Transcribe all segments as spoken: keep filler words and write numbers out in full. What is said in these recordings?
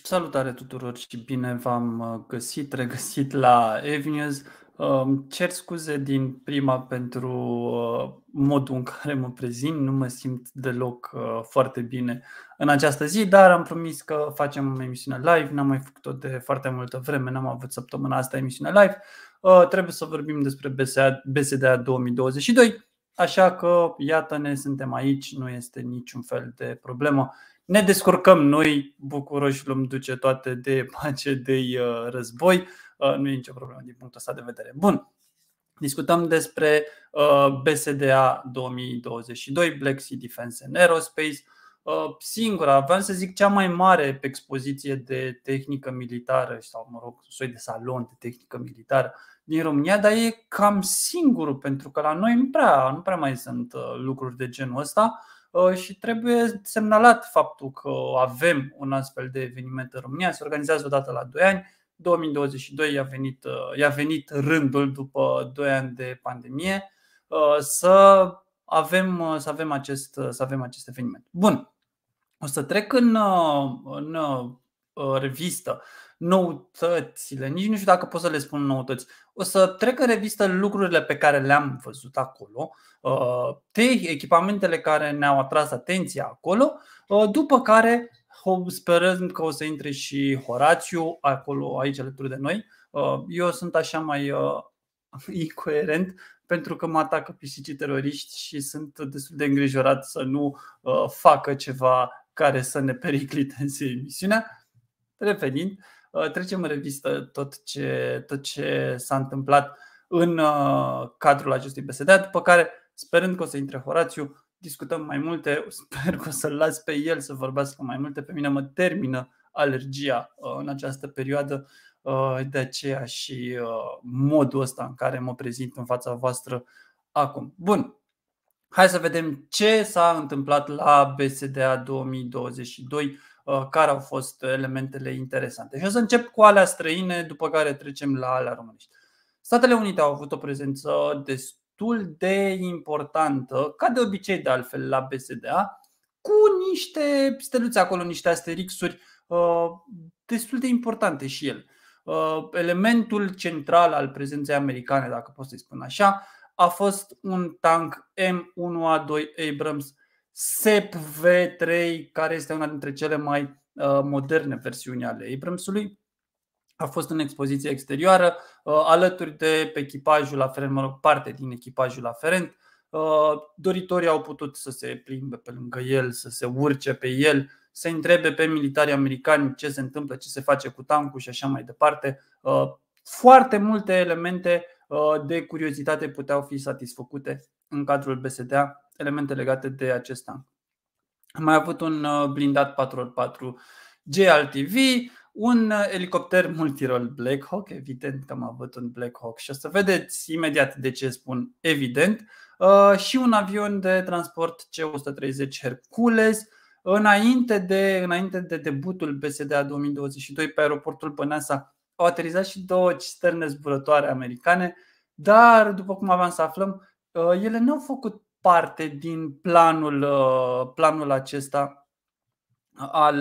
Salutare tuturor și bine v-am găsit, regăsit la Evnews. Îmi cer scuze din prima pentru modul în care mă prezint, nu mă simt deloc foarte bine în această zi, dar am promis că facem emisiune live, n-am mai făcut-o de foarte multă vreme, n-am avut săptămâna asta emisiune live. Trebuie să vorbim despre B S D A două mii douăzeci și doi, așa că iată-ne, suntem aici, nu este niciun fel de problemă. Ne descurcăm noi, bucuroși, luăm duce toate de pace, de război. Nu e nicio problemă din punctul ăsta de vedere. Bun, discutăm despre B S D A două mii douăzeci și doi, Black Sea Defense and Aerospace. Singura, vreau să zic cea mai mare expoziție de tehnică militară sau, mă rog, soi de salon de tehnică militară din România, dar e cam singurul, pentru că la noi nu prea, nu prea mai sunt lucruri de genul ăsta. Și trebuie semnalat faptul că avem un astfel de eveniment în România. Se organizează odată la doi ani. două mii douăzeci și doi i-a venit, i-a venit rândul, după doi ani de pandemie, să avem, să avem, acest, să avem acest eveniment. Bun, o să trec în, în revistă noutățile, nici nu știu dacă pot să le spun noutăți. O să trec în revistă lucrurile pe care le-am văzut acolo, echipamentele care ne-au atras atenția acolo, după care sperăm că o să intre și Horațiu acolo, aici alături de noi. Eu sunt așa mai incoerent pentru că mă atacă pisicii teroriști și sunt destul de îngrijorat să nu facă ceva care să ne pericliteze emisiunea. Revenind, trecem în revistă tot ce, tot ce s-a întâmplat în cadrul acestui B S D A, după care, sperând că o să intre Horațiu, discutăm mai multe. Sper că o să-l las pe el să vorbească mai multe. Pe mine mă termină alergia în această perioadă, de aceea și modul ăsta în care mă prezint în fața voastră acum. Bun, hai să vedem ce s-a întâmplat la B S D A două mii douăzeci și doi, care au fost elementele interesante. Și o să încep cu alea străine, după care trecem la alea românești. Statele Unite au avut o prezență destul de importantă, ca de obicei de altfel la B S D A, cu niște steluțe acolo, niște asterixuri destul de importante și ele. Elementul central al prezenței americane, dacă pot să-i spun așa, a fost un tank M unu A doi Abrams S E P V trei, care este una dintre cele mai moderne versiuni ale Abramsului. A fost în expoziție exterioară, alături de echipajul aferent, mă rog, parte din echipajul aferent. Doritorii au putut să se plimbe pe lângă el, să se urce pe el, să întrebe pe militarii americani ce se întâmplă, ce se face cu tancul și așa mai departe. Foarte multe elemente de curiozitate puteau fi satisfăcute în cadrul B S D A, elemente legate de acest tank. Am mai avut un blindat patru ori patru G L T V, un elicopter multirol Black Hawk, evident că am avut un Black Hawk și o să vedeți imediat de ce spun evident, și un avion de transport C o sută treizeci Hercules. Înainte de, înainte de debutul B S D A două mii douăzeci și doi pe aeroportul Băneasa au aterizat și două cisterne zburătoare americane, dar după cum aveam să aflăm, ele nu au făcut parte din planul, planul acesta al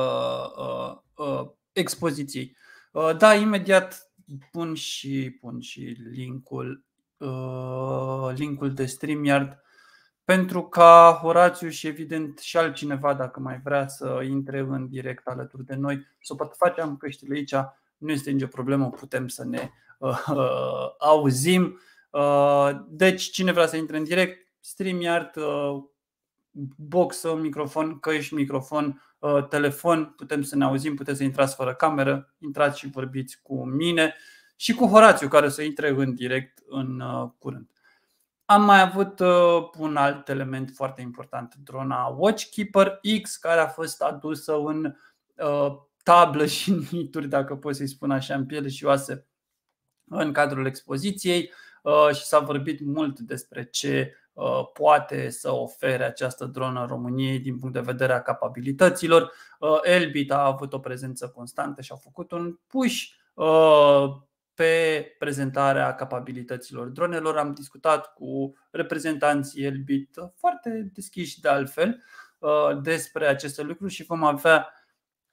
expoziției. Da, imediat pun și, pun și linkul, linkul de StreamYard pentru ca Horațiu și evident și altcineva, dacă mai vrea să intre în direct alături de noi, să o poată face. Am căștile aici, nu este nicio problemă, putem să ne uh, uh, auzim. Uh, deci cine vrea să intre în direct, StreamYard, uh, boxă, microfon, căști, microfon, uh, telefon, putem să ne auzim, puteți să intrați fără cameră, intrați și vorbiți cu mine și cu Horațiu, care o să intre în direct în uh, curând. Am mai avut uh, un alt element foarte important, drona Watchkeeper X, care a fost adusă în uh, tablă și nituri, dacă pot să-i spun așa, în piele și oase, în cadrul expoziției, uh, și s-a vorbit mult despre ce uh, poate să ofere această dronă României din punct de vedere a capabilităților. uh, Elbit a avut o prezență constantă și a făcut un push uh, pe prezentarea capabilităților dronelor. Am discutat cu reprezentanții Elbit, foarte deschiși de altfel, despre aceste lucruri și vom avea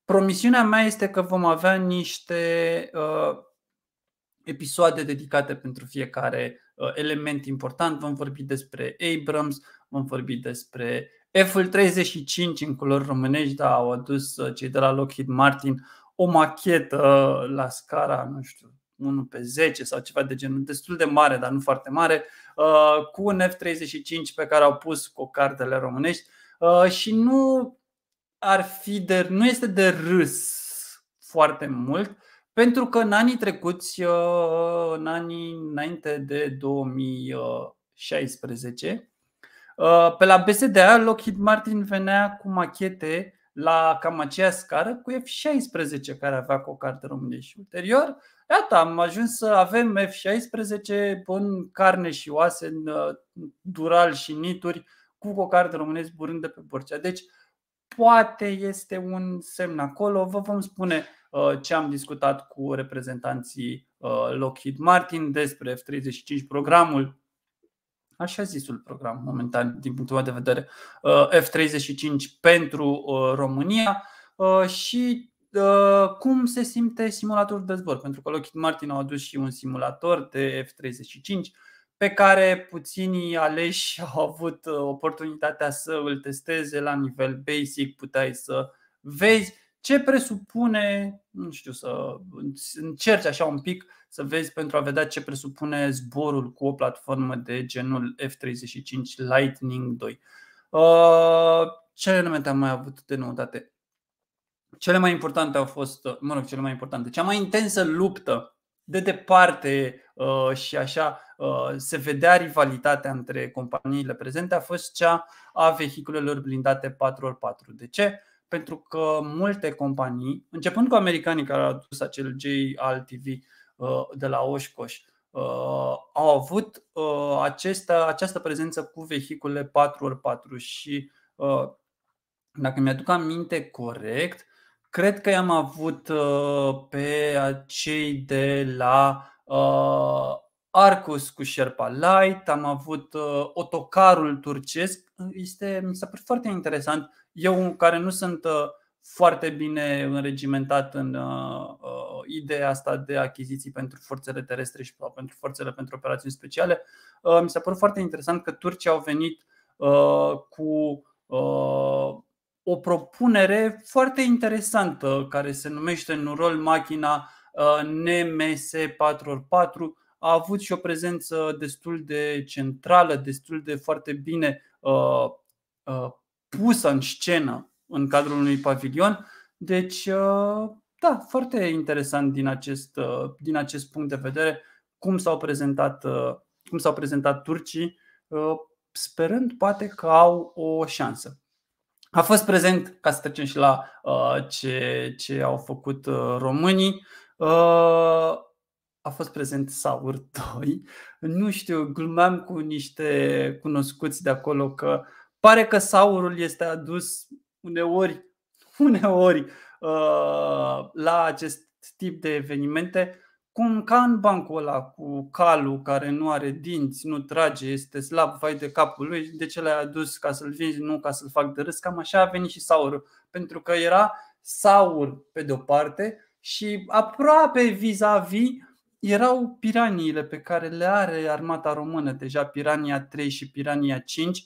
Promisiunea mea este că vom avea niște uh, episoade dedicate pentru fiecare uh, element important. Vom vorbi despre Abrams, vom vorbi despre F treizeci și cinci în culori românești, da, au adus uh, cei de la Lockheed Martin o machetă uh, la scara, nu știu, unu pe zece sau ceva de genul, destul de mare, dar nu foarte mare, uh, cu un F treizeci și cinci pe care au pus cocardele românești uh, și nu ar fi de, nu este de râs foarte mult, pentru că în anii trecuți, în anii înainte de două mii șaisprezece, pe la B S D A Lockheed Martin venea cu machete la cam aceea scară cu F șaisprezece care avea cocarde românești. Și ulterior, iată, am ajuns să avem F șaisprezece în carne și oase, în dural și nituri, cu cocarde românești zburând de pe Borcea. Deci poate este un semn acolo. Vă vom spune ce am discutat cu reprezentanții Lockheed Martin despre F treizeci și cinci, programul, așa zisul program momentan din punctul meu de vedere, F treizeci și cinci pentru România și cum se simte simulatorul de zbor, pentru că Lockheed Martin au adus și un simulator de F treizeci și cinci pe care puținii aleși au avut oportunitatea să îl testeze la nivel basic. Puteai să vezi ce presupune, nu știu, să încerci așa un pic să vezi pentru a vedea ce presupune zborul cu o platformă de genul F treizeci și cinci Lightning doi. Ce elemente am mai avut de noutate? Cele mai importante au fost, mă rog, cele mai importante, cea mai intensă luptă de departe și așa se vedea rivalitatea între companiile prezente a fost cea a vehiculelor blindate patru ori patru. De ce? Pentru că multe companii, începând cu americanii care au adus acel J A L T V de la Oshkosh, au avut acesta, această prezență cu vehicule patru ori patru și, dacă mi-aduc aminte corect, cred că i-am avut pe cei de la Arcus cu Sherpa Light, am avut autocarul turcesc. Este, mi s-a părut foarte interesant. Eu, care nu sunt foarte bine înregimentat în uh, ideea asta de achiziții pentru forțele terestre și pentru forțele pentru operațiuni speciale, uh, mi s-a părut foarte interesant că turcii au venit uh, cu uh, o propunere foarte interesantă care se numește în rol machina uh, N M S patru ori patru. A avut și o prezență destul de centrală, destul de foarte bine uh, uh, pusă în scenă în cadrul unui pavilion. Deci, da, foarte interesant din acest, din acest punct de vedere cum s-au prezentat, cum s-au prezentat turcii, sperând poate că au o șansă. A fost prezent, ca să trecem și la ce, ce au făcut românii, a fost prezent Saur doi. Nu știu, glumeam cu niște cunoscuți de acolo că pare că Saurul este adus uneori, uneori la acest tip de evenimente, cum ca în bancul ăla cu calul care nu are dinți, nu trage, este slab, vai de capul lui, de ce l-ai adus, ca să-l vinzi, nu ca să-l fac de râs. Cam așa a venit și Saurul, pentru că era Saur pe de-o parte și aproape vis-a-vis erau piraniile pe care le are armata română, deja Pirania trei și Pirania cinci.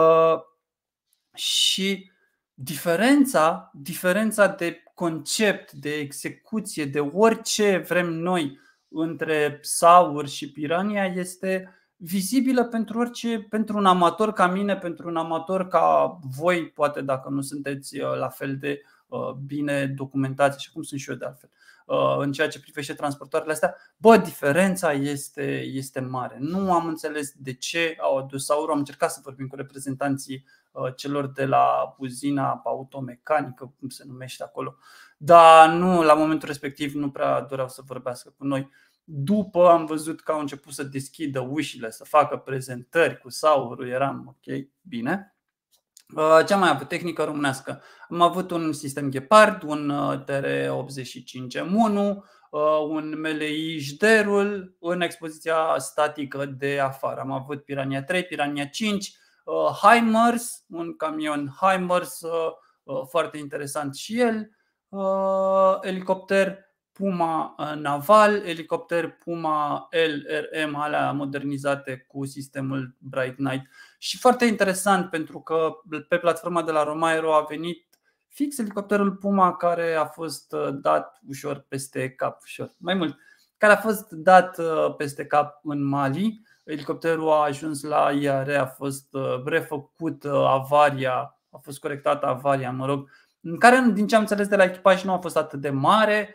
Și diferența, diferența de concept, de execuție, de orice vrem noi între Saur și Pirania este vizibilă pentru orice, pentru un amator ca mine, pentru un amator ca voi, poate dacă nu sunteți la fel de bine documentați, așa cum sunt și eu de altfel, în ceea ce privește transportoarele astea. Bă, diferența este, este mare. Nu am înțeles de ce au adus Saurul. Am încercat să vorbim cu reprezentanții celor de la uzina automecanică, cum se numește acolo, dar nu, la momentul respectiv nu prea doreau să vorbească cu noi. După am văzut că au început să deschidă ușile, să facă prezentări cu Saurul, eram ok, bine. Ce am mai avut? Tehnică românească. Am avut un sistem Gepard, un T R optzeci și cinci M unu, un M L I Jderul în expoziția statică de afară. Am avut Pirania trei, Pirania cinci, HIMARS, un camion HIMARS foarte interesant și el. elicopter Puma naval, elicopter Puma L R M, alea modernizate cu sistemul Bright Night. Și foarte interesant pentru că pe platforma de la Romaero a venit fix elicopterul Puma care a fost dat ușor peste cap, ușor, mai mult, care a fost dat peste cap în Mali. Elicopterul a ajuns la I A R, a fost refăcut avaria, a fost corectată avaria, mă rog, în care, din ce am înțeles de la echipaj, nu a fost atât de mare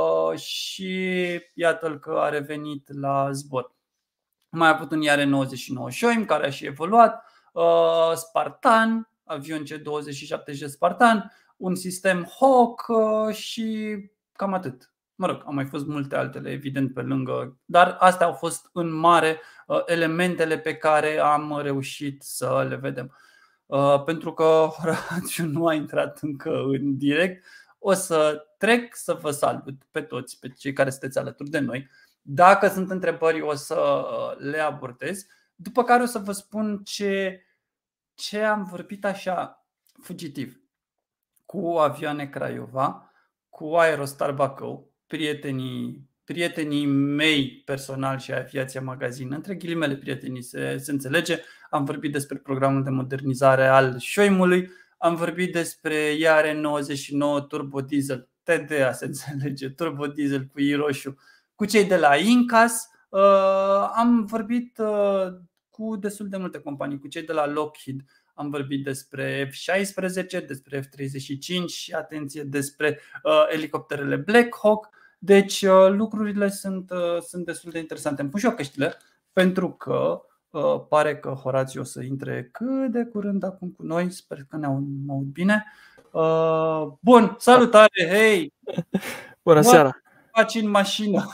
și iată-l că a revenit la zbor. Mai a avut un I A R nouăzeci și nouă Shoim, care a și evoluat, Spartan, avion C douăzeci și șapte J Spartan, un sistem Hawk și cam atât. Mă rog, au mai fost multe altele, evident, pe lângă, dar astea au fost în mare elementele pe care am reușit să le vedem. Pentru că Horațiu nu a intrat încă în direct, o să trec să vă salut pe toți, pe cei care sunteți alături de noi. Dacă sunt întrebări, o să le abordez, după care o să vă spun ce, ce am vorbit așa fugitiv cu Avioane Craiova, cu Aerostar Bacău, prietenii, prietenii mei personal și Aviația Magazin, între ghilimele prietenii, se, se înțelege. Am vorbit despre programul de modernizare al Shoimului, am vorbit despre I A R nouăzeci și nouă Turbo Diesel, T D A se înțelege, Turbo Diesel cu I roșu, cu cei de la Incas. Am vorbit cu destul de multe companii, cu cei de la Lockheed. Am vorbit despre F șaisprezece, despre F treizeci și cinci și, atenție, despre uh, elicopterele Black Hawk. Deci uh, lucrurile sunt, uh, sunt destul de interesante. Îmi pun și eu căștile pentru că uh, pare că Horațiu o să intre cât de curând acum cu noi. Sper că ne aud bine. uh, Bun, salutare, hei! Bună seara! Faci în mașină?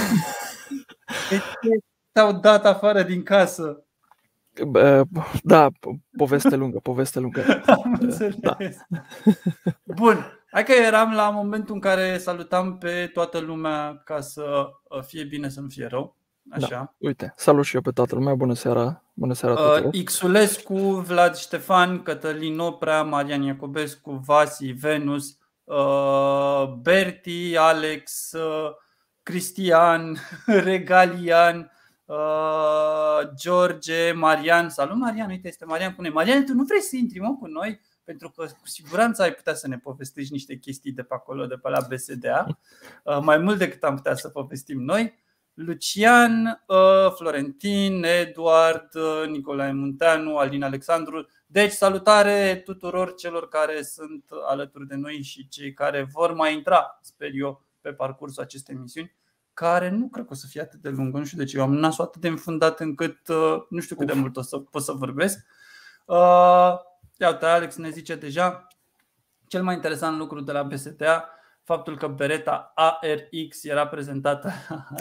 De ce te-au dat afară din casă? Da, poveste lungă, poveste lungă. Am înțeles. Da. Bun, hai că eram la momentul în care salutam pe toată lumea ca să fie bine, să nu fie rău. Așa. Da. Uite, salut și eu pe toată lumea, bună seara. Bună seara tuturor. Xulescu, Vlad Ștefan, Cătălin Oprea, Marian Iacobescu, Vasi, Venus, Berti, Alex, Cristian, Regalian, Uh, George, Marian. Salut Marian, uite, este Marian cu noi. Marian, tu nu vrei să intri, mă, cu noi? Pentru că cu siguranță ai putea să ne povestești niște chestii de pe acolo, de pe la B S D A, uh, mai mult decât am putea să povestim noi. Lucian, uh, Florentin, Eduard, uh, Nicolae Munteanu, Alin Alexandru. Deci salutare tuturor celor care sunt alături de noi și cei care vor mai intra, sper eu, pe parcursul acestei emisiuni, care nu cred că o să fie atât de lungă. Nu știu de ce, eu am nasul atât de înfundat încât uh, nu știu cât de mult o să pot să vorbesc. uh, Iată, Alex ne zice deja cel mai interesant lucru de la B S D A, faptul că bereta A R X era prezentată.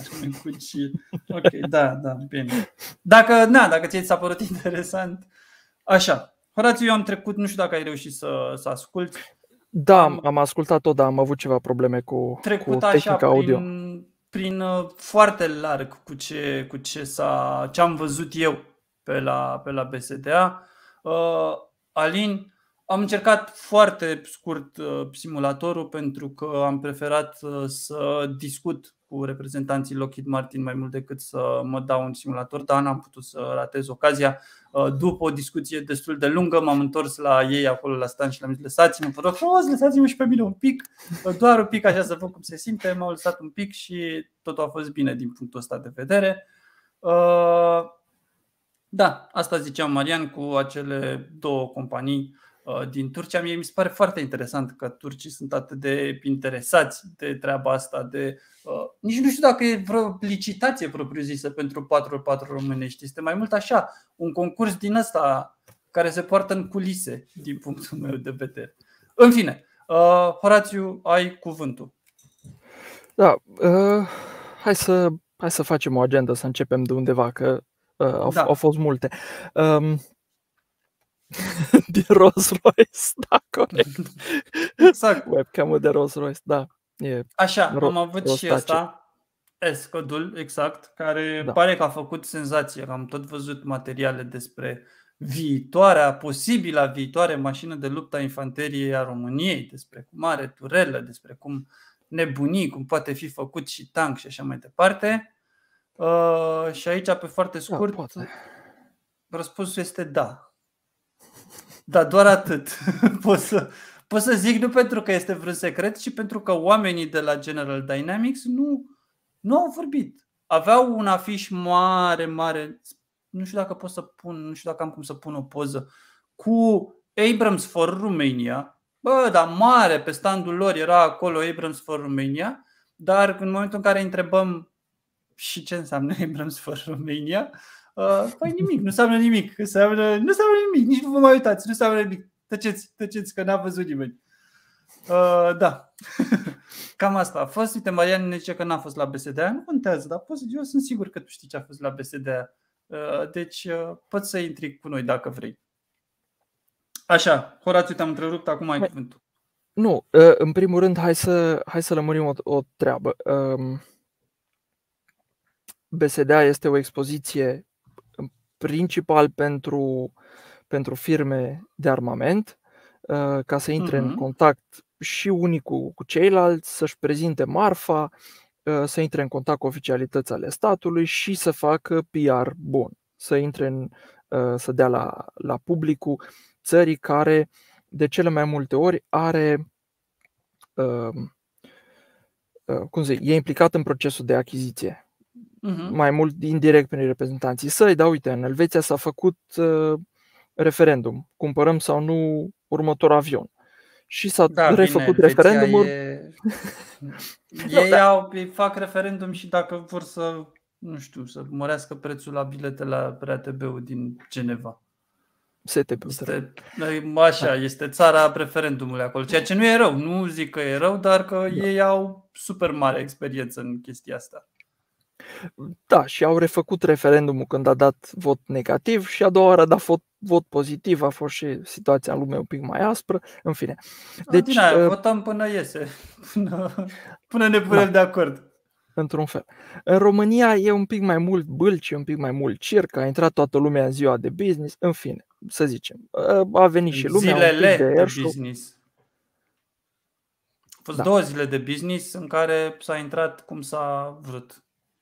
Ok, da, da, bine. Dacă, na, dacă ți s-a părut interesant. Așa, Horațiu, eu am trecut, nu știu dacă ai reușit să, să asculti. Da, am, am ascultat-o, dar am avut ceva probleme cu, cu tehnica audio. Prin, prin foarte larg cu ce, cu ce, s-a, ce am văzut eu pe la, pe la B S D A. Uh, Alin, am încercat foarte scurt uh, simulatorul pentru că am preferat uh, să discut cu reprezentanții Lockheed Martin mai mult decât să mă dau un simulator, dar n-am putut să ratez ocazia. Uh, după o discuție destul de lungă m-am întors la ei acolo la stand și le-am zis: lăsați-mă, vă rog frumos, lăsați-mă și pe mine un pic, doar un pic așa să văd cum se simte. M-au lăsat un pic și totul a fost bine din punctul ăsta de vedere. Uh, Da, asta ziceam, Marian, cu acele două companii uh, din Turcia. Mie mi se pare foarte interesant că turcii sunt atât de interesați de treaba asta. De, uh, nici nu știu dacă e vreo licitație propriu-zisă pentru patru pe patru românești. Este mai mult așa, un concurs din ăsta care se poartă în culise, din punctul meu de vedere. În fine, uh, Horațiu, ai cuvântul. Da, uh, hai, să, hai să facem o agendă, să începem de undeva, că Uh, au, da. au fost multe. Um, de Rolls-Royce, da, corect. Exact. Webcam-ul de Rolls-Royce, da. E Așa, ro- am avut rostace. Și ăsta, Escodul, exact, care da. pare că a făcut senzație. Am tot văzut materiale despre viitoarea, posibila viitoare mașină de luptă a infanteriei a României, despre cum are turelă, despre cum nebunii, cum poate fi făcut și tank și așa mai departe. Uh, și aici, pe foarte scurt, da, răspunsul este da. Dar doar atât. Pot să, pot să zic nu pentru că este vreun secret, ci pentru că oamenii de la General Dynamics nu, nu au vorbit. Aveau un afiș mare, mare, nu știu dacă pot să pun, nu știu dacă am cum să pun o poză, cu Abrams for Romania. Bă, dar mare, pe standul lor era acolo Abrams for Romania, dar în momentul în care întrebăm și ce înseamnă Abrams for Romania, uh, păi nimic, nu înseamnă nimic, înseamnă, nu înseamnă nimic, nici nu vă mai uitați, nu înseamnă nimic. Tăceți, tăceți că n-a văzut nimeni. Uh, da. Cam asta a fost. Uite, Marian ne zice că n-a fost la B S D A. Nu contează, dar poți, eu sunt sigur că tu știi ce a fost la B S D A. Uh, deci uh, poți să intri cu noi dacă vrei. Așa, Horațiu, te-am întrerupt, acum ai cuvântul. Nu, uh, în primul rând, hai să, hai să lămurim o, o treabă. Um, B S D A este o expoziție principal pentru, pentru firme de armament, uh, ca să intre uh-huh. în contact și unii cu, cu ceilalți, să-și prezinte marfa, uh, să intre în contact cu oficialități ale statului și să facă P R bun, să intre în, uh, să dea la, la publicul țării care de cele mai multe ori are, uh, uh, cum zic, e implicat în procesul de achiziție. Uh-huh. Mai mult indirect prin reprezentanții săi, dar uite, în Elveția s-a făcut uh, referendum, cumpărăm sau nu următor avion. Și s-a da, refăcut bine, referendumul. E... Ei da. au, fac referendum și dacă vor să, nu știu, să mărească prețul la bilete la R A T B-ul din Geneva. S T B-ul. Este, așa, este țara referendumului acolo, ceea ce nu e rău, nu zic că e rău, dar că da. ei au super mare experiență în chestia asta. Da, și au refăcut referendumul când a dat vot negativ și a doua oară a dat vot, vot pozitiv, a fost și situația în lume un pic mai aspră, în fine. Deci, din aia, uh, votăm până iese, până, până ne punem da, de acord. Într-un fel. În România e un pic mai mult bâlci, un pic mai mult circ, a intrat toată lumea în ziua de business, în fine, să zicem. A venit și lumea Zilele un pic de, de business. Au fost da. două zile de business în care s-a intrat cum s-a vrut.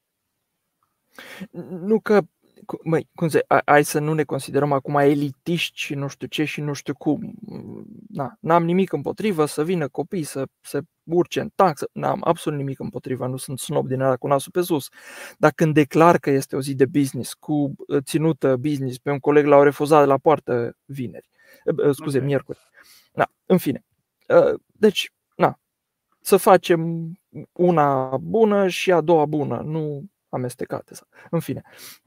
Nu că, măi, cum zic, hai să nu ne considerăm acum elitiști și nu știu ce și nu știu cum. Na, n-am nimic împotrivă să vină copii să se urce în tank, n-am absolut nimic împotrivă, nu sunt snob din ăla cu nasul pe sus. Dar când declar că este o zi de business, cu ținută business, pe un coleg l-au refuzat de la poartă vineri, scuze, okay. miercuri. Na, în fine. Deci, na, să facem una bună și a doua bună, nu amestecate. În fine.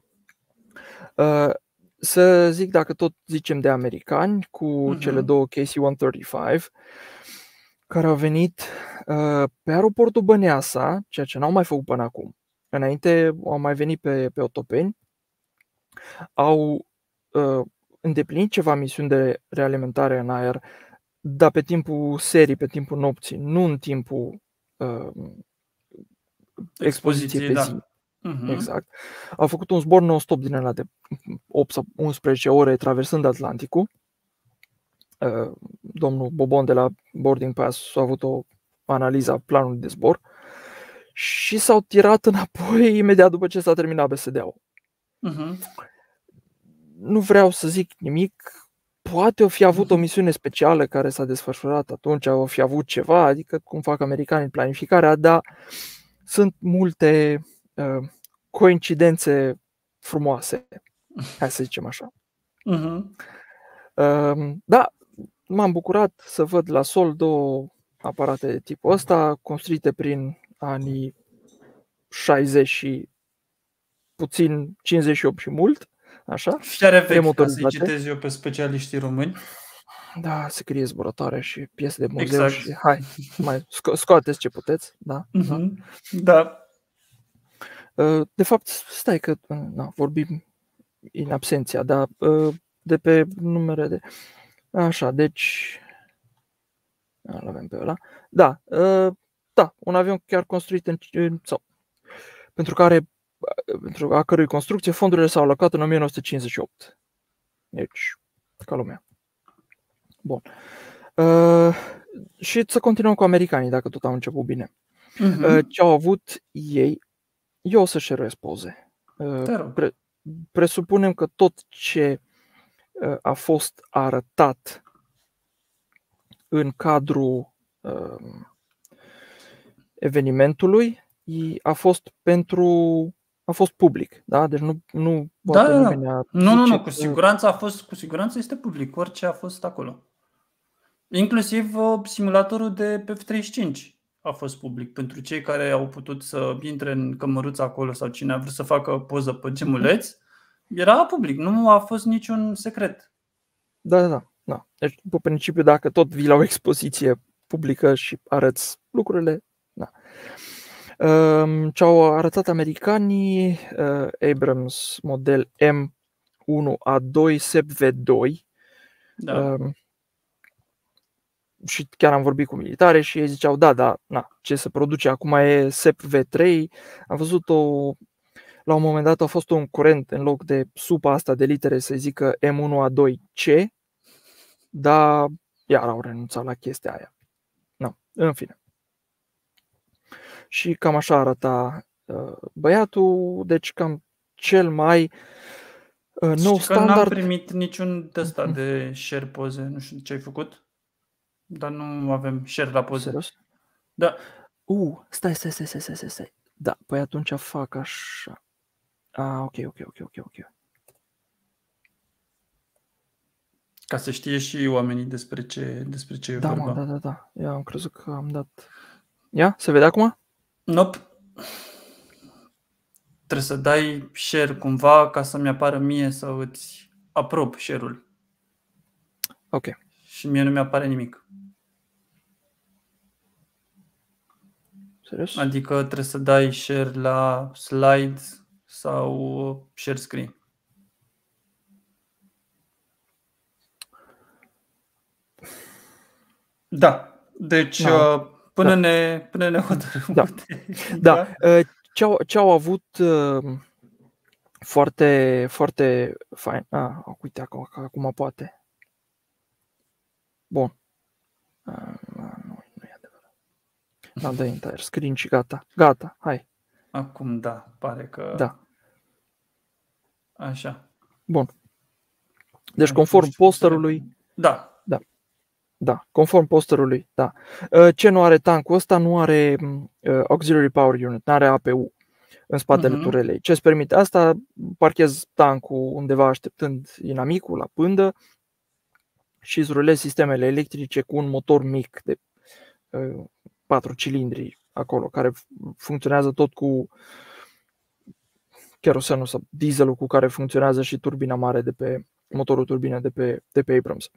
Să zic, dacă tot zicem de americani, cu uh-huh. cele două K C unu treizeci și cinci, care au venit pe aeroportul Băneasa, ceea ce n-au mai făcut până acum. Înainte au mai venit pe, pe Otopeni, au îndeplinit ceva misiuni de realimentare în aer, dar pe timpul serii, pe timpul nopții, nu în timpul uh, expoziției pe zi. Da. Uh-huh. Exact. Au făcut un zbor non-stop din ăla de opt sau unsprezece ore traversând Atlanticul. Uh, domnul Bobon de la Boarding Pass a avut o analiză a planului de zbor și s-au tirat înapoi imediat după ce s-a terminat B S D-ul. Uh-huh. Nu vreau să zic nimic. Poate o fi avut o misiune specială care s-a desfășurat atunci, o fi avut ceva, adică cum fac americanii planificarea, dar sunt multe uh, coincidențe frumoase, hai să zicem așa. Uh-huh. Uh, da, m-am bucurat să văd la sol două aparate de tipul ăsta, construite prin anii șaizeci și puțin, cincizeci și opt și mult. Așa? Fiare vechi, ca să-i citez eu pe specialiștii români. Da, se scrie zburătoare și piese de muzeu exact. Și hai, mai sco- scoateți ce puteți. Da, uh-huh. da. De fapt, stai că na, vorbim în absenția, dar de pe numere de... Așa, deci... Îl avem pe ăla. Da, da, un avion chiar construit în... sau pentru care pentru a cărui construcție fondurile s-au alocat în o mie nouă sute cincizeci și opt. Deci, ca lumea. Bun. Uh, și să continuăm cu americanii, dacă tot am început bine. Uh-huh. Uh, ce au avut ei, eu o să share-uiesc poze. Uh, pre- presupunem că tot ce uh, a fost arătat în cadrul uh, evenimentului a fost pentru a fost public, da? Deci nu nu poate da, nimeni da. Nu, nu, nu, cu siguranță a fost, cu siguranță este public orice a fost acolo. Inclusiv uh, simulatorul de pe F treizeci și cinci a fost public pentru cei care au putut să intre în cămăruța acolo sau cine a vrut să facă poză pe gemuleț. Era public, nu a fost niciun secret. Da, da, da. Deci, pe principiu, dacă tot vii la o expoziție publică și arăți lucrurile, da. Um, ce-au arătat americanii, uh, Abrams model M unu A doi S E P V doi. Da. Um, și chiar am vorbit cu militare și ei ziceau, da, da, na, ce se produce acum e S E P V trei. Am văzut-o, la un moment dat a fost un curent în loc de supa asta de litere să zică M unu A doi C, dar iar au renunțat la chestia aia. No, în fine. Și cam așa arăta uh, băiatul, deci cam cel mai uh, nou standard. N-am primit niciun de ăsta de share poze, nu știu ce ai făcut, dar nu avem share la poze. Serios? Da. Uh, stai, stai, stai, stai, stai, stai. Da, păi atunci fac așa. Ah, ok, ok, ok, ok, ok. Ca să știe și oamenii despre ce, despre ce e da, vorba. Da, da, da. Eu am crezut că am dat... Ia, se vede acum? Nope. Trebuie să dai share cumva ca să-mi apară mie să îți aprob share-ul. Ok. Și mie nu mi-apare nimic. Serios? Adică trebuie să dai share la slide sau share screen. Da. Deci da. până, da. Ne, până ne hotărâm. Da. Da. Ce-au, ce-au avut foarte, foarte fain. Ah, uite acum, acum poate. Bun. Ah, nu, nu e adevărat. Da, dă entire screen și gata. Gata, hai. Acum da, pare că... Da. Așa. Bun. Deci conform posterului... Da. Da. Da, conform posterului, da. Ce nu are tancul ăsta? Nu are uh, Auxiliary Power Unit, nu are A P U în spatele uh-huh. turelei. Ce îți permite asta? Parchezi tancul undeva așteptând inamicul la pândă și îți rulezi sistemele electrice cu un motor mic de uh, patru cilindri acolo, care funcționează tot cu kerosenul sau dieselul cu care funcționează și turbina mare de pe motorul turbină de pe, de pe Abrams.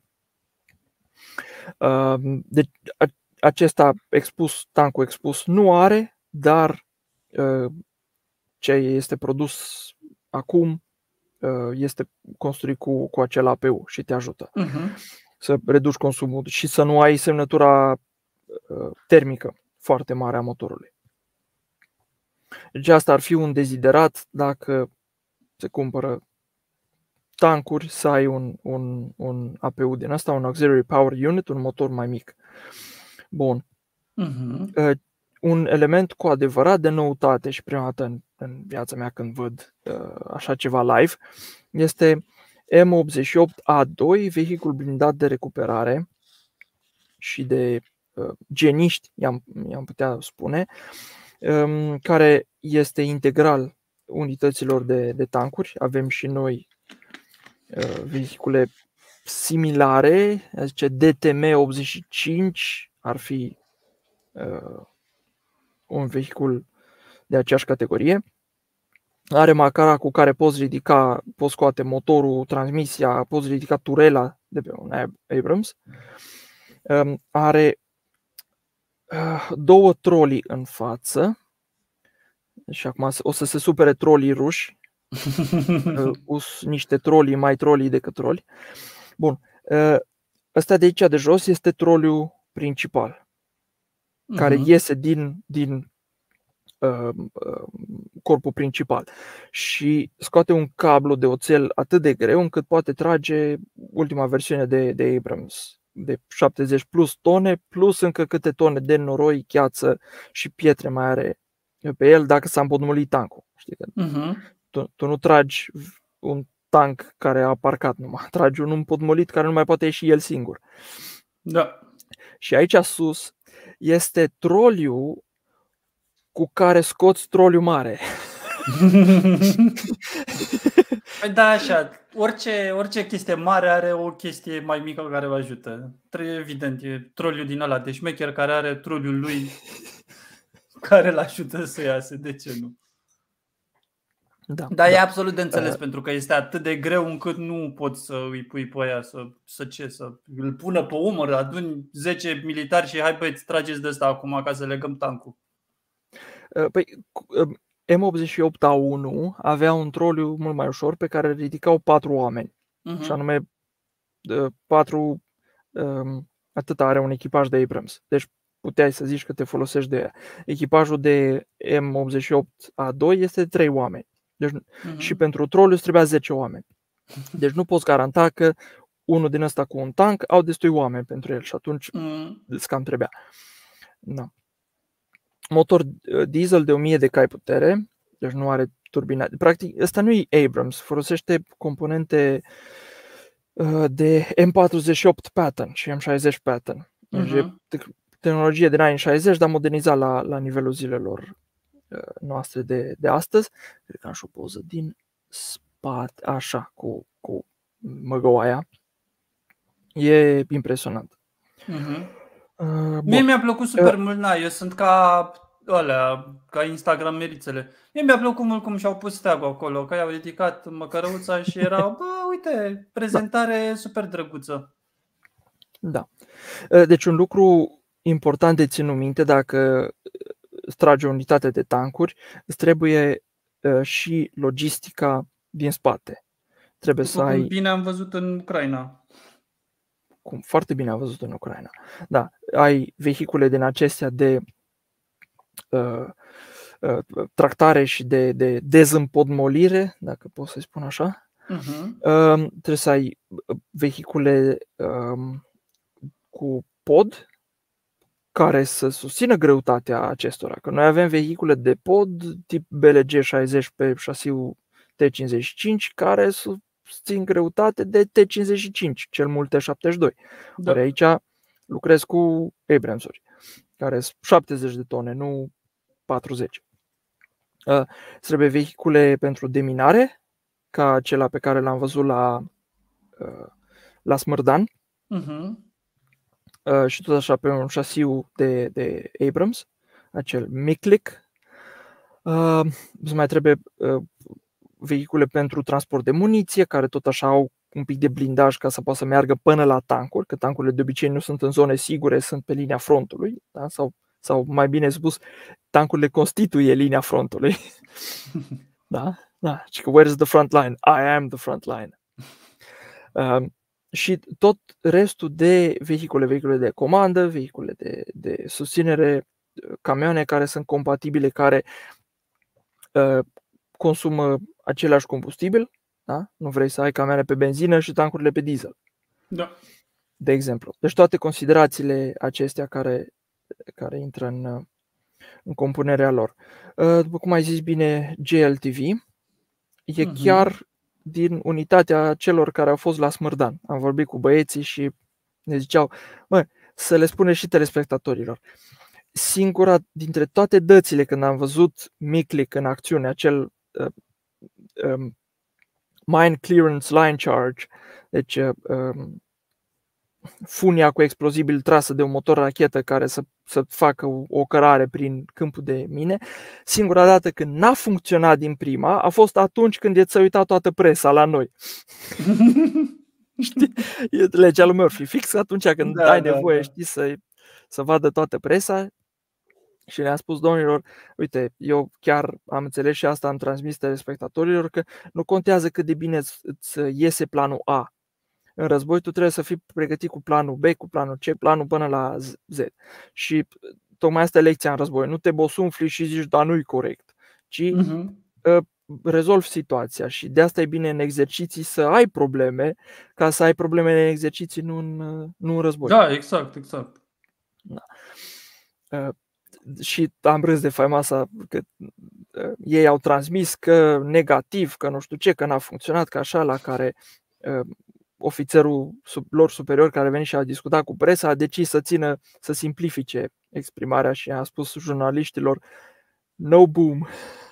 Uh, deci acesta expus, tancul expus nu are, dar uh, ce este produs acum uh, este construit cu, cu acel A P U și te ajută uh-huh. să reduci consumul și să nu ai semnătura uh, termică foarte mare a motorului. Deci asta ar fi un deziderat dacă se cumpără tancuri, să ai un, un, un A P U din asta, un Auxiliary Power Unit, un motor mai mic. Bun. Uh-huh. Un element cu adevărat de noutate și prima dată în, în viața mea când văd uh, așa ceva live este M optzeci și opt A doi, vehicul blindat de recuperare și de uh, geniști, i-am, i-am putea spune, um, care este integral unităților de, de tancuri. Avem și noi uh, vehicule similare, zice D T M optzeci și cinci ar fi uh, un vehicul de aceeași categorie. Are macara cu care poți ridica, poți scoate motorul, transmisia, poți ridica turela de pe un Abrams. Uh, are uh, două trolii în față. Și acum o să se supere trolii ruși. uh, us niște trolii mai trolii decât troli. Bun. Uh, ăsta de aici de jos este troliul principal, uh-huh. care iese din, din uh, corpul principal și scoate un cablu de oțel atât de greu încât poate trage ultima versiune de, de Abrams de șaptezeci plus tone, plus încă câte tone de noroi, gheață și pietre mai are pe el dacă s-a împotmolit tancul. Știi că uh-huh. tu, tu nu tragi un tank care a parcat numai, tragi un împotmolit care nu mai poate ieși el singur. Da. Și aici sus este troliu cu care scoți troliu mare. Păi da, așa, orice, orice chestie mare are o chestie mai mică care o ajută. Evident, e troliul din ăla de șmecher care are troliul lui care îl ajută să iasă, de ce nu? Da, Dar da. e absolut de înțeles, uh, pentru că este atât de greu încât nu poți să îi pui pe aia, să, să ce, să îl pună pe umăr, aduni zece militari și hai băieți, trageți de ăsta acum ca să legăm tancul. uh, Păi M optzeci și opt A unu avea un troliu mult mai ușor pe care ridicau patru oameni. Uh-huh. Și anume patru, um, atât are un echipaj de Abrams. Deci puteai să zici că te folosești de ea. Echipajul de M optzeci și opt A doi este de trei oameni. Deci, uh-huh. Și pentru troliu îți trebuia zece oameni. Deci nu poți garanta că unul din ăsta cu un tank au destui oameni pentru el și atunci uh-huh. îți cam trebuia. Da. Motor diesel de o mie de cai putere, deci nu are turbina. Practic, ăsta nu e Abrams, folosește componente de M patruzeci și opt Patton și M șaizeci Patton. Deci uh-huh. e tehnologie din anii șaizeci, dar modernizat la, la nivelul zilelor noastre de, de astăzi. Cred că am și o poză din spate, așa, cu, cu măgăoaia. E impresionant. Uh-huh. Uh, Mie mi-a plăcut super uh, mult, na, eu sunt ca alea, ca Instagramerițele. Mie mi-a plăcut mult cum și-au pus steagul acolo, că i-au ridicat măcărăuța și era, bă, uite, prezentare da. super drăguță. Da. Deci un lucru important de ținut minte, dacă îți tragi o unitate de tancuri, îți trebuie uh, și logistica din spate. Trebuie După să ai... bine am văzut în Ucraina. Cum foarte bine am văzut în Ucraina. Da, ai vehicule din acestea de uh, uh, tractare și de, de dezîmpotmolire, dacă pot să-i spun așa. Uh-huh. Uh, trebuie să ai vehicule uh, cu pod care să susțină greutatea acestora. Că noi avem vehicule de pod tip B L G șaizeci pe șasiul T cincizeci și cinci care susțin greutate de T cincizeci și cinci, cel mult T șaptezeci și doi. Da. Ori aici lucrez cu Abramsuri, care sunt șaptezeci de tone, nu patruzeci. Uh, trebuie vehicule pentru deminare, ca acela pe care l-am văzut la, uh, la Smărdan. Uh-huh. Uh, și tot așa pe un șasiu de, de Abrams, acel Miklik. Uh, mai trebuie uh, vehicule pentru transport de muniție, care tot așa au un pic de blindaj ca să poată să meargă până la tancuri, că tancurile de obicei nu sunt în zone sigure, sunt pe linia frontului, da? sau, sau mai bine spus, tancurile constituie linia frontului. Da? Da. Și că where is the front line? I am the front line. Uh, Și tot restul de vehicule, vehicule de comandă, vehicule de, de susținere, camioane care sunt compatibile, care uh, consumă același combustibil. Da? Nu vrei să ai camioane pe benzină și tancurile pe diesel. Da. De exemplu. Deci toate considerațiile acestea care, care intră în, în compunerea lor. Uh, după cum ai zis bine, G L T V e uh-huh. chiar din unitatea celor care au fost la Smărdan. Am vorbit cu băieții și ne ziceau, bă, să le spunem și telespectatorilor. Singura dintre toate dățile când am văzut Miklik în acțiune, acel uh, um, Mine Clearance Line Charge, deci uh, um, funia cu explozibil trasă de un motor rachetă care să, să facă o, o cărare prin câmpul de mine, singura dată când n-a funcționat din prima a fost atunci când e ți-a uitat toată presa la noi. Știi? E legea lui Murphy. Fix atunci când da, ai nevoie, da, da. știi, să, să vadă toată presa. Și le-am spus domnilor, uite, eu chiar am înțeles și asta am transmis telespectatorilor, că nu contează cât de bine îți, îți iese planul A. În război tu trebuie să fii pregătit cu planul B, cu planul C, planul până la Z. Și tocmai asta e lecția în război. Nu te bosunfli și zici, da, nu-i corect, ci uh-huh. rezolvi situația și de asta e bine în exerciții să ai probleme, ca să ai probleme în exerciții, nu în, nu în război. Da, exact, exact. Da. Uh, și am râs de faimoasa că uh, ei au transmis că negativ, că nu știu ce, că n-a funcționat, că așa, la care uh, ofițerul sub, lor superior care a venit și a discutat cu presa a decis să țină, să simplifice exprimarea și a spus jurnaliștilor no boom.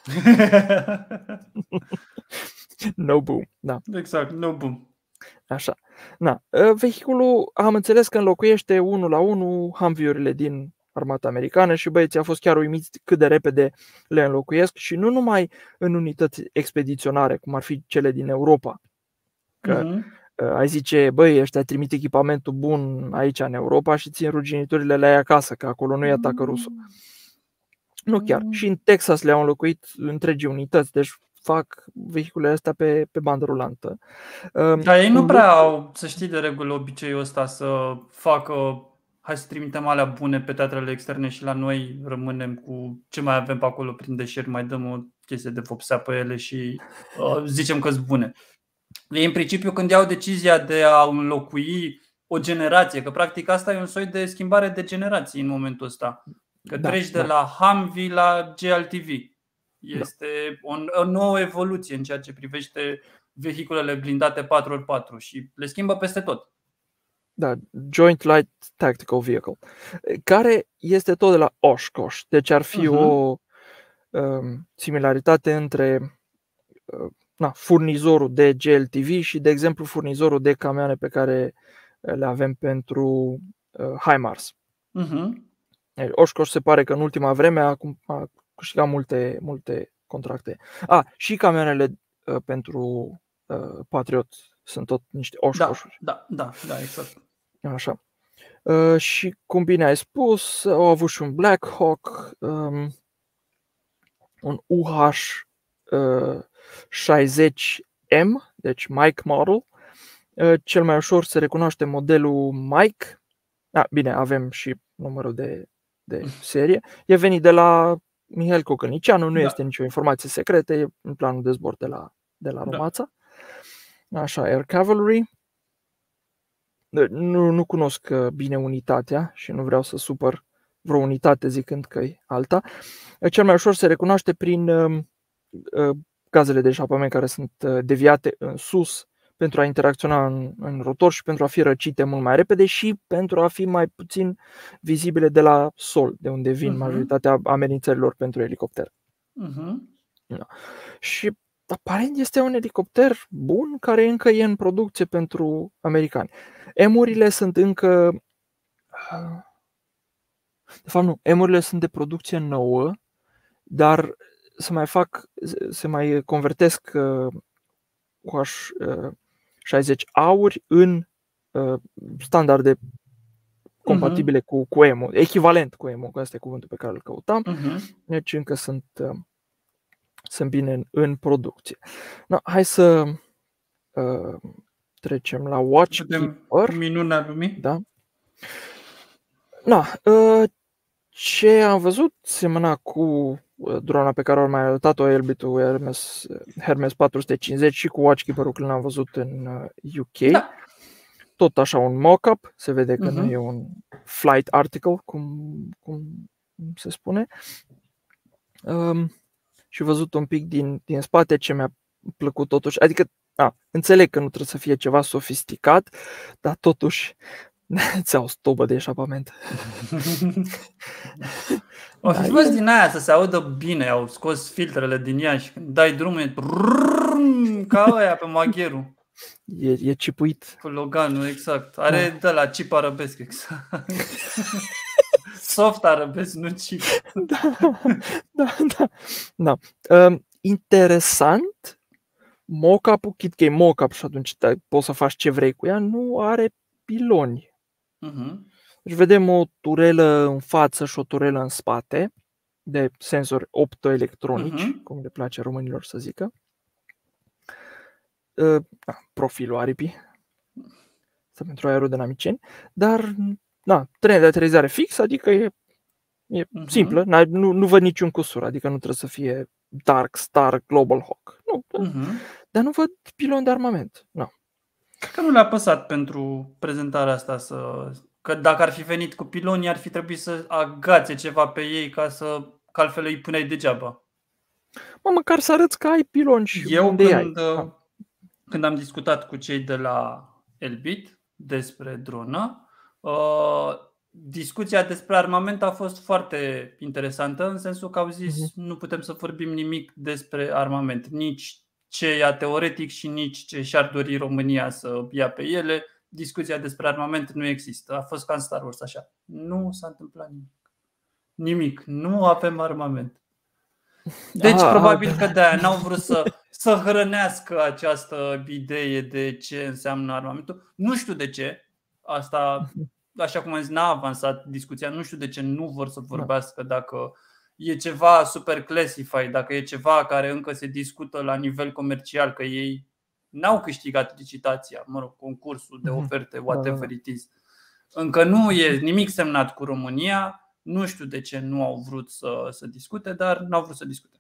No boom, da. Exact, no boom. Așa. Na, vehiculul am înțeles că înlocuiește unul la unul Humvee-urile din armata americană și băieții au fost chiar uimiți cât de repede le înlocuiesc și nu numai în unități expediționare, cum ar fi cele din Europa. Că uh-huh. ai zice, băi, ăștia trimit echipamentul bun aici în Europa și țin ruginiturile la ei acasă, că acolo nu-i atacă rusul. Nu chiar. Și în Texas le-au înlocuit întregi unități, deci fac vehiculele astea pe, pe bandă rulantă. Dar ei nu prea au, să știi de regulă, obiceiul ăsta să facă, hai să trimitem alea bune pe teatrele externe și la noi rămânem cu ce mai avem pe acolo prin deșert, mai dăm o chestie de vopsea pe ele și uh, zicem că-s bune. Ei, în principiu, când iau decizia de a înlocui o generație, că practic asta e un soi de schimbare de generații în momentul ăsta, că da, treci de da. la Humvee la G L T V. Este da. o, o nouă evoluție în ceea ce privește vehiculele blindate patru ori patru și le schimbă peste tot. Da, Joint Light Tactical Vehicle, care este tot de la Oshkosh, deci ar fi uh-huh. o um, similaritate între uh, na, furnizorul de G L T V și, de exemplu, furnizorul de camioane pe care le avem pentru uh, HIMARS. Uh-huh. Oshkosh se pare că în ultima vreme a, a câștigat multe, multe contracte. A, și camioanele uh, pentru uh, Patriot sunt tot niște Oshkosh-uri. Da, da, da, da, exact. Așa. Uh, și cum bine ai spus, au avut și un Black Hawk, um, un U H șaizeci M, deci Mike Model. Uh, cel mai ușor se recunoaște modelul Mike. Ah, bine, avem și numărul de, de serie. E venit de la Mihail Cocălnicianu, nu da. este nicio informație secretă, e în planul de zbor de la, de la Romața. Da. Așa, Air Cavalry. Nu, nu cunosc bine unitatea și nu vreau să supăr vreo unitate zicând că e alta. Cel mai ușor se recunoaște prin uh, gazele de eșapament care sunt deviate în sus pentru a interacționa în, în rotor și pentru a fi răcite mult mai repede și pentru a fi mai puțin vizibile de la sol, de unde vin uh-huh. majoritatea amenințărilor pentru elicopter. Uh-huh. Da. Și aparent este un elicopter bun care încă e în producție pentru americani. M-urile sunt încă... De fapt nu, M-urile sunt de producție nouă, dar se mai fac, se mai convertesc U H șaizeci A-uri în standarde compatibile uh-huh. cu, cu E M U, echivalent cu E M U, că ăsta e cuvântul pe care îl căutam. Uh-huh. Deci încă sunt... sunt bine în, în producție. No, hai să uh, trecem la Watchkeeper. Minunea lumii. Da. No, uh, ce am văzut semăna cu drona pe care am mai arătat-o, Elbitul Hermes, Hermes patru sute cincizeci și cu Watchkeeper-ul când l-am văzut în U K. Da. Tot așa un mock-up, se vede că uh-huh. nu e un flight article, cum, cum se spune. Um, și văzut un pic din, din spate ce mi-a plăcut totuși. Adică, a, înțeleg că nu trebuie să fie ceva sofisticat, dar totuși ți-au stobă de eșapament. O fi fost din aia să se audă bine, au scos filtrele din ea și când dai drumul e ca aia pe magherul. E, e cipuit. Cu Loganul, exact. Are da. de la chip arabesc, exact. Soft arabesc, nu chip. Da, da, da. da. Um, interesant, mock-up-ul, chit că e mock-up și atunci poți să faci ce vrei cu ea, nu are piloni. Uh-huh. Deci vedem o turelă în față și o turelă în spate de senzori optoelectronici, uh-huh. cum le place românilor să zică. Uh, profilul aripii, asta pentru aerodinamicieni, dar da, tren de aterizare fix, adică e E uh-huh. simplă, nu, nu văd niciun cusur, adică nu trebuie să fie Dark Star Global Hawk. Nu, uh-huh. Dar nu văd pilon de armament. No. Că nu le-a păsat pentru prezentarea asta să... Că dacă ar fi venit cu pilonii, ar fi trebuit să agațe ceva pe ei ca să... Că altfel îi puneai degeaba. Mă, măcar să arăți că ai pilon și Eu unde când, ai. când am discutat cu cei de la Elbit despre dronă, uh, discuția despre armament a fost foarte interesantă, în sensul că au zis uh-huh. nu putem să vorbim nimic despre armament, nici ce ia teoretic și nici ce și-ar dori România să ia pe ele. Discuția despre armament nu există. A fost ca în Star Wars așa. Nu s-a întâmplat nimic. Nimic. Nu avem armament. Deci ah, probabil că de-aia n-au vrut să, să hrănească această idee de ce înseamnă armamentul. Nu știu de ce. Asta, așa cum am zis, n-a avansat discuția. Nu știu de ce nu vor să vorbească dacă e ceva super classified, dacă e ceva care încă se discută la nivel comercial, că ei n-au câștigat licitația, mă rog, concursul de oferte, whatever it is. Încă nu e nimic semnat cu România. Nu știu de ce nu au vrut să, să discute, dar n-au vrut să discute.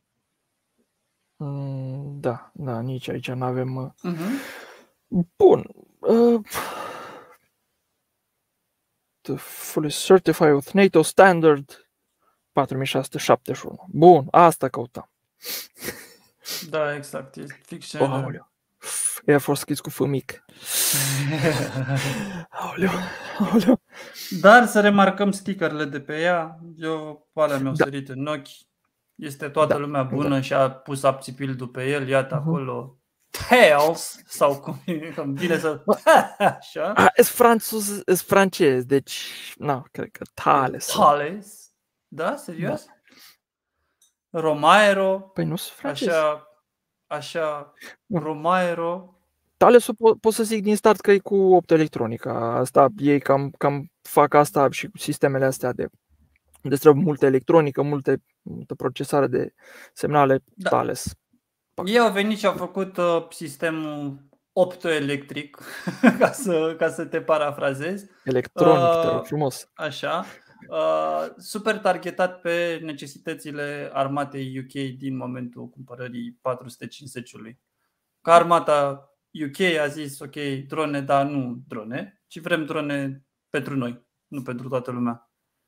Da, da, nici aici nu avem. Uh-huh. Bun. Uh, the fully certified with NATO standard patru mii șase sute șaptezeci și unu. Bun, asta căutam. Da, exact, e fix. Oh, Air Force scris cu F mic. Aoleu, aoleu. Dar să remarcăm stickerele de pe ea. Eu, alea mi-au da. sărit în ochi. Este toată da. lumea bună da. și a pus apțipildul pe el. Iată uh-huh. acolo Tails, sau cum, cum bine să... Așa. Ah, e francez, e francez, deci nu, cred că Thales. Thales? Da, serios? Da. Romaero. Păi nu sunt francez. Așa, așa, Romaero. Thales-ul po- pot să zic din start că e cu optoelectronica. Asta, ei cam, cam fac asta și cu sistemele astea de unde trebuie multă electronică, multe, multă procesare de semnale. Da. Thales. Ei au venit și au făcut uh, sistemul optoelectric, ca, să, ca să te parafrazezi. Electronic, uh, te rog frumos. Așa. Uh, super targetat pe necesitățile armatei U K din momentul cumpărării patru sute cincizeciului. Ca armata U K a zis, ok, drone, dar nu drone, ci vrem drone pentru noi, nu pentru toată lumea.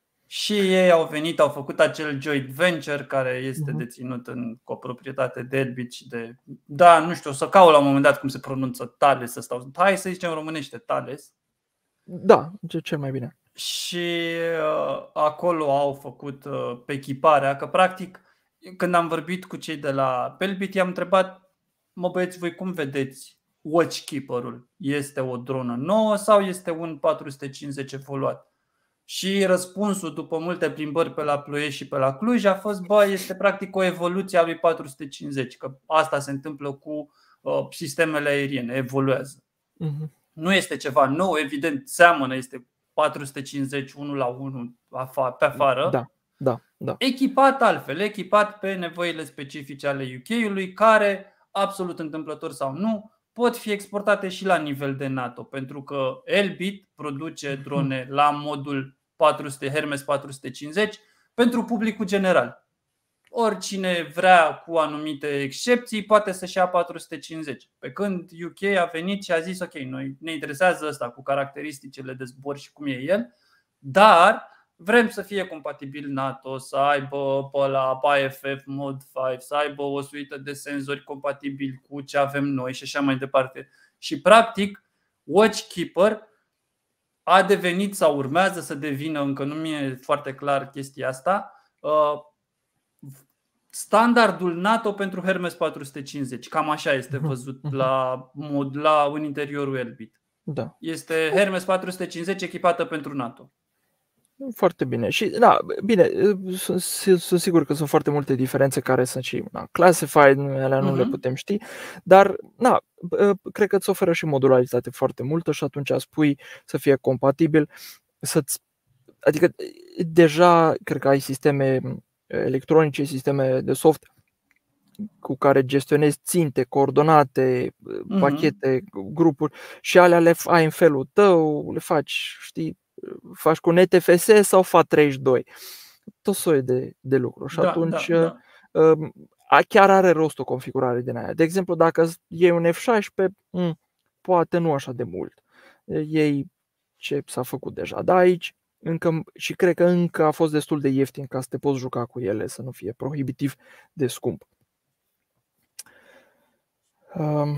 Și ei au venit, au făcut acel joint venture care este uh-huh. deținut în coproprietate de Elbit și de... Da, nu știu, o să caut la un moment dat cum se pronunță Thales, să stau. Hai să zicem românește Thales. Da, ce cel mai bine. Și uh, acolo au făcut uh, pe echiparea, că practic când am vorbit cu cei de la Elbit, i-am întrebat, mă băieți, voi cum vedeți Watchkeeper-ul? Este o dronă nouă sau este un patru sute cincizeci evoluat? Și răspunsul, după multe plimbări pe la Ploiești și pe la Cluj, a fost, bă, este practic o evoluție a lui patru sute cincizeci, că asta se întâmplă cu uh, sistemele aeriene, evoluează. Uh-huh. Nu este ceva nou, evident, seamănă, este patru sute cincizeci unu la unu pe afară, da, da, da. echipat altfel, echipat pe nevoile specifice ale U K-ului, care, absolut întâmplător sau nu, pot fi exportate și la nivel de NATO, pentru că Elbit produce drone la modul patru sute, Hermes patru sute cincizeci pentru publicul general. Oricine vrea, cu anumite excepții, poate să-și ia patru sute cincizeci. Pe când U K a venit și a zis, ok, noi ne interesează ăsta cu caracteristicile de zbor și cum e el, dar vrem să fie compatibil NATO, să aibă pe la I F F Mod cinci, să aibă o suită de senzori compatibili cu ce avem noi și așa mai departe. Și practic Watchkeeper a devenit sau urmează să devină, încă nu mi-e foarte clar chestia asta, standardul NATO pentru Hermes patru sute cincizeci. Cam așa este văzut la mod, la, în interiorul Elbit. Da. Este Hermes patru sute cincizeci echipată pentru NATO. Foarte bine. Și da, bine, sunt, sunt sigur că sunt foarte multe diferențe care sunt și na, classified, alea nu uh-huh. le putem ști, dar na, cred că îți oferă și modularitate foarte multă și atunci spui să fie compatibil, să-ți, adică deja cred că ai sisteme electronice, sisteme de soft cu care gestionezi ținte, coordonate, uh-huh. pachete, grupuri și alea le ai în felul tău, le faci, știi, faci cu N T F S sau F A treizeci și doi. tot soiul de, de lucruri. Și Da, atunci da, da. chiar are rost o configurare din aia. De exemplu, dacă iei un F șaisprezece, m, poate nu așa de mult. Iei ce s-a făcut deja. Dar aici încă, și cred că încă a fost destul de ieftin ca să te poți juca cu ele, să nu fie prohibitiv de scump. Um,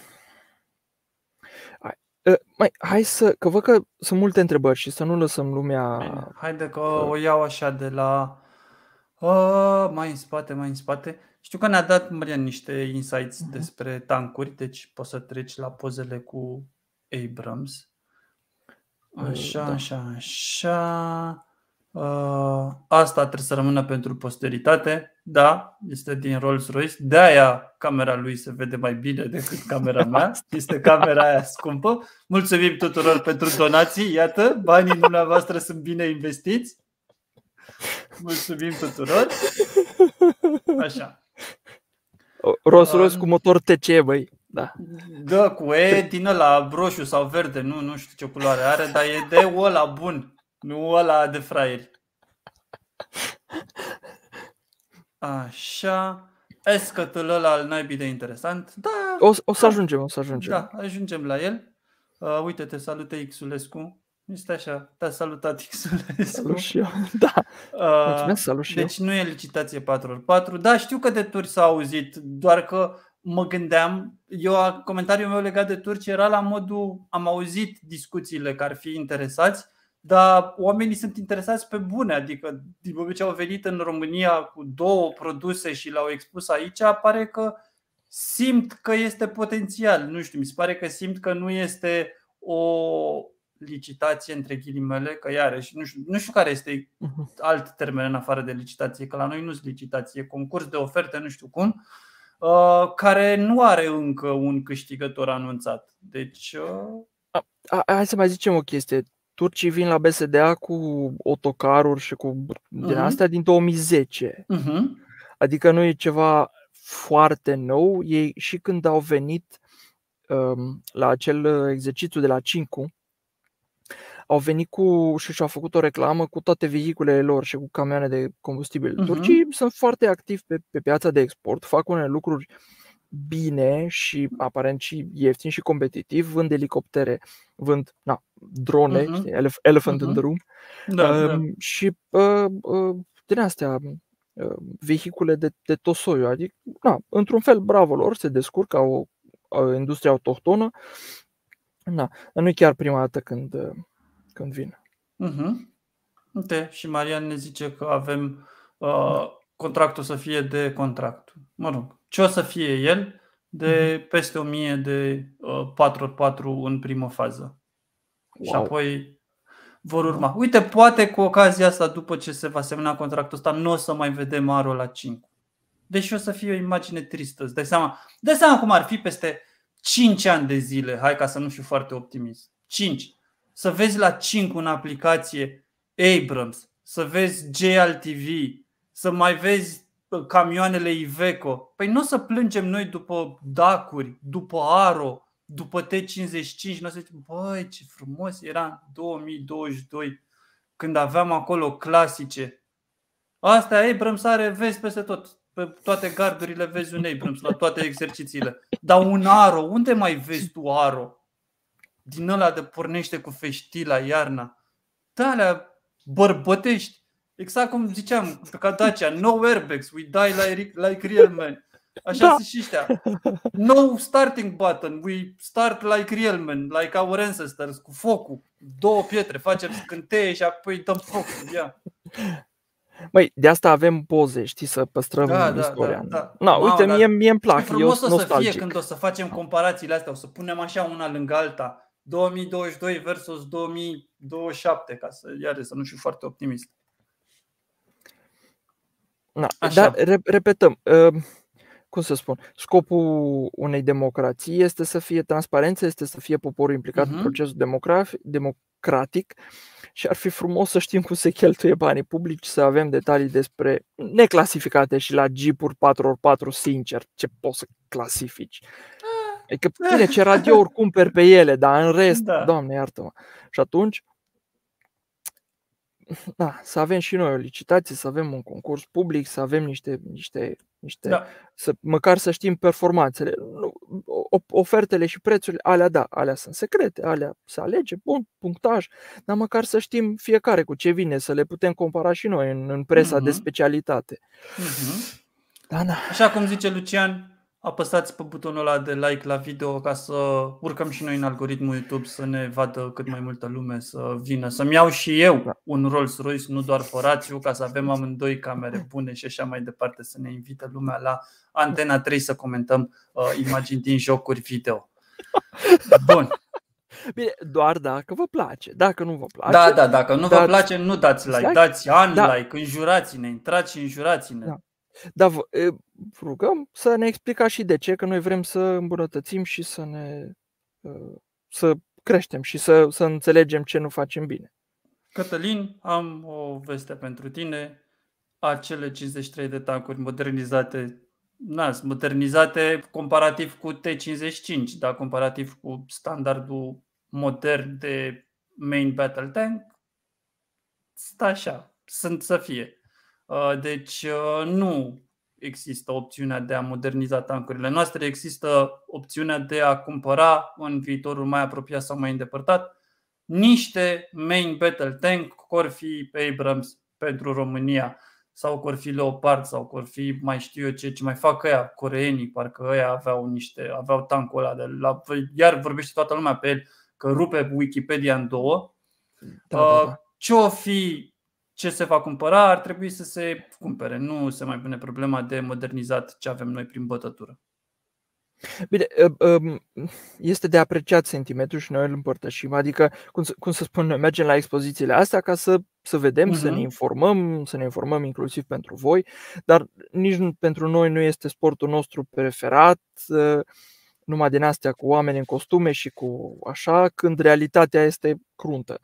hai, mai, hai să, că văd că sunt multe întrebări și să nu lăsăm lumea... Bine, haide că o iau așa de la... Uh, mai în spate, mai în spate. Știu că ne-a dat Marian niște insights uh-huh. despre tancuri, deci poți să treci la pozele cu Abrams. Așa, da. așa, așa. Uh, asta trebuie să rămână pentru posteritate. Da, este din Rolls-Royce. De-aia camera lui se vede mai bine decât camera mea. Este camera aia scumpă. Mulțumim tuturor pentru donații. Iată, banii dumneavoastră sunt bine investiți. Mulțumim tuturor. Așa. Rolls-Royce uh, cu motor T C, băi. Da. Da, cu E din ăla roșu sau verde, nu, nu știu ce culoare are, dar e de ăla bun, nu ăla de fraieri. Așa, escătul ăla al naibii de interesant. Da, o, o să ajungem, o să ajungem. Da, ajungem la el. Uh, uite, te salută Xulescu. Este așa, te-a salutat Xulescu. Salut și eu, da. Uh, Mulțumesc, salut și deci eu. nu e licitație patru ori patru. Da, știu că de turi s-a auzit, doar că mă gândeam, eu, comentariul meu legat de turci era la modul, am auzit discuțiile că ar fi interesați, dar oamenii sunt interesați pe bune, adică din moment ce au venit în România cu două produse și le-au expus aici, pare că simt că este potențial, nu știu, mi se pare că simt că nu este o licitație între ghilimele, că iarăși nu știu, nu știu care este alt termen în afară de licitație, că la noi nu sunt licitație, concurs de oferte, nu știu cum, care nu are încă un câștigător anunțat. Deci a, a, hai să mai zicem o chestie. Turcii vin la B S D A cu autocaruri și cu din uh-huh. astea din două mii zece. Uh-huh. Adică nu e ceva foarte nou. Ei și când au venit um, la acel exercițiu de la Cincu, au venit cu și și-au făcut o reclamă cu toate vehiculele lor și cu camioane de combustibil. Uh-huh. Turcii sunt foarte activi pe, pe piața de export, fac unele lucruri bine și aparent și ieftin și competitiv, vând elicoptere, vând na, drone, uh-huh. știi, elephant uh-huh. in the room, da, uh, da. și uh, uh, din astea uh, vehicule de, de tot soiul. Adică, na, într-un fel, bravo lor, se descurcă, o, o industrie autohtonă. Na, nu e chiar prima dată când, uh, când vin. Uh-huh. Uite, și Marian ne zice că avem uh, contractul să fie de contract. Mă rog, ce o să fie el? De peste o mie de uh, patru ori patru în primă fază. Wow. Și apoi vor urma. Uite, poate cu ocazia asta, după ce se va semna contractul ăsta, nu o să mai vedem Aro la cinci. Deci o să fie o imagine tristă. Îți dai seama, dai seama cum ar fi peste cinci ani de zile, hai ca să nu fiu foarte optimist. cinci. Să vezi la cinci în aplicație Abrams, să vezi J L T V, să mai vezi camioanele Iveco. Păi nu o să plângem noi după Dacuri, după Aro, după T cincizeci și cinci. Nu o să zicem, băi, ce frumos era în două mii douăzeci și doi când aveam acolo clasice. Astea Abrams are, vezi peste tot. Pe toate gardurile vezi un Abrams, la toate exercițiile. Dar un Aro, unde mai vezi tu Aro? Din ăla de pornește cu feștila iarna. De alea bărbătești. Exact cum ziceam, ca Dacia, no airbags, we die like, like real men. Așa da. Sunt și ăștia. No starting button, we start like real men, like our ancestors, cu focul. Două pietre, facem scânteie și apoi dăm focul. Ia. Băi, de asta avem poze, știi, să păstrăm da, istoria. Da, da, da. Na, uite, mie mie îmi plac, eu sunt nostalgic. Frumos o să fie când o să facem comparațiile astea, o să punem așa una lângă alta. două mii douăzeci și doi versus două mii douăzeci și șapte, ca să iară să nu fiu foarte optimist. Na, dar repetăm, uh, cum să spun, scopul unei democrații este să fie transparență, este să fie poporul implicat uh-huh. în procesul democratic și ar fi frumos să știm cum se cheltuie banii publici, să avem detalii despre neclasificate și la jeepuri patru ori patru, sincer, ce poți să clasifici. Adică, bine, ce radiouri cumperi pe ele, dar în rest, da. Doamne iartă-mă. Și atunci, da, să avem și noi o licitație, să avem un concurs public, să avem niște, niște, niște Da. să, măcar să știm performanțele. Nu, ofertele și prețurile, alea da, alea sunt secrete, alea se alege, bun, punctaj, dar măcar să știm fiecare cu ce vine, să le putem compara și noi în, în presa uh-huh. de specialitate. Uh-huh. Da, da. Așa cum zice Lucian, apăsați pe butonul ăla de like la video ca să urcăm și noi în algoritmul YouTube, să ne vadă cât mai multă lume, să vină, să-mi iau și eu da. un Rolls-Royce, nu doar Horațiu, ca să avem amândoi camere bune și așa mai departe, să ne invite lumea la Antena trei să comentăm uh, imagini din jocuri video. Bun. Bine, doar dacă vă place. Dacă nu vă place... Da, da, dacă nu dați, vă place, nu dați like, dați unlike, da. Înjurați-ne, intrați și înjurați-ne. Da. Dar vă rugăm să ne explicați și de ce, că noi vrem să îmbunătățim și să ne să creștem și să, să înțelegem ce nu facem bine. Cătălin, am o veste pentru tine. Acele cincizeci și trei de tancuri modernizate, na, modernizate comparativ cu T cincizeci și cinci, dar comparativ cu standardul modern de main battle tank, stă așa, sunt să fie. Deci nu există opțiunea de a moderniza tancurile noastre, există opțiunea de a cumpăra în viitorul mai apropiat sau mai îndepărtat niște main battle tank, cor fi Abrams pentru România sau cor fi Leopard sau cor fi mai știu eu ce, ce mai fac ăia, coreenii, parcă ăia aveau niște, aveau tancul ăla de la, iar vorbește toată lumea pe el că rupe Wikipedia în două. Da, da, da. Ce o fi, ce se va cumpăra, ar trebui să se cumpere. Nu se mai pune problema de modernizat ce avem noi prin bătătură. Bine, este de apreciat sentimentul și noi îl împărtășim. Adică, cum să, cum să spun, noi mergem la expozițiile astea ca să, să vedem, uh-huh. să ne informăm, să ne informăm inclusiv pentru voi, dar nici pentru noi nu este sportul nostru preferat, numai din astea cu oameni în costume și cu așa, când realitatea este cruntă.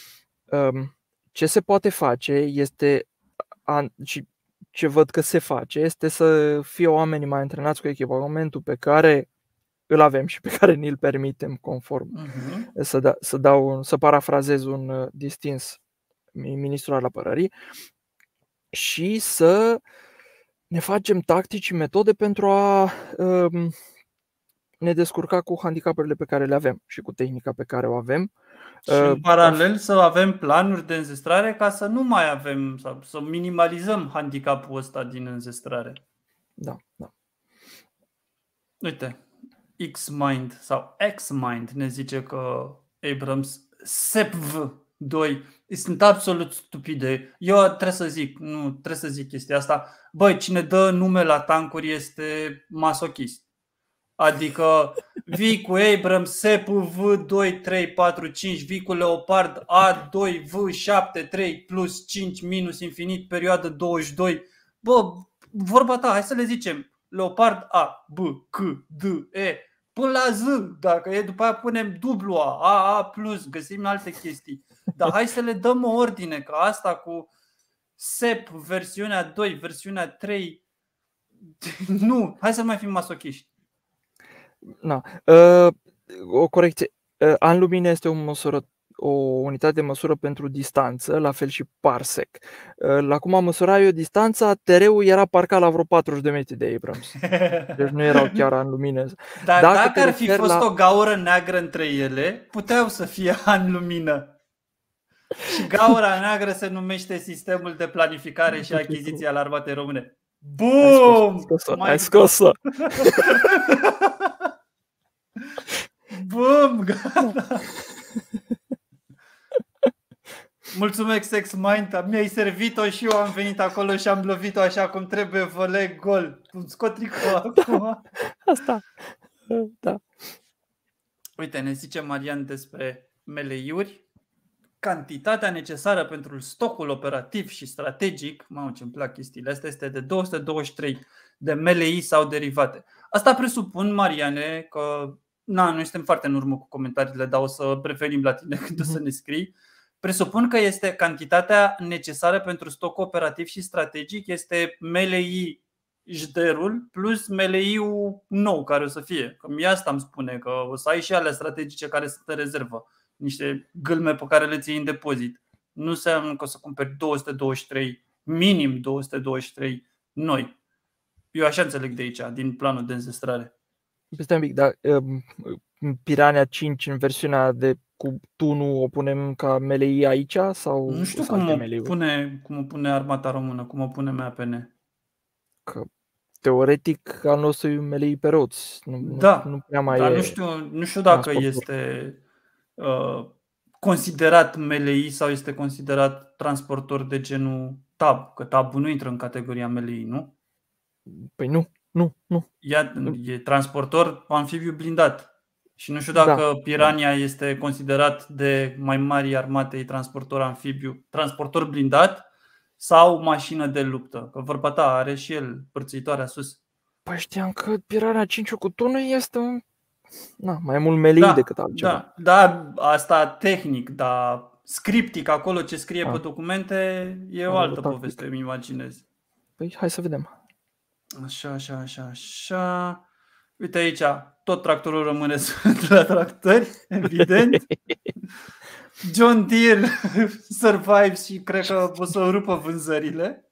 Ce se poate face este, și ce văd că se face, este să fie oamenii mai antrenați cu echipamentul pe care îl avem și pe care ni-l permitem conform. Uh-huh. Să, da, să, dau, să parafrazez un distins ministru al apărării și să ne facem tactici și metode pentru a um, ne descurca cu handicapele pe care le avem și cu tehnica pe care o avem. Și în paralel să avem planuri de înzestrare ca să nu mai avem, sau să minimalizăm handicapul ăsta din înzestrare. Da, da. Uite, X-Mind sau X-Mind ne zice că Abrams S E P V doi sunt absolut stupide. Eu trebuie să zic, nu trebuie să zic chestia asta. Băi, cine dă nume la tancuri este masochist. Adică vii cu Abrams S E P V doi, trei, patru, cinci, vii cu Leopard A doi V șapte, trei plus cinci minus infinit perioadă douăzeci și doi. Bă, vorba ta, hai să le zicem Leopard A, B, C, D, E până la Z, dacă e, după aia punem dublu A, A, A plus, găsim alte chestii. Dar hai să le dăm o ordine, că asta cu S E P versiunea doi, versiunea trei, nu, hai să nu mai fim masochiști. No. Uh, o corecție. Uh, an lumină este o măsură, o unitate de măsură pentru distanță, la fel și parsec. Uh, la cum am măsurat eu distanța, tereul era parcat la vreo patruzeci de metri de Abrams. Deci nu erau chiar an lumină. Dar dacă, dacă ar fi fost la... o gaură neagră între ele, puteau să fie an lumină. Și gaura neagră se numește Sistemul de Planificare și Achiziție al Armatei Române. Bum! Ai scos-o! Bum, gata. Mulțumesc, X-Mind, mi-ai servit-o și eu am venit acolo și am lovit-o așa cum trebuie, văleg gol. Îmi scot tricou acum. Asta, da. Uite, ne zice Marian despre meleiuri. Cantitatea necesară pentru stocul operativ și strategic, mamă ce-mi plac chestiile astea, este de două sute douăzeci și trei de melei sau derivate. Asta presupun, Mariane, că na, noi suntem foarte în urmă cu comentariile, dar o să preferim la tine când o să ne scrii. Presupun că este cantitatea necesară pentru stoc operativ și strategic, este melei jderul plus meleiul nou care o să fie. Că mie asta îmi spune, că o să ai și alea strategice care sunt în rezervă. Niște gâlme pe care le ții în depozit. Nu înseamnă că o să cumperi două sute douăzeci și trei, minim două sute douăzeci și trei noi. Eu așa înțeleg de aici, din planul de înzestrare. Peste un pic, dar um, Piranha cinci în versiunea de cu tunul o punem ca M L I aici? Sau nu știu cum o, pune, cum o pune Armata Română, cum o pune M A P N. Că teoretic al nostru e un M L I pe roți. Nu, da, nu, nu prea mai dar e nu știu, nu știu dacă transportor. Este uh, considerat M L I sau este considerat transportor de genul T A B, că T A B nu intră în categoria M L I, nu? Păi nu, nu, nu. Ia, e transportor amfibiu blindat. Și nu știu dacă da. Piranha este considerat de mai mari armatei transportor amfibiu, transportor blindat sau mașină de luptă. Că vorba ta are și el părțitoarea sus. Păi știam că Piranha cinci cu tunul este un... Na, mai mult M L I da, decât altceva. Da, da, asta tehnic, dar scriptic, acolo ce scrie A. pe documente e o altă poveste, îmi imaginez. Păi hai să vedem. Așa, așa, așa, așa. Uite aici, tot tractorul rămâne la tractori, evident. John Deere survives și cred că o să rupă vânzările.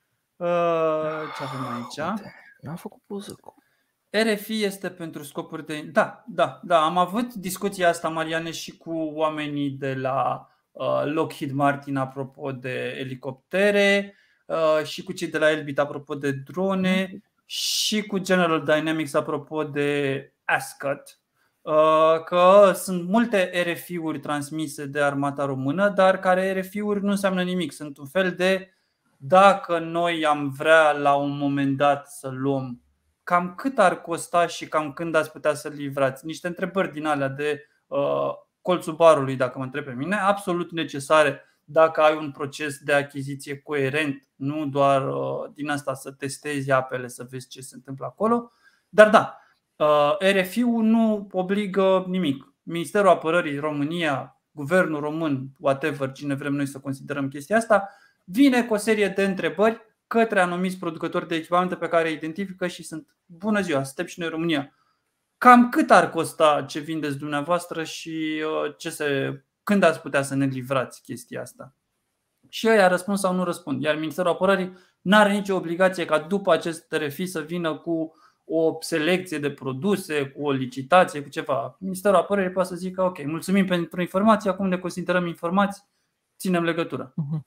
Ce avem aici? N-am făcut poză cu... R F I este pentru scopuri de... Da, da, da. Am avut discuția asta, Mariane, și cu oamenii de la uh, Lockheed Martin apropo de elicoptere, uh, și cu cei de la Elbit apropo de drone, mm. și cu General Dynamics apropo de Ascot. Uh, că sunt multe R F I-uri transmise de Armata Română, dar care R F I-uri nu înseamnă nimic. Sunt un fel de, dacă noi am vrea la un moment dat să luăm, cam cât ar costa și cam când ați putea să livrați? Niște întrebări din alea de uh, colțul barului, dacă mă întreb pe mine, absolut necesare dacă ai un proces de achiziție coerent, nu doar uh, din asta să testezi apele, să vezi ce se întâmplă acolo. Dar da, uh, R F I-ul nu obligă nimic. Ministerul Apărării România, Guvernul Român, whatever, cine vrem noi să considerăm chestia asta, vine cu o serie de întrebări către anumiți producători de echipamente pe care îi identifică și sunt: bună ziua, suntem și noi România. Cam cât ar costa ce vindeți dumneavoastră și ce se, când ați putea să ne livrați chestia asta? Și ăia răspund sau nu răspund. Iar Ministerul Apărării n-are nicio obligație ca după acest R F I să vină cu o selecție de produse, cu o licitație, cu ceva. Ministerul Apărării poate să zică: ok, mulțumim pentru informații, acum ne considerăm informați, ținem legătura. Uh-huh.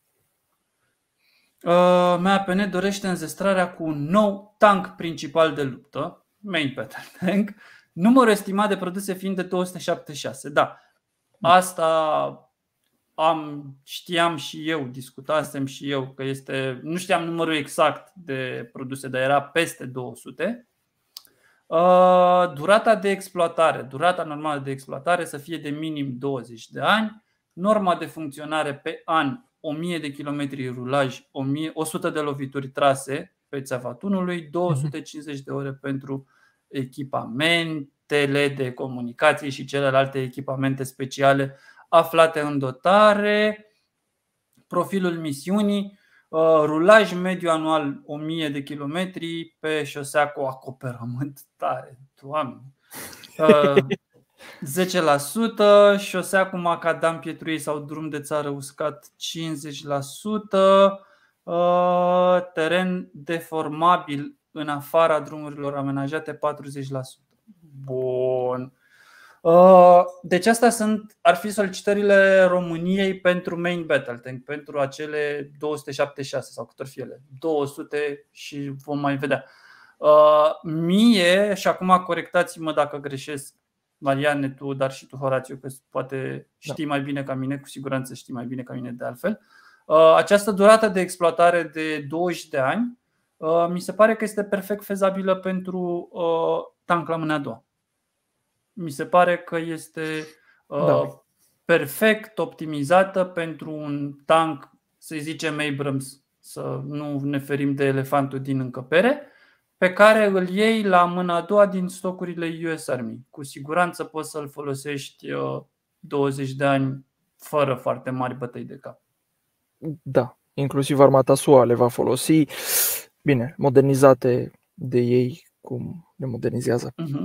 M A P N dorește înzestrarea cu un nou tank principal de luptă, Main Battle Tank, numărul estimat de produse fiind de două sute șaptezeci și șase. Da, asta am, știam și eu, discutasem și eu că este, nu știam numărul exact de produse, dar era peste două sute. Durata de exploatare, durata normală de exploatare să fie de minim douăzeci de ani, norma de funcționare pe an o mie de kilometri rulaj, o sută de lovituri trase pe țeava tunului, două sute cincizeci de ore pentru echipamentele de comunicație și celelalte echipamente speciale aflate în dotare. Profilul misiunii: rulaj mediu anual o mie de kilometri pe șosea cu acoperământ tare, Doamne. zece la sută, șosea cu macadam pietruit sau drum de țară uscat cincizeci la sută, teren deformabil în afara drumurilor amenajate patruzeci la sută. Bun. Deci astea sunt, ar fi solicitările României pentru Main Battle Tank, pentru acele două sute șaptezeci și șase sau cât or fi ele, două sute și vom mai vedea. Mie, și acum corectați-mă dacă greșesc, Mariane, tu, dar și tu, Horațiu, că poate știi mai bine ca mine, cu siguranță știi mai bine ca mine de altfel. Această durată de exploatare de douăzeci de ani mi se pare că este perfect fezabilă pentru tank la mâna a doua. Mi se pare că este da. perfect optimizată pentru un tank, să zicem Abrams, să nu ne ferim de elefantul din încăpere, pe care îl iei la mâna a doua din stocurile U S Army. Cu siguranță poți să-l folosești douăzeci de ani fără foarte mari bătăi de cap. Da, inclusiv armata S U A le va folosi. Bine, modernizate de ei, cum le modernizează. Uh-huh.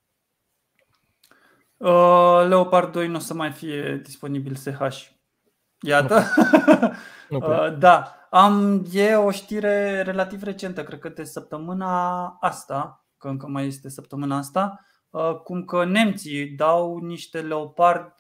uh, Leopard doi nu o să mai fie disponibil S H. Iată. Nu prea. Da, am, e o știre relativ recentă, cred că de săptămâna asta, că încă mai este săptămâna asta, cum că nemții dau niște Leopard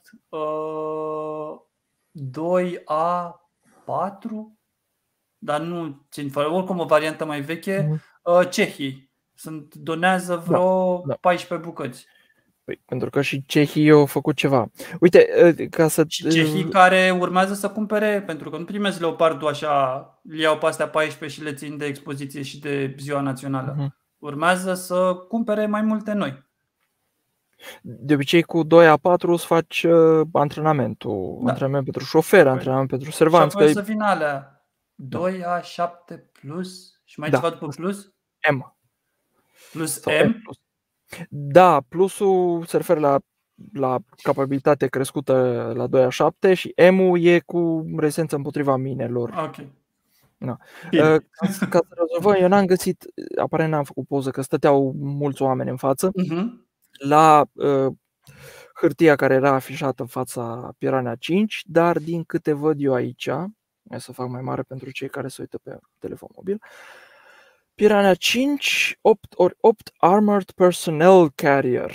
doi A patru, dar nu țin fără, oricum o variantă mai veche, Cehii. Sunt, donează vreo Da, da. paisprezece bucăți. Păi, pentru că și cehii au făcut ceva. Uite, ca să... Și cehii care urmează să cumpere, pentru că nu primesc Leopardul așa, le iau pe astea paisprezece și le țin de expoziție și de ziua națională. Uh-huh. Urmează să cumpere mai multe noi. De obicei cu doi A patru îți faci uh, antrenamentul, da. Antrenament pentru șofer, păi. Antrenament pentru servanți. Și apoi că... să vină alea doi A șapte plus și mai da. Ceva după plus? M. Plus Sau M? M plus. Da, plusul se referă la, la capabilitate crescută la doi A șapte și M-ul e cu rezistență împotriva minelor. Ok. Da. Uh, ca să rezolvăm, eu n-am găsit, aparent n-am făcut poză, că stăteau mulți oameni în față. Uh-huh. La uh, hârtia care era afișată în fața Piranha cinci, dar din câte văd eu aici, hai să fac mai mare pentru cei care se uită pe telefon mobil, Piranha cinci, opt Armored Personnel Carrier.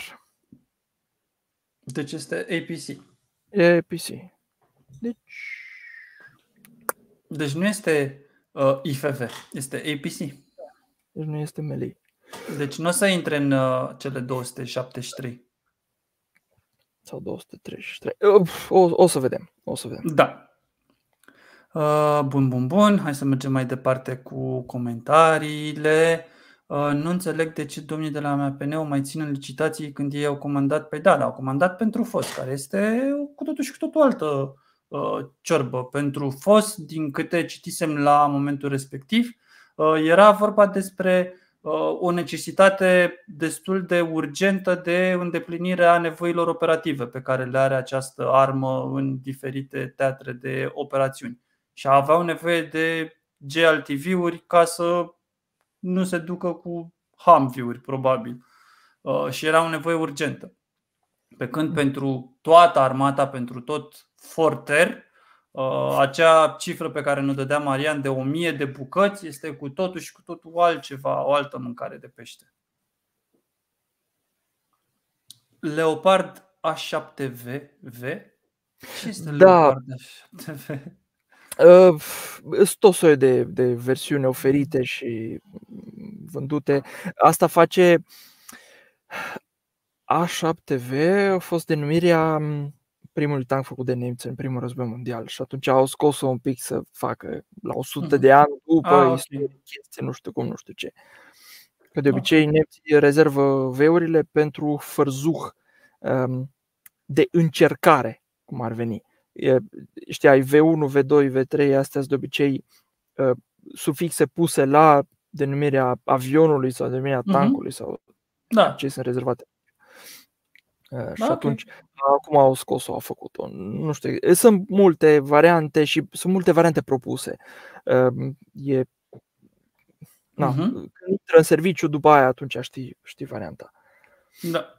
Deci este A P C. E A P C. Deci... Deci nu este uh, I F V, este A P C. Deci nu este melee. Deci nu o să intre în uh, cele două sute șaptezeci și trei. Sau două sute treizeci și trei. O, o să vedem. O să vedem. Da. Uh, bun, bun, bun. Hai să mergem mai departe cu comentariile. Uh, nu înțeleg de ce domnii de la M A P N o mai țin în licitații când ei au comandat. Păi da, au comandat pentru F O S, care este cu totul și cu totul altă uh, ciorbă. Pentru F O S, din câte citisem la momentul respectiv, uh, era vorba despre uh, o necesitate destul de urgentă de îndeplinire a nevoilor operative pe care le are această armă în diferite teatre de operațiuni. Și aveau nevoie de G L T V-uri ca să nu se ducă cu Humvee-uri, probabil. Și era o nevoie urgentă. Pe când pentru toată armata, pentru tot Forter, acea cifră pe care ne dădea Marian de o mie de bucăți este cu totul și cu totul altceva, o altă mâncare de pește. Leopard A șapte V. V? Ce este da. Leopard A șapte V? Uh, sunt tot soiul de, de versiuni oferite și vândute. Asta face A șapte V a fost denumirea primului tank făcut de nemți în primul război mondial și atunci au scos-o un pic să facă la o sută de ani după ah, istorie, okay. chestii, nu știu cum, nu știu ce. Că de obicei okay. nemții rezervă V-urile pentru fărzuh de încercare, cum ar veni. Știai, V unu, V doi, V trei, astea sunt de obicei uh, sufixe puse la denumirea avionului sau denumirea tankului uh-huh. sau da. ce sunt rezervate. Uh, da, și atunci, okay. acum au scos-o, au făcut-o. Nu știu, sunt multe variante și sunt multe variante propuse. Uh, e, na, uh-huh. Când intră în serviciu, după aia, atunci știi, știi varianta. Da.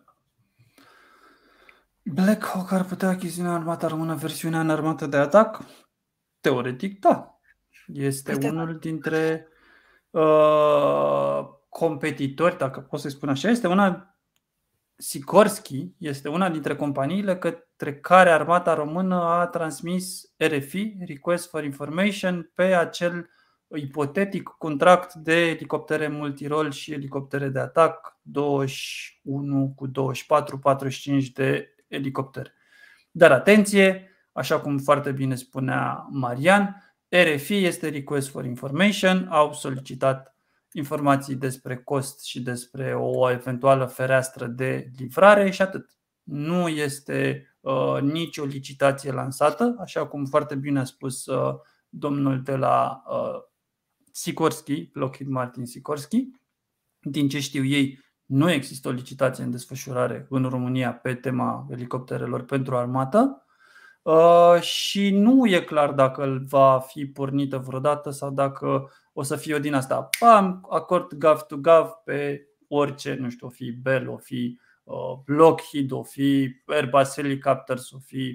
Black Hawk ar putea achiziționa armata română versiunea în armată de atac? Teoretic, da. Este Uite, unul dintre uh, competitori, dacă pot să-i spun așa. Este una, Sikorsky este una dintre companiile către care armata română a transmis R F I, Request for Information, pe acel ipotetic contract de elicoptere multirol și elicoptere de atac, douăzeci și unu cu douăzeci și patru patruzeci și cinci de elicoptere. Dar atenție, așa cum foarte bine spunea Marian, R F I este Request for Information, au solicitat informații despre cost și despre o eventuală fereastră de livrare și atât. Nu este uh, nicio licitație lansată, așa cum foarte bine a spus uh, domnul de la uh, Sikorsky, Lockheed Martin Sikorsky. Din ce știu ei, nu există o licitație în desfășurare în România pe tema elicopterelor pentru armată uh, și nu e clar dacă va fi pornită vreodată sau dacă o să fie o din asta. Bam, acord gov to gov pe orice, nu știu, o fi Bell, o fi uh, Lockheed, o fi Airbus Helicopters, o fi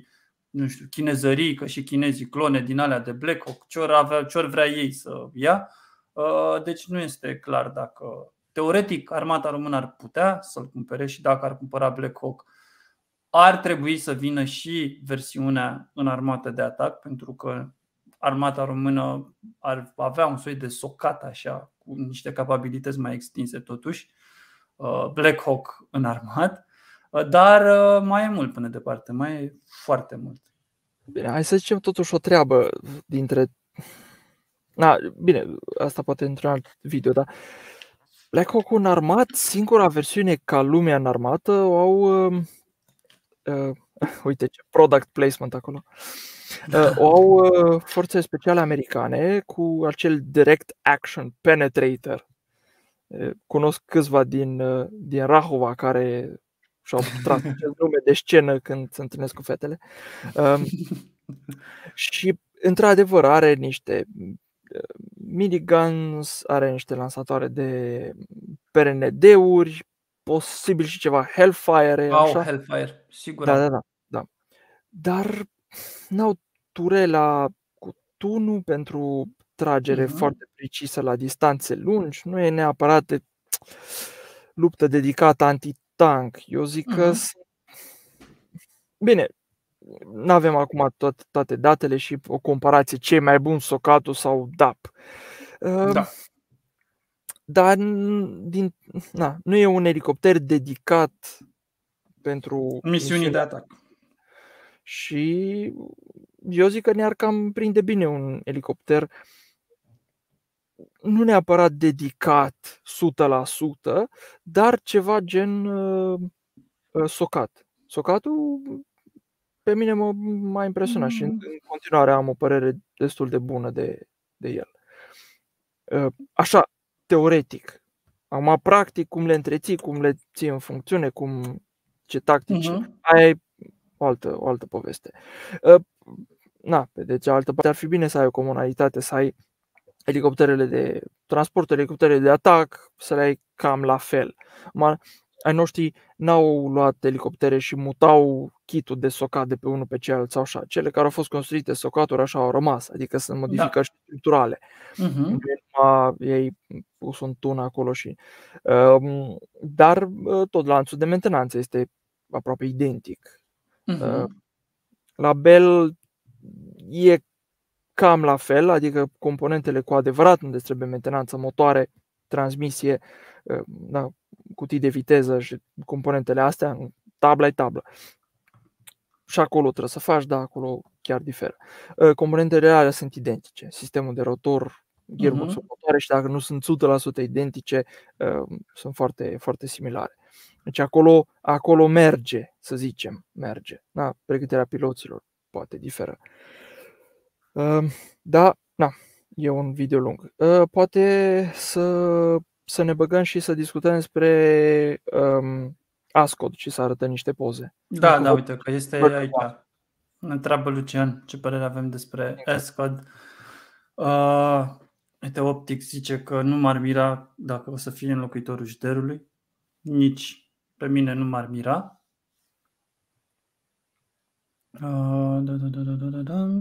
nu știu, chinezării, că și chinezii clone din alea de Black Hawk, ce-or avea, ce-or vrea ei să ia. Deci nu este clar dacă, teoretic, armata română ar putea să-l cumpere și dacă ar cumpăra Black Hawk, ar trebui să vină și versiunea înarmată de atac, pentru că armata română ar avea un soi de socat așa, cu niște capabilități mai extinse totuși, Black Hawk înarmat, dar mai e mult până departe, mai e foarte mult. Bine, hai să zicem totuși o treabă dintre... Na, bine, asta poate într-un alt video, dar Black Hawk înarmat, singura versiune ca lumea înarmată o au... Uh, uh, uite ce product placement acolo. Uh, o au uh, forțe speciale americane cu acel Direct Action Penetrator. Uh, cunosc câțiva din, uh, din Rahova care și-au tras acest nume de scenă când se întâlnesc cu fetele. Uh, și într-adevăr are niște miniguns, are niște lansatoare de P R N D-uri, posibil și ceva Hellfire. Au așa? Hellfire, sigur. Da, da, da, da. Dar n-au turela cu tunul pentru tragere uh-huh. foarte precisă la distanțe lungi. Nu e neapărat de luptă dedicată anti-tank. Eu zic uh-huh. că... Bine, nu avem acum toate, toate datele și o comparație ce e mai bun, Socatul sau D A P. Da. Dar din, na, nu e un elicopter dedicat pentru misiuni de atac. Și eu zic că ne-ar cam prinde bine un elicopter nu neapărat dedicat o sută la sută, dar ceva gen uh, Socat. Socatul pe mine mă m-a impresionat mm. și în, în continuare am o părere destul de bună de, de el. Uh, așa, teoretic. Acum, practic, cum le întreții, cum le ții în funcțiune, cum, ce tactici, uh-huh. aia e o altă, o altă poveste. Uh, na, pe de cealaltă parte ar fi bine să ai o comunalitate, să ai elicopterele de transport, elicopterele de atac, să le ai cam la fel. Ma, ai noștri n-au luat elicoptere și mutau kitul de Socat de pe unul pe celălalt sau așa. Cele care au fost construite Socaturi așa au rămas, adică sunt modificări da. structurale. Uh-huh. Ei pus un tun acolo și... Uh, dar uh, tot lanțul de mentenanță este aproape identic. Uh-huh. Uh, la Bell e cam la fel, adică componentele cu adevărat unde trebuie mentenanță, motoare, transmisie, uh, da, cutii de viteză și componentele astea, tabla e tablă. Și acolo trebuie să faci, da, acolo chiar diferă. Uh, componentele alea sunt identice. Sistemul de rotor, gearbox-ul, uh-huh. motoare și dacă nu sunt o sută la sută identice, uh, sunt foarte, foarte similare. Deci acolo, acolo merge, să zicem, merge. Da? Pregătirea piloților poate diferă. Uh, da, na, e un video lung. Uh, poate să, să ne băgăm și să discutăm despre um, ASCOD și să arătăm niște poze. Da, da, uite că este aici. Ne întreabă Lucian ce părere avem despre ASCOD. Uh, uite, Optic zice că nu m-ar mira dacă o să fie înlocuitorul Jderului. Nici pe mine nu m-ar mira. Uh, da, da, da, da, da, da.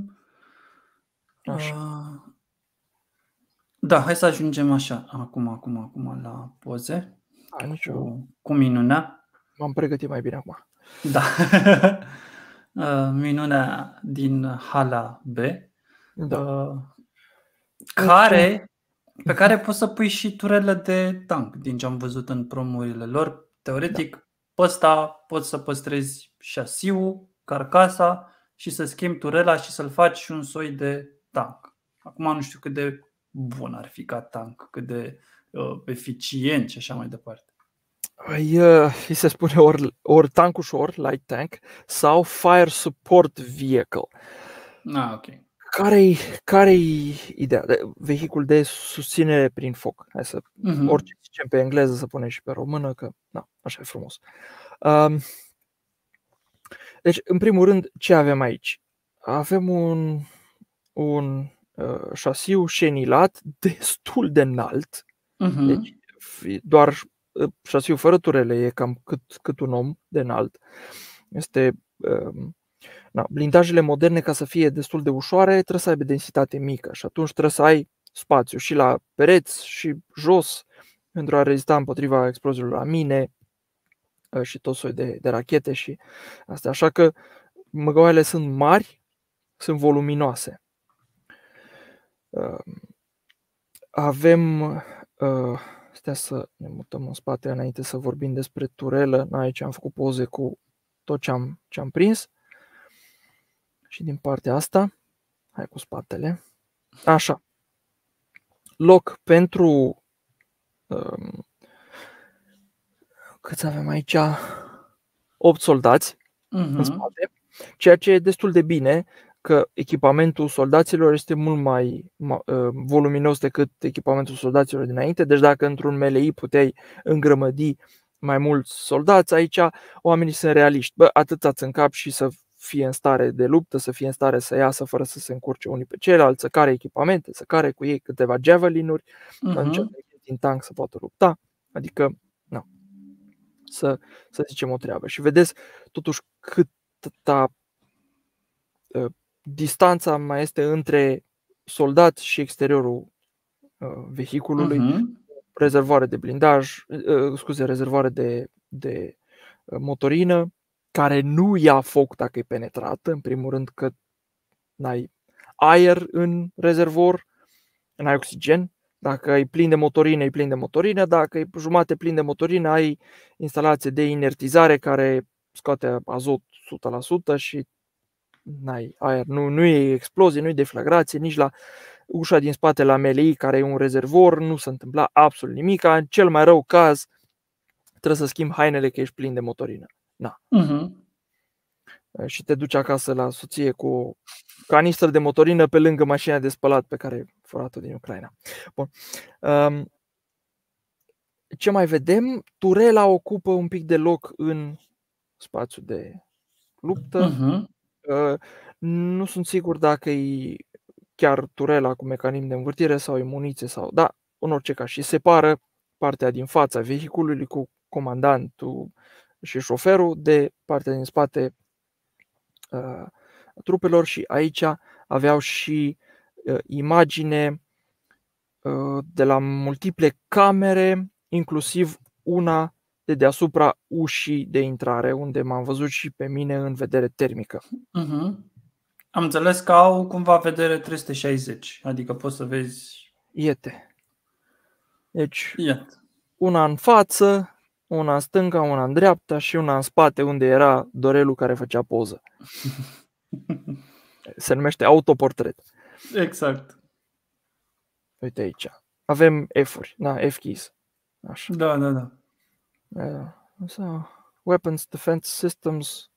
Uh, da, hai să ajungem așa, acum, acum, acum la poze. A, cu, cu minunea. M-am pregătit mai bine acum. Da. uh, minunea din Hala B. Da. Uh, care, pe care poți să pui și turele de tank, din ce am văzut în promurile lor. Teoretic, da. Pe ăsta poți să păstrezi șasiul, carcasa și să schimbi turela și să-l faci și un soi de tank. Acum nu știu cât de bun ar fi ca tank, cât de uh, eficient și așa mai departe. Îi, uh, îi se spune ori, ori tank ușor, light tank, sau fire support vehicle. Ah, ok. Care-i, care-i ideea? Vehicul de susținere prin foc. Hai să, uh-huh. orice zicem pe engleză să punem și pe română, că na, așa e frumos. Um, deci, în primul rând, ce avem aici? Avem un, un uh, șasiu șenilat destul de înalt. Uh-huh. Deci, doar șasiul fără turele e cam cât, cât un om de înalt. Este um, Na, blindajele moderne, ca să fie destul de ușoare, trebuie să aibă densitate mică și atunci trebuie să ai spațiu și la pereți și jos pentru a rezista împotriva exploziilor la mine și tot soi de, de rachete și astea. Așa că măgăoaiele sunt mari, sunt voluminoase. Avem, stai să ne mutăm în spate înainte să vorbim despre turelă. Aici am făcut poze cu tot ce am, ce am prins. Și din partea asta, hai cu spatele, așa, loc pentru, um, câți avem aici, opt soldați uh-huh. în spate, ceea ce e destul de bine, că echipamentul soldaților este mult mai uh, voluminos decât echipamentul soldaților dinainte, deci dacă într-un M L I puteai îngrămădi mai mulți soldați, aici oamenii sunt realiști, bă, atât în cap și să fie în stare de luptă, să fie în stare să iasă fără să se încurce unii pe ceilalți, să care echipamente, să care cu ei câteva javelinuri, uh-huh. atunci din tank să poată lupta, adică nu, să, să zicem o treabă. Și vedeți totuși câta uh, distanța mai este între soldat și exteriorul uh, vehiculului, uh-huh. rezervoare de blindaj, uh, scuze, rezervoare de, de uh, motorină, care nu ia foc dacă e penetrată, în primul rând că n-ai aer în rezervor, n-ai oxigen, dacă e plin de motorină, e plin de motorină, dacă e jumate plin de motorină, ai instalație de inertizare care scoate azot o sută la sută și n-ai aer, nu, nu e explozie, nu e deflagrație, nici la ușa din spate la M L I care e un rezervor, nu se întâmpla absolut nimic, în cel mai rău caz trebuie să schimbi hainele că ești plin de motorină. Na. Uh-huh. Și te duci acasă la soție cu o canistră de motorină pe lângă mașina de spălat pe care ai furat-o din Ucraina. Bun. Ce mai vedem? Turela ocupă un pic de loc în spațiul de luptă. Uh-huh. Nu sunt sigur dacă e chiar turela cu mecanism de învârtire sau e muniție sau... Da, în orice caz. Și separă partea din fața vehiculului cu comandantul și șoferul de partea din spate uh, trupelor și aici aveau și uh, imagine uh, de la multiple camere, inclusiv una de deasupra ușii de intrare, unde m-am văzut și pe mine în vedere termică. Uh-huh. Am înțeles că au cumva vedere trei sute șaizeci, adică poți să vezi... Iete. Deci, Iete. Una în față, una în stânga, una în dreapta și una în spate, unde era Dorelu care făcea poză. Se numește autoportret. Exact. Uite aici. Avem F-uri, da, F-keys. Așa. Da, da, da. Uh, so, weapons, defense systems.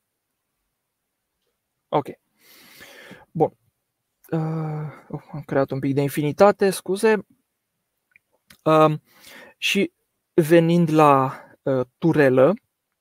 Ok. Bun. Uh, oh, am creat un pic de infinitate, scuze. Uh, și venind la uh, turelă,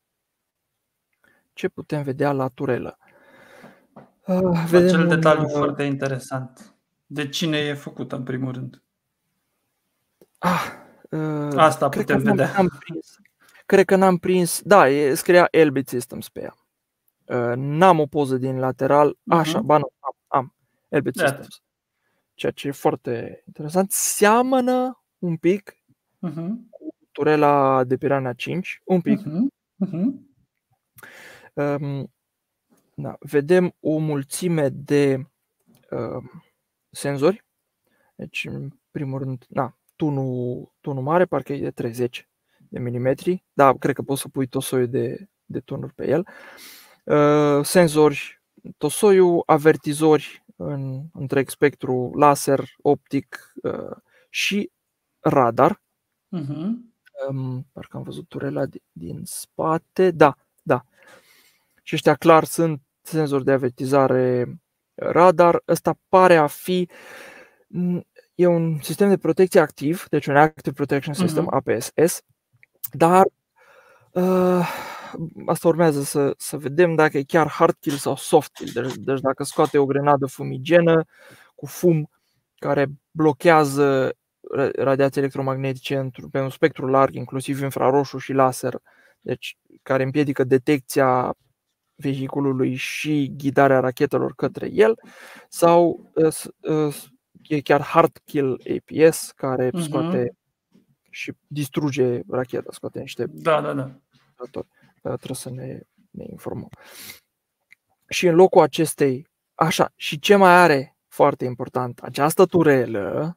ce putem vedea la turelă? Uh, Acel detaliu un, foarte interesant. De cine e făcută, în primul rând? Ah, uh, Asta putem vedea. N-am prins. Cred că n-am prins. Da, e, scria Elbit Systems pe ea. Uh, n-am o poză din lateral. Uh-huh. Așa, ba nu, am. am. Elbit That. Systems. Ceea ce e foarte interesant. Seamănă un pic uh-huh. cu turela de Piranha cinci. Un pic. Uh-huh. Uh-huh. Um, da, vedem o mulțime de uh, senzori. Deci, în primul rând, na, tunul, tunul mare, parcă e de treizeci de milimetri. Da, cred că poți să pui tot soiul de, de tunuri pe el. Uh, senzori, tot soiul, avertizori în întreg spectru, laser, optic uh, și radar. Uh-huh. Um, parcă am văzut turela din spate. Da, da. Și ăștia clar sunt senzori de avertizare radar. Ăsta pare a fi... E un sistem de protecție activ, deci un Active Protection System, uh-huh. A P S S, dar uh, asta urmează să, să vedem dacă e chiar hard kill sau soft kill. Deci, deci dacă scoate o grenadă fumigenă cu fum care blochează radiații electromagnetice pe un spectru larg, inclusiv infraroșu și laser, deci care împiedică detecția vehiculului și ghidarea rachetelor către el, sau e chiar hard kill A P S care scoate și distruge racheta, scoate niște. Da, da, da. Trebuie să ne, ne informăm. Și în locul acestei, așa, și ce mai are foarte important, această turelă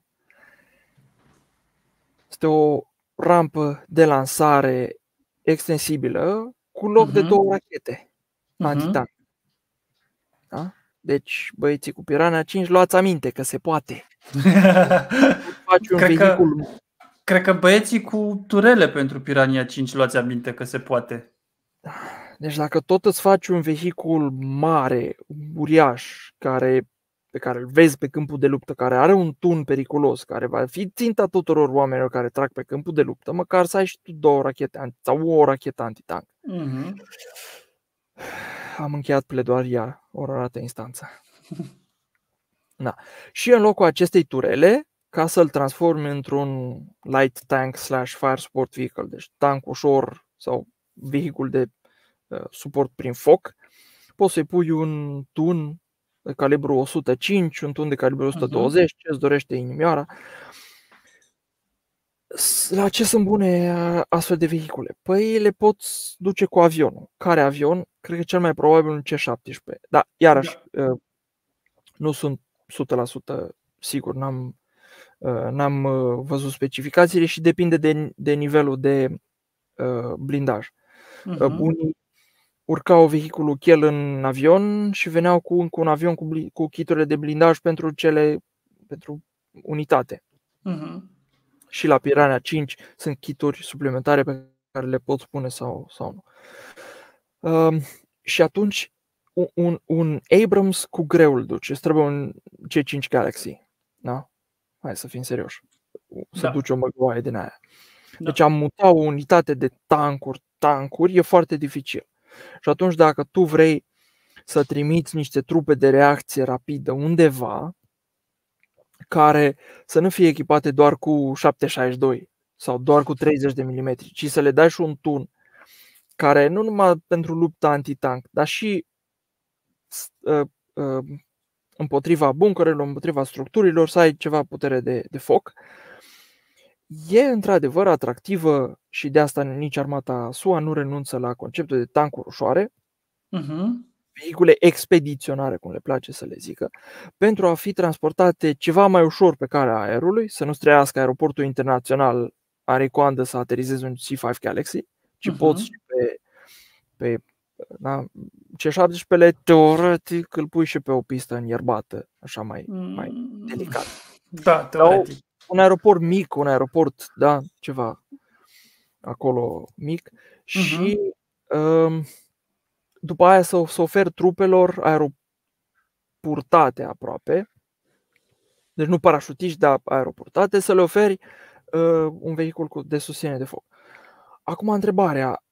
este o rampă de lansare extensibilă cu loc uh-huh. de două rachete uh-huh. antitank. Da? Deci, băieții cu Piranha cinci, luați aminte că se poate. Faci un cred, vehicul... că, cred că băieții cu turele pentru Piranha cinci luați aminte că se poate. Deci dacă tot îți faci un vehicul mare, uriaș, care, pe care îl vezi pe câmpul de luptă, care are un tun periculos, care va fi ținta tuturor oamenilor care trag pe câmpul de luptă, măcar să ai și tu două rachete sau o rachetă antitank. Uh-huh. Am încheiat pledoaria, orarată instanță. Da. Și în locul acestei turele, ca să-l transformi într-un light tank slash fire support vehicle, deci tank ușor sau vehicul de uh, suport prin foc, poți să-i pui un tun de calibru o sută cinci, un tun de calibru o sută douăzeci, uh-huh. ce-ți dorește inimioara. La ce sunt bune astfel de vehicule? Păi le poți duce cu avionul. Care avion? Cred că cel mai probabil un C șaptesprezece. Dar iarăși, da. nu sunt o sută la sută sigur, n-am, n-am văzut specificațiile și depinde de, de nivelul de blindaj. Uh-huh. Unii urcau vehiculul chel în avion și veneau cu încă un avion cu, cu kiturile de blindaj pentru cele pentru unitate. Uh-huh. Și la Piranha cinci sunt kituri suplimentare pe care le poți pune sau, sau nu. Uh, și atunci un, un, un Abrams cu greu îl duci. Îți trebuie un C cinci Galaxy. Da? Hai să fim serioși. Să da. duci o măgoaie din aia. Da. Deci am mutat o unitate de tancuri, tancuri e foarte dificil. Și atunci dacă tu vrei să trimiți niște trupe de reacție rapidă undeva, care să nu fie echipate doar cu șapte șaizeci și doi sau doar cu treizeci de milimetri, ci să le dai și un tun care nu numai pentru lupta antitank, dar și uh, uh, împotriva bunkerelor, împotriva structurilor, să ai ceva putere de, de foc. E într-adevăr atractivă și de asta nici armata S U A nu renunță la conceptul de tancuri ușoare, uh-huh. vehicule expediționare, cum le place să le zică, pentru a fi transportate ceva mai ușor pe calea aerului, să nu străiască aeroportul internațional Arecoandă să aterizeze un C cinci Galaxy, ci uh-huh. poți și pe, pe da, C șaptesprezece teoretic îl pui și pe o pistă înierbată, așa mai, mai delicat. Da, teoretic. Un aeroport mic, un aeroport, da, ceva acolo mic uh-huh. și um, după aia să, să oferi trupelor aeroportate aproape, deci nu parașutiști, dar aeroportate, să le oferi uh, un vehicul cu de susținere de foc. Acum întrebarea,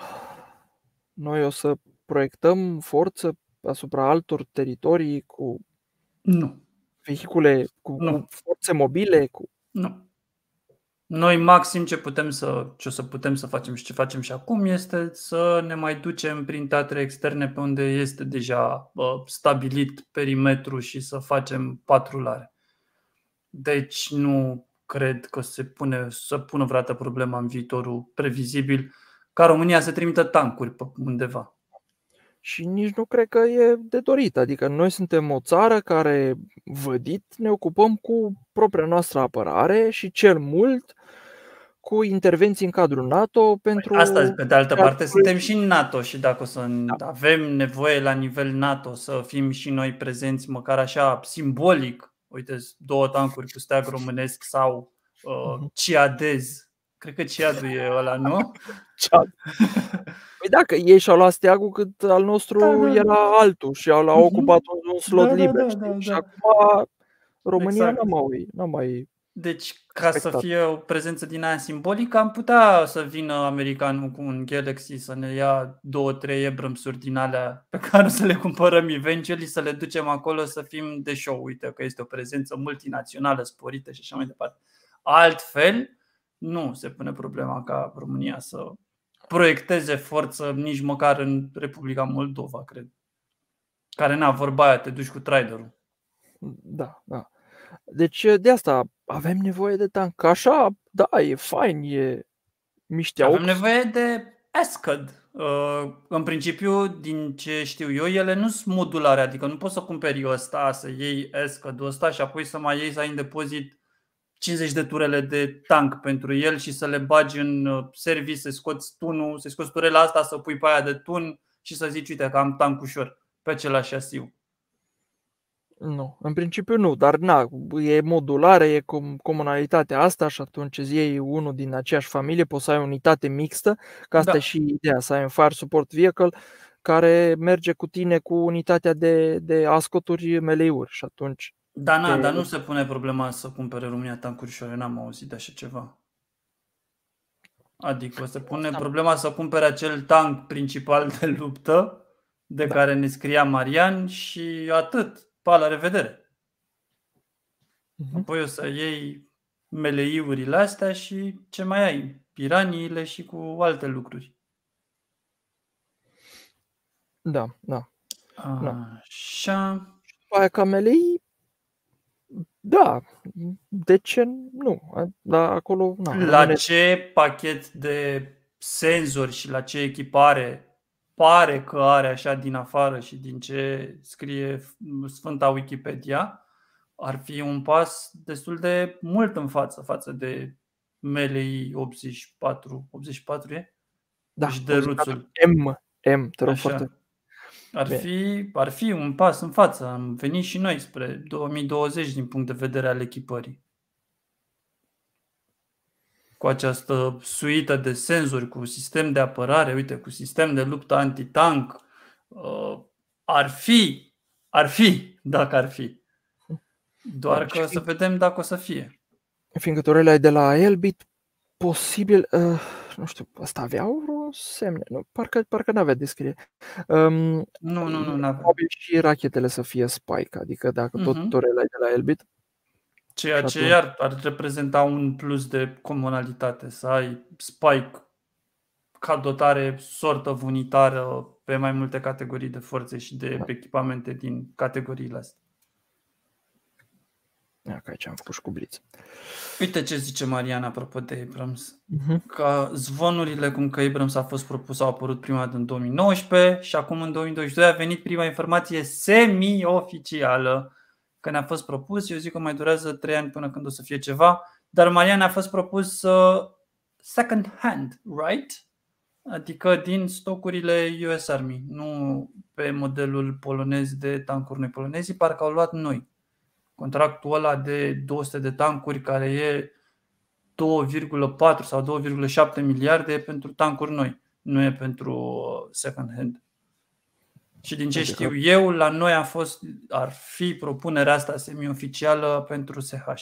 noi o să proiectăm forță asupra altor teritorii cu nu. vehicule, cu, nu. cu forțe mobile? Cu... Nu. Noi maxim ce putem să, ce o să putem să facem și ce facem și acum este să ne mai ducem prin teatre externe pe unde este deja uh, stabilit perimetru și să facem patrulare. Deci nu cred că se pune, să pună vreodată problema în viitorul previzibil ca România să trimită tancuri pe undeva. Și nici nu cred că e de dorit. Adică noi suntem o țară care, vădit, ne ocupăm cu propria noastră apărare și cel mult cu intervenții în cadrul NATO pentru... Păi asta, pe de altă parte, suntem și în NATO și dacă o să da. avem nevoie la nivel NATO să fim și noi prezenți, măcar așa simbolic, uite, două tancuri cu steag românesc sau uh, Ciadez. Cred că Ciadul e ăla, nu? Ciad. Păi dacă ei și-au luat steagul cât al nostru da, da. era altul și l-au uh-huh. ocupat un, un slot da, liber. Da, da, da, și da. acum România exact. n-a mai, n-a mai Deci, ca respectat. Să fie o prezență din aia simbolică, am putea să vină americanul cu un Galaxy să ne ia două, trei Abrams-uri din alea pe care să le cumpărăm eventually, să le ducem acolo să fim de show. Uite că este o prezență multinațională sporită și așa mai departe. Altfel, nu se pune problema ca România să proiecteze forță nici măcar în Republica Moldova, cred. Care n-a vorba aia, te duci cu trailerul. Da, da. Deci de asta avem nevoie de tank. Așa, da, e fain, e mișteau. Avem nevoie de Escad. În principiu, din ce știu eu, ele nu sunt modulare, adică nu poți să cumperi ăsta, să iei Escad-ul ăsta și apoi să mai iei, să ai în depozit cincizeci de turele de tank pentru el și să le bagi în service, să scoți tunul, să scoți turela asta, să pui pe aia de tun și să zici, uite că am tank ușor pe același șasiu. Nu, în principiu nu, dar na, e modulare, e com- comunalitatea asta și atunci îți iei unul din aceeași familie, poți să ai o unitate mixtă, că asta Da. e și ideea, să ai un fire support vehicle care merge cu tine cu unitatea de, de ascoturi meleiuri și atunci... Da, na, te... dar nu se pune problema să cumpere România tancuri ușoare, n-am auzit de așa ceva. Adică se pune problema să cumpere acel tank principal de luptă de da. care ne scria Marian și atât, pa, la revedere. Uh-huh. Apoi o să iei meleiurile astea și ce mai ai? Piraniile și cu alte lucruri. Da, da. Așa. Aia ca melei, da, de ce nu? Dar acolo, na, la rămâne... ce pachet de senzori și la ce echipare pare că are așa din afară și din ce scrie Sfânta Wikipedia, ar fi un pas destul de mult în față față de Melei optzeci și patru. optzeci și patru e? Da, și de Ruțul. M, M, te rog foarte. Ar fi, ar fi un pas în față. Am venit și noi spre două mii douăzeci din punct de vedere al echipării. Cu această suită de senzori, cu sistem de apărare, uite, cu sistem de luptă antitank, uh, ar fi, ar fi, dacă ar fi. Doar da, că să vedem dacă o să fie. Fiindcă turele ai de la Elbit, posibil, uh, nu știu, ăsta avea o semne, nu, parcă, parcă n-avea descriere. Um, nu, nu, nu, n-avea. Probabil și rachetele să fie Spike, adică dacă uh-huh. tot turele ai de la Elbit. Ceea ce atunci... iar ar reprezenta un plus de comunalitate, să ai Spike ca dotare sortă unitară pe mai multe categorii de forțe și de da. echipamente din categoriile astea. Ia că aici am făcut și cu Blitz. Uite ce zice Mariana apropo de Abrams. Uh-huh. Că zvonurile cum că Abrams a fost propus au apărut prima dată în două mii nouăsprezece și acum în două mii douăzeci și doi a venit prima informație semi-oficială că ne-a fost propus. Eu zic că mai durează trei ani până când o să fie ceva. Dar Mariana a fost propus uh, second hand, right? Adică din stocurile U S Army, nu pe modelul polonez de tancuri noi. Polonezii parcă au luat noi contractul ăla de două sute de tancuri care e doi virgulă patru sau doi virgulă șapte miliarde pentru tancuri noi, nu e pentru second hand. Și din ce știu eu, la noi a fost, ar fi propunerea asta semi-oficială pentru S H.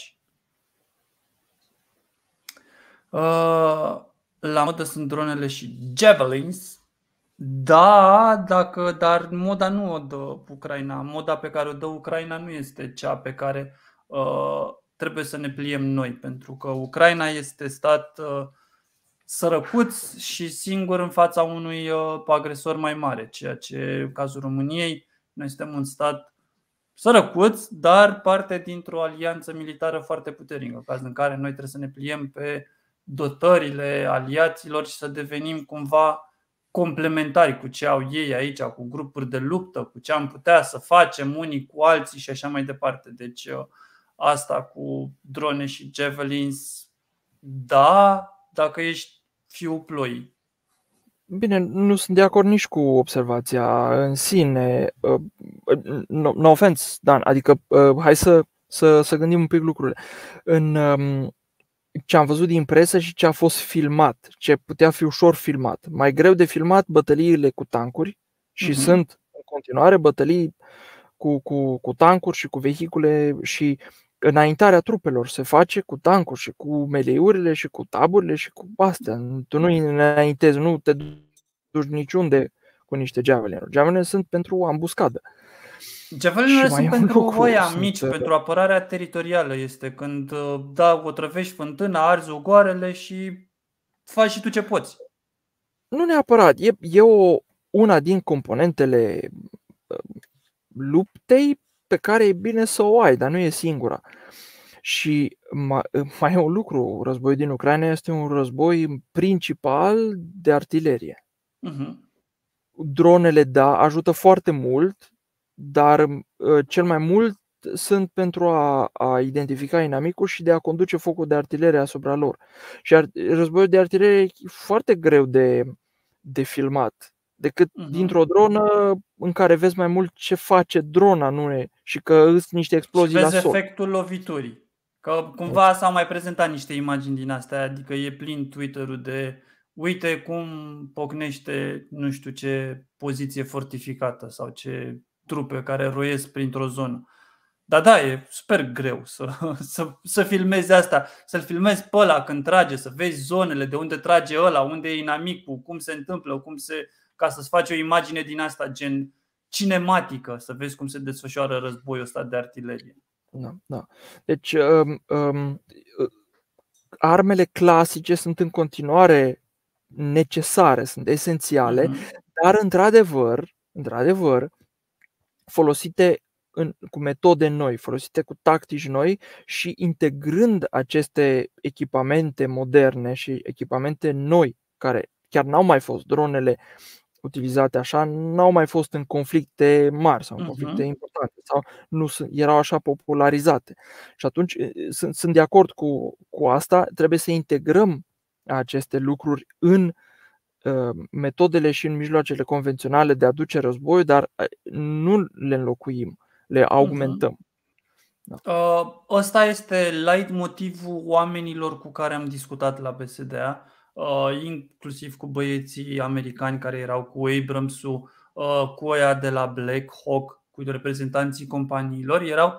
La modă sunt dronele și Javelins. Da, dacă, dar moda nu o dă Ucraina. Moda pe care o dă Ucraina nu este cea pe care uh, trebuie să ne pliem noi, pentru că Ucraina este stat uh, sărăcuț și singur în fața unui uh, agresor mai mare, ceea ce în cazul României noi suntem un stat sărăcuț, dar parte dintr-o alianță militară foarte puternică, caz în care noi trebuie să ne pliem pe dotările aliaților și să devenim cumva complementari cu ce au ei aici, cu grupuri de luptă, cu ce am putea să facem unii cu alții și așa mai departe. Deci asta cu drone și Javelins, da, dacă ești fiul ploii. Bine, nu sunt de acord nici cu observația în sine. No, no offense, Dan, adică hai să, să, să gândim un pic lucrurile. În ce am văzut din presă și ce a fost filmat, ce putea fi ușor filmat. Mai greu de filmat bătăliile cu tancuri și uh-huh. sunt în continuare bătălii cu, cu, cu tancuri și cu vehicule și înaintarea trupelor se face cu tancuri și cu meleiurile și cu taburile și cu astea. Tu nu înaintezi, nu te duci niciunde cu niște javelinuri. Javelinuri sunt pentru ambuscadă. Javelinele sunt pentru oia mici, sunt... pentru apărarea teritorială. Este când da, otrăvești fântâna, arzi ogoarele și faci și tu ce poți. Nu neapărat. E, e o, una din componentele luptei pe care e bine să o ai, dar nu e singura. Și mai, mai e un lucru, războiul din Ucraina este un război principal de artilerie. Uh-huh. Dronele, da, ajută foarte mult, dar uh, cel mai mult sunt pentru a, a identifica inamicul și de a conduce focul de artilerie asupra lor. Și ar, războiul de artilerie e foarte greu de, de filmat, decât uh-huh. dintr-o dronă în care vezi mai mult ce face drona, nu e, și că îs niște explozii și vezi la sol. efectul loviturii. Că cumva s-au mai prezentat niște imagini din astea, adică e plin Twitter-ul de uite cum pocnește nu știu ce poziție fortificată sau ce trupe care roiesc printr-o zonă. Dar da, e super greu să, să, să filmezi asta, să-l filmezi pe ăla când trage, să vezi zonele, de unde trage ăla, unde e inamicul, cum se întâmplă, cum se, ca să-ți faci o imagine din asta gen cinematică, să vezi cum se desfășoară războiul ăsta de artilerie. Da, da. Deci um, um, armele clasice sunt în continuare necesare, sunt esențiale, uh-huh. dar într-adevăr, într-adevăr, folosite în, cu metode noi, folosite cu tactici noi și integrând aceste echipamente moderne și echipamente noi, care chiar n-au mai fost, dronele utilizate așa, n-au mai fost în conflicte mari sau în conflicte uh-huh. importante sau nu erau așa popularizate. Și atunci sunt, sunt de acord cu, cu asta, trebuie să integrăm aceste lucruri în uh, metodele și în mijloacele convenționale de a duce război, dar nu le înlocuim, le augmentăm. Uh-huh. Da. Uh, ăsta este leitmotivul oamenilor cu care am discutat la B S D A. Uh, inclusiv cu băieții americani care erau cu Abrams-ul, uh, cu ăia de la Black Hawk, cu reprezentanții companiilor, erau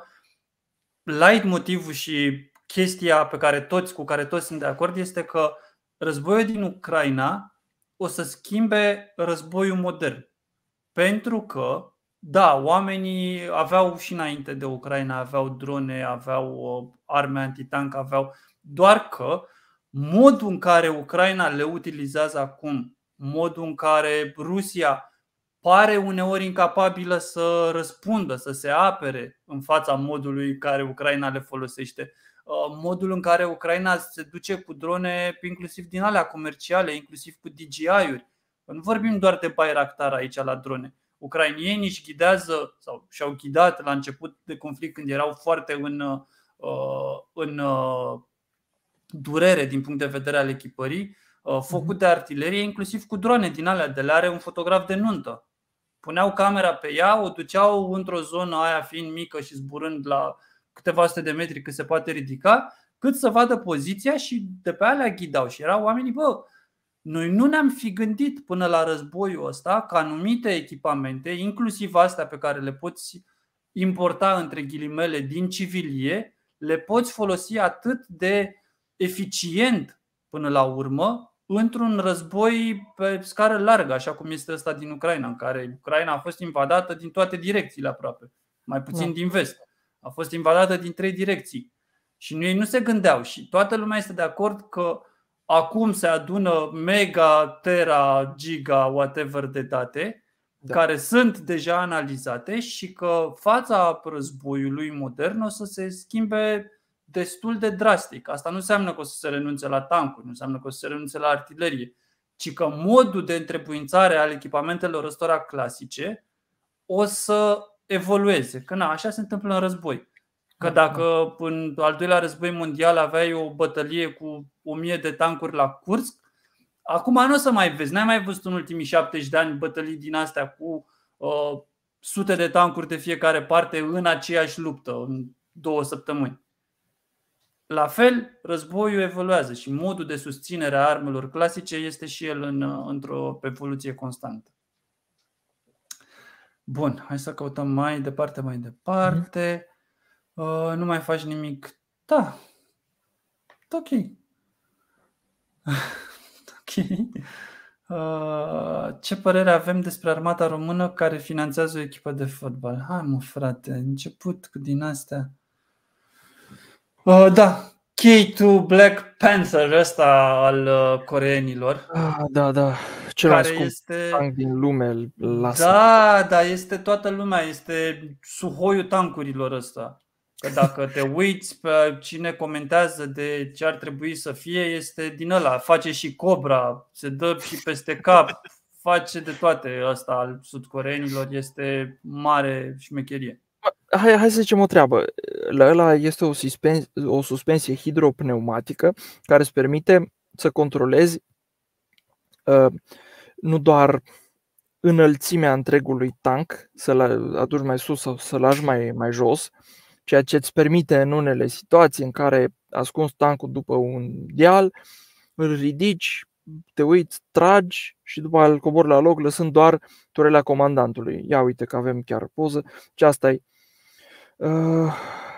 leitmotivul și chestia pe care toți, cu care toți sunt de acord este că războiul din Ucraina o să schimbe războiul modern. Pentru că, da, oamenii aveau și înainte de Ucraina, aveau drone, aveau uh, arme antitank, aveau, doar că modul în care Ucraina le utilizează acum, modul în care Rusia pare uneori incapabilă să răspundă, să se apere în fața modului în care Ucraina le folosește, modul în care Ucraina se duce cu drone inclusiv din alea comerciale, inclusiv cu D J I-uri. Nu vorbim doar de Bayraktar aici la drone. Ucrainienii își ghidează sau și-au ghidat la început de conflict când erau foarte în, în durere din punct de vedere al echipării, focul de artilerie, inclusiv cu drone din alea de le are un fotograf de nuntă. Puneau camera pe ea, o duceau într-o zonă, aia fiind mică și zburând la câteva sute de metri cât se poate ridica, cât să vadă poziția și de pe alea ghidau. Și erau oamenii, bă, noi nu ne-am fi gândit până la războiul ăsta că anumite echipamente, inclusiv astea pe care le poți importa între ghilimele din civilie, le poți folosi atât de eficient până la urmă într-un război pe scară largă, așa cum este ăsta din Ucraina, în care Ucraina a fost invadată din toate direcțiile aproape, mai puțin din vest. A fost invadată din trei direcții. Și ei nu se gândeau și toată lumea este de acord că acum se adună mega, tera, giga, whatever de date, da, care sunt deja analizate și că fața războiului modern o să se schimbe destul de drastic. Asta nu înseamnă că o să se renunțe la tancuri, nu înseamnă că o să se renunțe la artilerie, ci că modul de întrebuințare al echipamentelor ăstora clasice o să evolueze. Că na, așa se întâmplă în război. Că dacă în al doilea război mondial aveai o bătălie cu o mie de tancuri la Kursk, acum nu o să mai vezi, n-ai mai văzut în ultimii șaptezeci de ani bătălii din astea cu uh, sute de tancuri de fiecare parte în aceeași luptă, în două săptămâni. La fel, războiul evoluează și modul de susținere a armelor clasice este și el în, într-o evoluție constantă. Bun, hai să căutăm mai departe, mai departe. Uh, nu mai faci nimic. Da. Ok. Ok. Uh, ce părere avem despre armata română care finanțează o echipă de fotbal? Hai mă frate, început cu din astea. Uh, da, K doi Black Panther ăsta al uh, coreenilor. Ah, da, da. Cel mai care scump este... tank din lume îl lasă. Da, dar este toată lumea, este Suhoiul tancurilor ăsta. Că dacă te uiți pe cine comentează de ce ar trebui să fie, este din ăla. Face și Cobra, se dă și peste cap, face de toate. Ăsta al sudcoreenilor este mare șmecherie. Hai, hai să zicem o treabă. La ăla este o suspensie, o suspensie hidropneumatică care îți permite să controlezi uh, nu doar înălțimea întregului tank, să-l aduci mai sus sau să-l lași mai, mai jos, ceea ce îți permite în unele situații în care ascunzi tankul după un deal, îl ridici, te uiți, tragi și după aia îl cobori la loc, lăsând doar turela comandantului. Ia uite că avem chiar poză. Și asta e uh,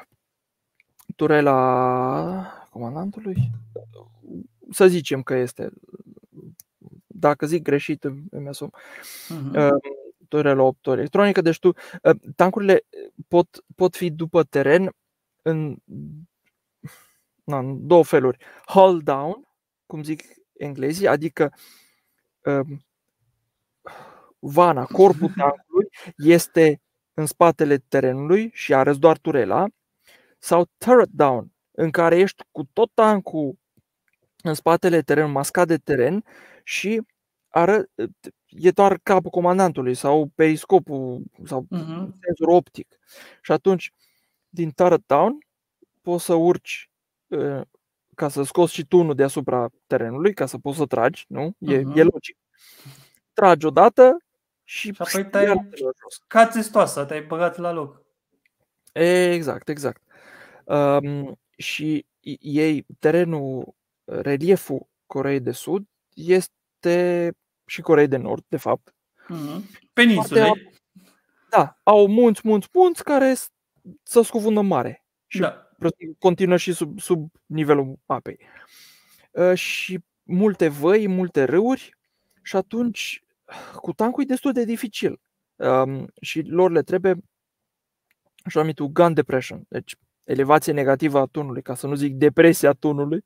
turela comandantului. Să zicem că este. Dacă zic greșit, îmi asum. Uh-huh. Uh, turela opt electronică. Deci tu, uh, tankurile pot, pot fi după teren în, na, în două feluri. Hull down, cum zic englezii, adică uh, vana, corpul tankului este în spatele terenului și arăți doar turela, sau turret down, în care ești cu tot tankul în spatele terenului, mascat de teren și ară, e doar capul comandantului sau periscopul sau uh-huh. senzor optic. Și atunci, din turret down, poți să urci uh, ca să scoți și tunul deasupra terenului, ca să poți să tragi, nu? E, uh-huh. e logic. Tragi odată și, și apoi te-ai ca țestoasă, te-ai băgat la loc. Exact, exact. Um, și ei, terenul, relieful Coreei de Sud este și Coreei de Nord, de fapt. Mm-hmm. Peninsulei. Da, au munți, munți, munți care se scufundă în mare și da. continuă și sub, sub nivelul apei. Uh, și multe văi, multe râuri și atunci cu tancul e destul de dificil. Um, și lor le trebuie așa numitul gun depression, deci elevație negativă a tunului, ca să nu zic depresia tunului.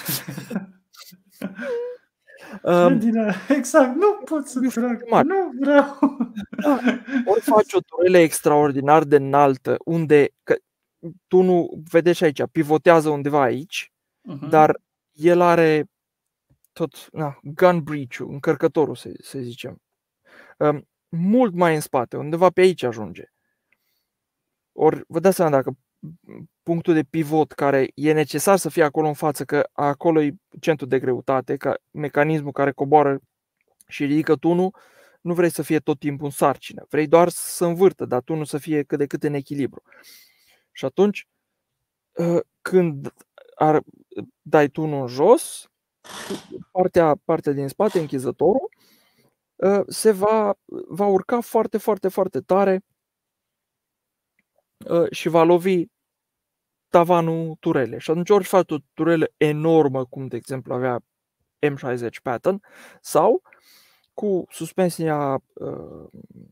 um, exact, nu pot să trag, nu vreau. Da, ori faci o turelă extraordinar de înaltă, unde că, tunul, vedeți aici, pivotează undeva aici, uh-huh. dar el are tot, na, gun breach-ul, încărcătorul, să, să zicem, um, mult mai în spate, undeva pe aici ajunge. Ori vă dați seama dacă punctul de pivot care e necesar să fie acolo în față, că acolo e centrul de greutate, ca mecanismul care coboară și ridică tunul, nu vrei să fie tot timpul în sarcină, vrei doar să învârtă, dar tunul să fie cât de cât în echilibru. Și atunci, când ar, dai tunul în jos, partea, partea din spate, închizătorul, se va, va urca foarte, foarte, foarte tare și va lovi tavanul turele. Și atunci ori faci o turelă enormă, cum de exemplu avea M șaizeci Patton, sau cu suspensia uh,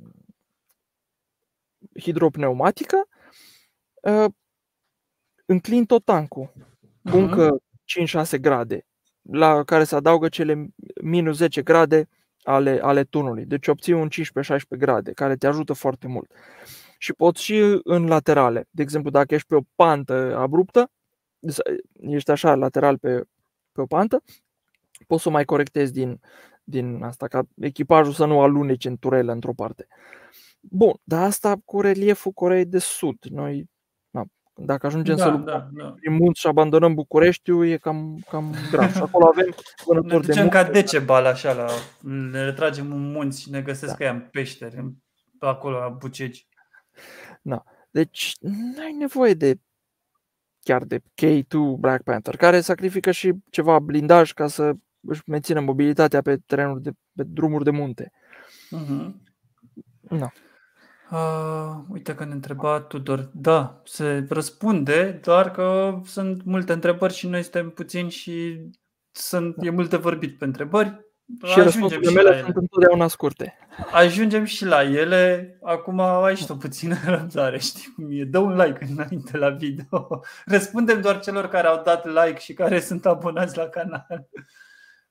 hidropneumatică, uh, înclin tot tancul cu încă cinci șase grade, la care se adaugă cele minus zece grade ale, ale tunului. Deci obții un cincisprezece șaisprezece grade, care te ajută foarte mult. Și poți și în laterale. De exemplu, dacă ești pe o pantă abruptă, ești așa lateral pe, pe o pantă, poți să mai corectezi din, din asta, ca echipajul să nu alunece în turelă într-o parte. Bun, dar asta cu relieful Coreei de Sud. Noi, na, dacă ajungem da, să luptăm da, da. prin munți și abandonăm Bucureștiul, e cam, cam grav. Și acolo avem vânători de munte. Ca Decebal, așa, la, ne retragem în munți și ne găsesc da. că ea în peșteri, acolo la Bucegi. Da. Deci nu ai nevoie de chiar de K doi Black Panther, care sacrifică și ceva blindaj ca să își mențină mobilitatea pe terenuri de pe drumuri de munte. Uh-huh. Da. Uh, uite că ne întreba Tudor. Da, se răspunde, doar că sunt multe întrebări și noi suntem puțini și sunt, e multe vorbit pe întrebări. Și răspunsurile mele sunt întotdeauna scurte. Ajungem și la ele. Acum ai și o puțină răbdare, știi cum e. Dă un like înainte la video. Răspundem doar celor care au dat like și care sunt abonați la canal.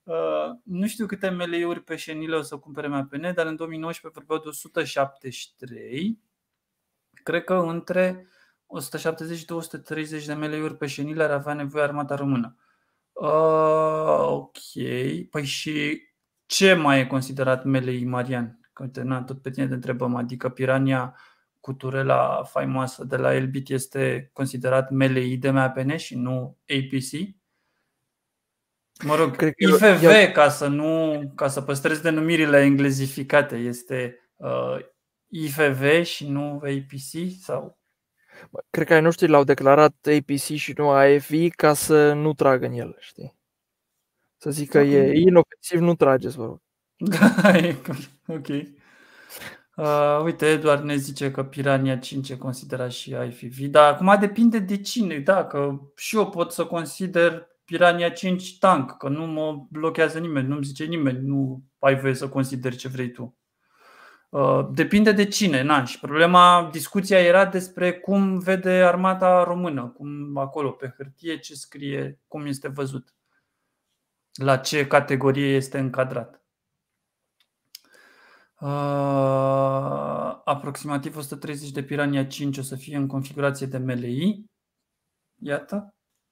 Uh, nu știu câte M L I-uri pe șenile o să cumpere M A P N, dar în două mii nouăsprezece vorbeau de o sută șaptezeci și trei. Cred că între o sută șaptezeci și două sute treizeci de M L I-uri pe șenile ar avea nevoie armata română. Uh, ok. Păi și ce mai e considerat M L I, Marian? Că uite, na, tot pe tine te întrebăm. Adică Pirania cu turela faimoasă de la Elbit este considerat M L I de M A P N și nu A P C? Mă rog, Cred că I F V, eu... ca să nu, ca să păstrez denumirile englezificate, este uh, I F V și nu A P C? Sau? Cred că ai noștri l-au declarat A P C și nu A F I ca să nu tragă în el, știi? Să zic că okay. E inofensiv, nu trageți, vă rog. Da, e ok. Uh, uite, Eduard ne zice că Pirania cinci e considerat și I F V, dar acum depinde de cine. Da, că și eu pot să consider Pirania cinci tank, că nu mă blochează nimeni, nu-mi zice nimeni, nu ai voie să consideri ce vrei tu. Uh, depinde de cine, na, și problema, discuția era despre cum vede armata română, cum acolo pe hârtie, ce scrie, cum este văzut, la ce categorie este încadrat. Uh, aproximativ o sută treizeci de Pirania cinci o să fie în configurație de M L I. Iată.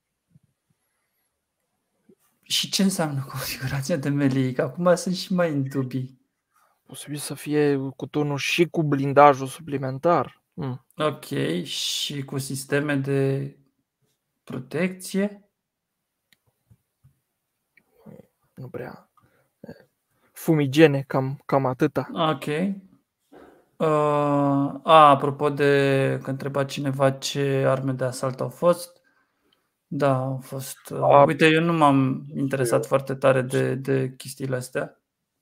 Și ce înseamnă configurația de M L I? Că acum sunt și mai în dubii. Posibil să fie cu turnul și cu blindajul suplimentar. Mm. Ok, și cu sisteme de protecție? Nu prea. Fumigene, cam, cam atâta. Ok. Uh, a, apropo de că întreba cineva ce arme de asalt au fost. Da, au fost. Uh, a, uite, eu nu m-am interesat eu. foarte tare de, de chestiile astea.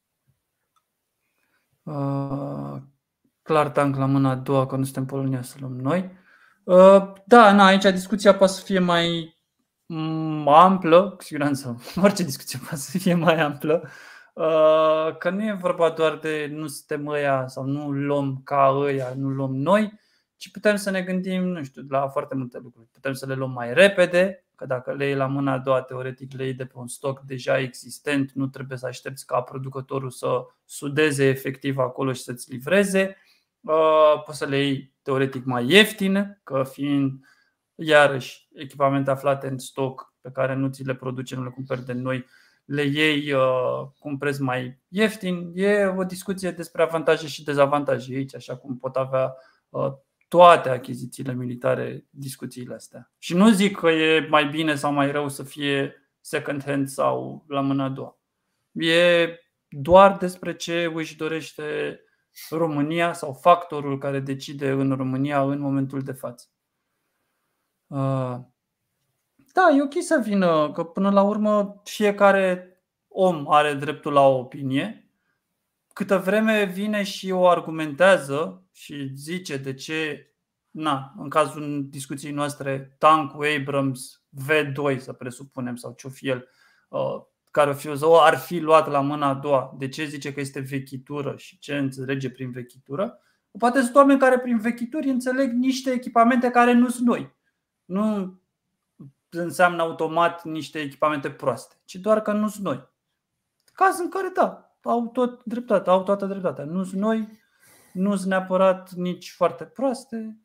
Uh, clar tank la mâna a doua, că nu suntem Polonia să luăm noi. Uh, da, na, aici discuția poate să fie mai m- amplă, cu siguranță. Orice discuție poate să fie mai amplă. Uh, că nu e vorba doar de nu suntem ăia sau nu luăm ca ăia, nu luăm noi, ci putem să ne gândim, nu știu, la foarte multe lucruri. Putem să le luăm mai repede, că dacă le iei la mâna a doua, teoretic le iei de pe un stoc deja existent, nu trebuie să aștepți ca producătorul să sudeze efectiv acolo și să-ți livreze. Uh, poți să le iei teoretic mai ieftine, că fiind iarăși echipamente aflate în stoc pe care nu ți le produce, nu le cumperi de noi, le iei uh, cu un preț mai ieftin. E o discuție despre avantaje și dezavantaje aici, așa cum pot avea uh, toate achizițiile militare discuțiile astea. Și nu zic că e mai bine sau mai rău să fie second hand sau la mâna a doua. E doar despre ce își dorește România sau factorul care decide în România în momentul de față. Uh, Da, e ok să vină, că până la urmă fiecare om are dreptul la o opinie. Câtă vreme vine și o argumentează și zice de ce, na, în cazul discuției noastre, tankul Abrams V doi, să presupunem, sau ce-o fi el, care o fi, ar fi luat la mâna a doua, de ce zice că este vechitură și ce înțelege prin vechitură. Poate sunt oameni care prin vechituri înțeleg niște echipamente care nu sunt noi. Nu înseamnă automat niște echipamente proaste, ci doar că nu sunt noi. Caz în care da, au tot dreptate, au toată dreptatea. Nu sunt noi, nu sunt neapărat nici foarte proaste.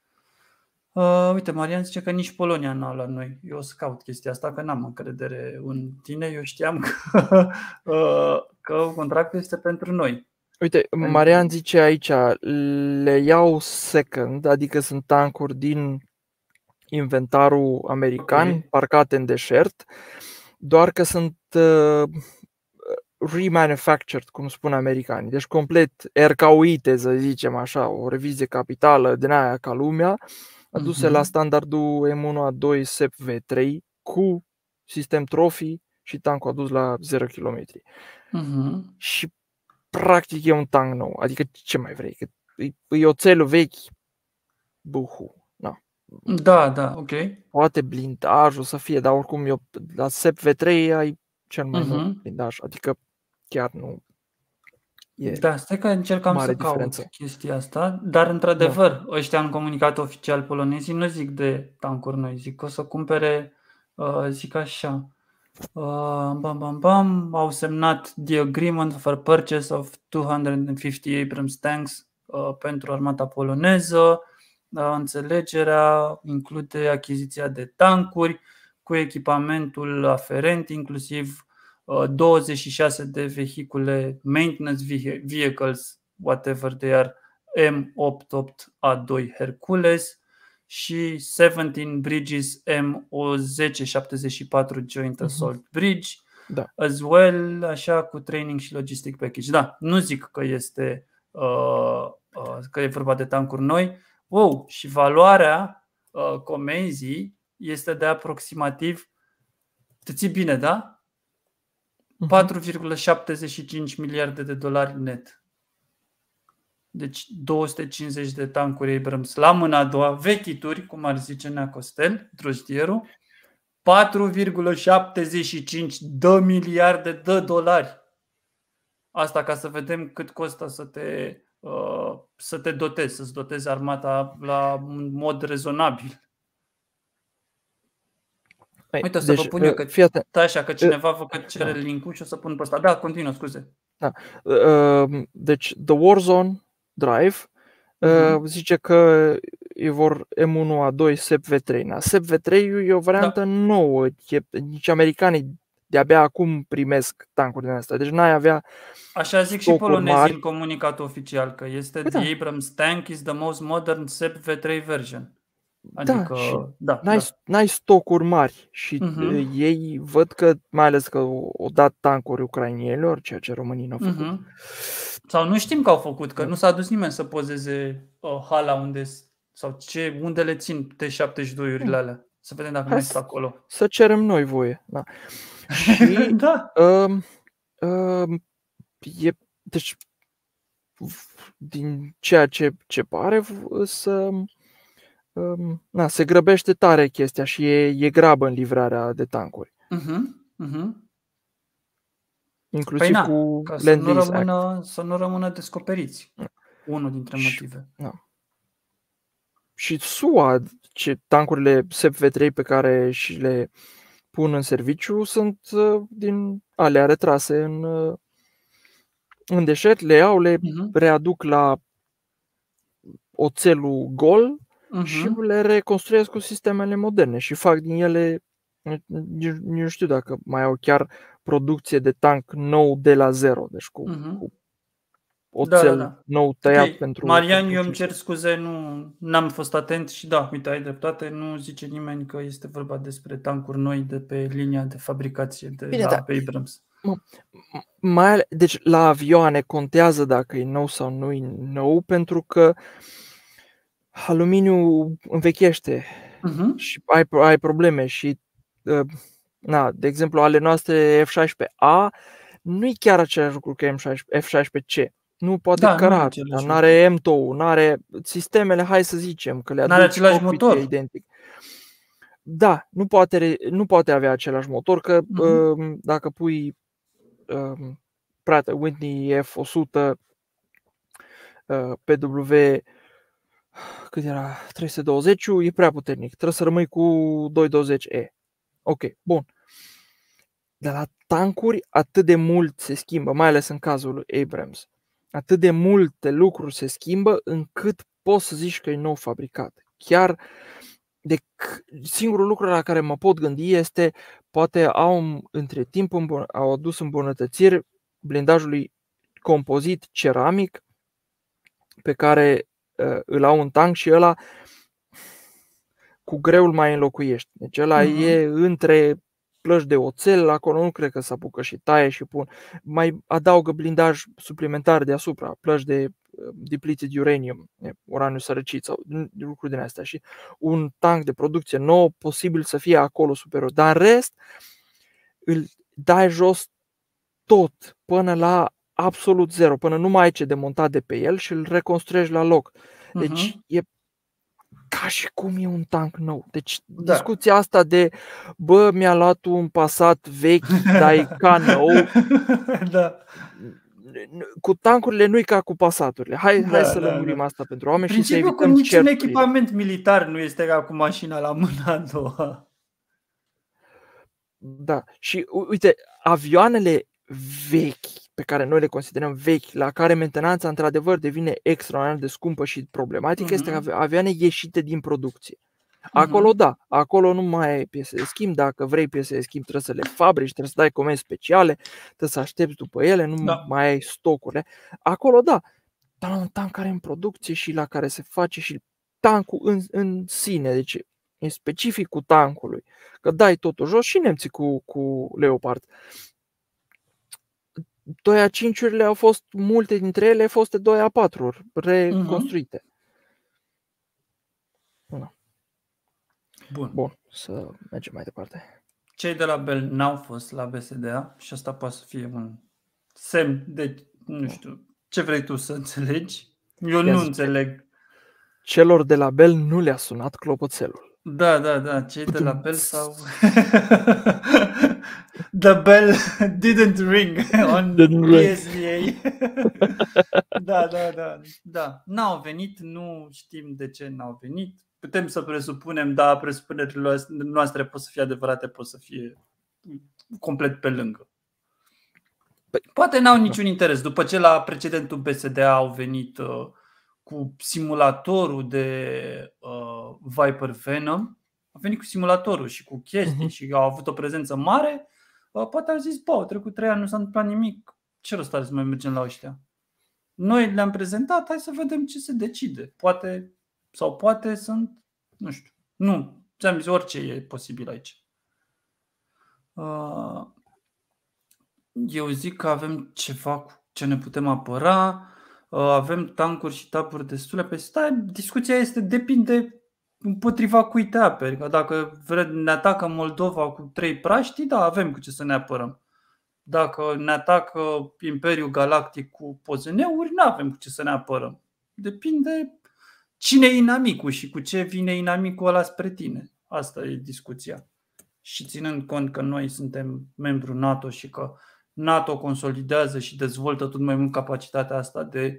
Uh, uite, Marian zice că nici Polonia n-a la noi. Eu o să caut chestia asta, că n-am încredere în tine. Eu știam că, uh, că contractul este pentru noi. Uite, Marian zice aici, le iau second, adică sunt tancuri din inventarul american, okay, parcate în deșert, doar că sunt uh, remanufactured, cum spun americanii, deci complet ercauite, să zicem așa, o revizie capitală din aia ca lumea, aduse uh-huh. la standardul M unu A doi S E P V trei cu sistem trophy și tancul adus la zero kilometri. Uh-huh. Și practic e un tank nou, adică ce mai vrei, că e, e oțelul vechi, buhu. Da, da, ok. Poate blindajul să fie, dar oricum eu la S E P V trei ai cel mai uh-huh. mult blindaj, adică chiar nu e. Da, stai că încercam să diferență. caut chestia asta, dar într-adevăr, da. Ăștia în comunicat oficial polonezii nu zic de tancuri noi, zic că o să cumpere, uh, zic așa, Uh, bam, bam, bam, au semnat the agreement for purchase of two hundred fifty Abrams tanks uh, pentru armata poloneză. Uh, înțelegerea include achiziția de tancuri cu echipamentul aferent, inclusiv uh, douăzeci și șase de vehicule maintenance vehicles, whatever they are, M optzeci și opt A doi Hercules și șaptesprezece bridges M o zece șaptezeci și patru Joint Assault uh-huh. Bridge, da. as well, așa, cu training și logistic package. Da, nu zic că este uh, uh, că e vorba de tancuri noi. Wow, și valoarea uh, comenzii este de aproximativ, te ții bine, da? Uh-huh. patru virgulă șaptezeci și cinci miliarde de dolari net. Deci două sute cincizeci de tancuri Abrams la mâna a doua, vechituri, cum ar zice Nea Costel, drojdierul, patru virgulă șaptezeci și cinci de miliarde de dolari. Asta ca să vedem cât costă să te, uh, să te dotezi, să-ți dotezi armata la un mod rezonabil. Uite, o să deci, vă pun eu, că, așa, că cineva vă cere da. link-ul și o să pun pe ăsta. Da, continuă, scuze. Da. Uh, deci, The Warzone Drive uh, uh-huh. zice că e vor M unu A doi S E P V trei. Na, S E P V trei e o variantă da. nouă. E, nici americanii de-abia acum primesc tancuri din astea. Deci n-ai avea. Așa zic și polonezii în comunicatul oficial, că este păi the da. Abrams tank is the most modern S E P V trei version. Adică, da, și da, n-ai, da. n-ai stocuri mari și uh-huh. ei văd că, mai ales că au dat tancuri ucrainienilor, ceea ce românii n-au făcut. Uh-huh. Sau nu știm că au făcut, că nu s-a dus nimeni să pozeze uh, hala unde, sau ce, unde le țin T șaptezeci și doi-urile alea. Să vedem dacă mai sunt acolo. Să cerem noi voie. Da. Și, da. Uh, uh, e, deci, din ceea ce, ce pare să... Um, na, se grăbește tare chestia și e, e grabă în livrarea de tancuri. Uh-huh, uh-huh. Inclusiv păi na, cu ca Land să nu, Lease rămână, Act. să nu rămână descoperiți. Da. Unul dintre motive. Și, na. Și S U A, ce tancurile S E P V trei pe care și le pun în serviciu sunt uh, din alea retrase în, uh, în deșert, le iau, le uh-huh. readuc la oțelul gol uh-huh. și le reconstruiesc cu sistemele moderne și fac din ele, nu știu dacă mai au chiar producție de tank nou de la zero, deci cu, uh-huh. cu oțel da, da, da. nou tăiat okay. pentru... Marian, pentru eu îmi cer scuze, nu n-am fost atent și da, uite, ai dreptate, nu zice nimeni că este vorba despre tancuri noi de pe linia de fabricație de Bine, la da. Abrams. Mai, deci la avioane contează dacă e nou sau nu e nou, pentru că aluminiul învechește uh-huh. și ai, ai probleme și, uh, na, de exemplu, ale noastre F șaisprezece A nu e chiar același lucru că F șaisprezece C. Nu poate da, căra, nu are M doi, nu are sistemele, hai să zicem, că le aduc același motor. Identic. Da, nu poate, nu poate avea același motor, că uh-huh. uh, dacă pui uh, Pratt Whitney F o sută uh, P W cât era trei sute douăzeci, e prea puternic. Trebuie să rămâi cu doi douăzeci E. Ok, bun. Dar la tancuri atât de mult se schimbă, mai ales în cazul Abrams. Atât de multe lucruri se schimbă încât poți să zici că e nou fabricat. Chiar de singurul lucru la care mă pot gândi este poate au între timp au adus îmbunătățiri blindajului compozit ceramic pe care uh, îl au un tank și ăla cu greu îl mai înlocuiești. Deci ăla uh-huh. e între plăci de oțel, acolo nu cred că se apucă și taie și pun. Mai adaugă blindaj suplimentar deasupra, plăci de depleted uranium, uraniu sărăcit sau lucruri din astea. Și un tank de producție nou posibil să fie acolo superior. Dar în rest îl dai jos tot până la absolut zero, până nu mai ai ce demonta de pe el și îl reconstruiești la loc. Deci uh-huh. e ca și cum e un tank nou. Deci da. discuția asta de bă, mi-a luat un Passat vechi, dar e ca nou. Da. Cu tankurile nu e ca cu Passaturile. Hai, da, hai să da, lămurim da. asta pentru oameni și să evităm niciun certurile. echipament militar nu este ca cu mașina la mâna a doua. Da, și uite, avioanele vechi, pe care noi le considerăm vechi, la care mentenanța într-adevăr devine extraordinar de scumpă și problematică, uh-huh. este avioane ieșite din producție. Acolo uh-huh. da, acolo nu mai ai piese de schimb, dacă vrei piese de schimb trebuie să le fabrici, trebuie să dai comenzi speciale, trebuie să aștepți după ele, nu da. mai ai stocurile. Acolo da, dar la un tank care e în producție și la care se face și tancul în, în sine, deci e specific cu tancului, că dai totul jos și nemții cu, cu Leopard. doi A cinci-urile au fost, multe dintre ele foste doi A patru-uri reconstruite. Uh-huh. No. Bun. Bun, să mergem mai departe. Cei de la Bell n-au fost la B S D A și asta poate să fie un semn de, nu știu, ce vrei tu să înțelegi. Eu Ia nu zice, înțeleg. Celor de la Bell nu le-a sunat clopoțelul. Da, da, da, cei de la Bell sau The bell didn't ring on B S D A. Da, da, da, da. N-au venit, nu știm de ce n-au venit. Putem să presupunem, da, presupunerile noastre pot să fie adevărate, pot să fie complet pe lângă. Poate n-au niciun interes. După ce la precedentul B S D A au venit uh, cu simulatorul de uh, Viper Venom, au venit cu simulatorul și cu chestii uh-huh. și au avut o prezență mare, uh, poate au zis, bă, au trecut trei ani, nu s-a întâmplat nimic, ce rost are să mai mergem la ăștia? Noi le-am prezentat, hai să vedem ce se decide. Poate sau poate sunt, nu știu, nu, ți-am zis, orice e posibil aici. Uh, eu zic că avem ceva cu ce ne putem apăra. Avem tancuri și taburi destule. Păi stai, discuția este, depinde împotriva cui te aperi. Că dacă ne atacă Moldova cu trei praștii, da, avem cu ce să ne apărăm. Dacă ne atacă Imperiul Galactic cu pozeneuri, nu avem cu ce să ne apărăm. Depinde cine e inamicul și cu ce vine inamicul ăla spre tine. Asta e discuția. Și ținând cont că noi suntem membru NATO și că NATO consolidează și dezvoltă tot mai mult capacitatea asta de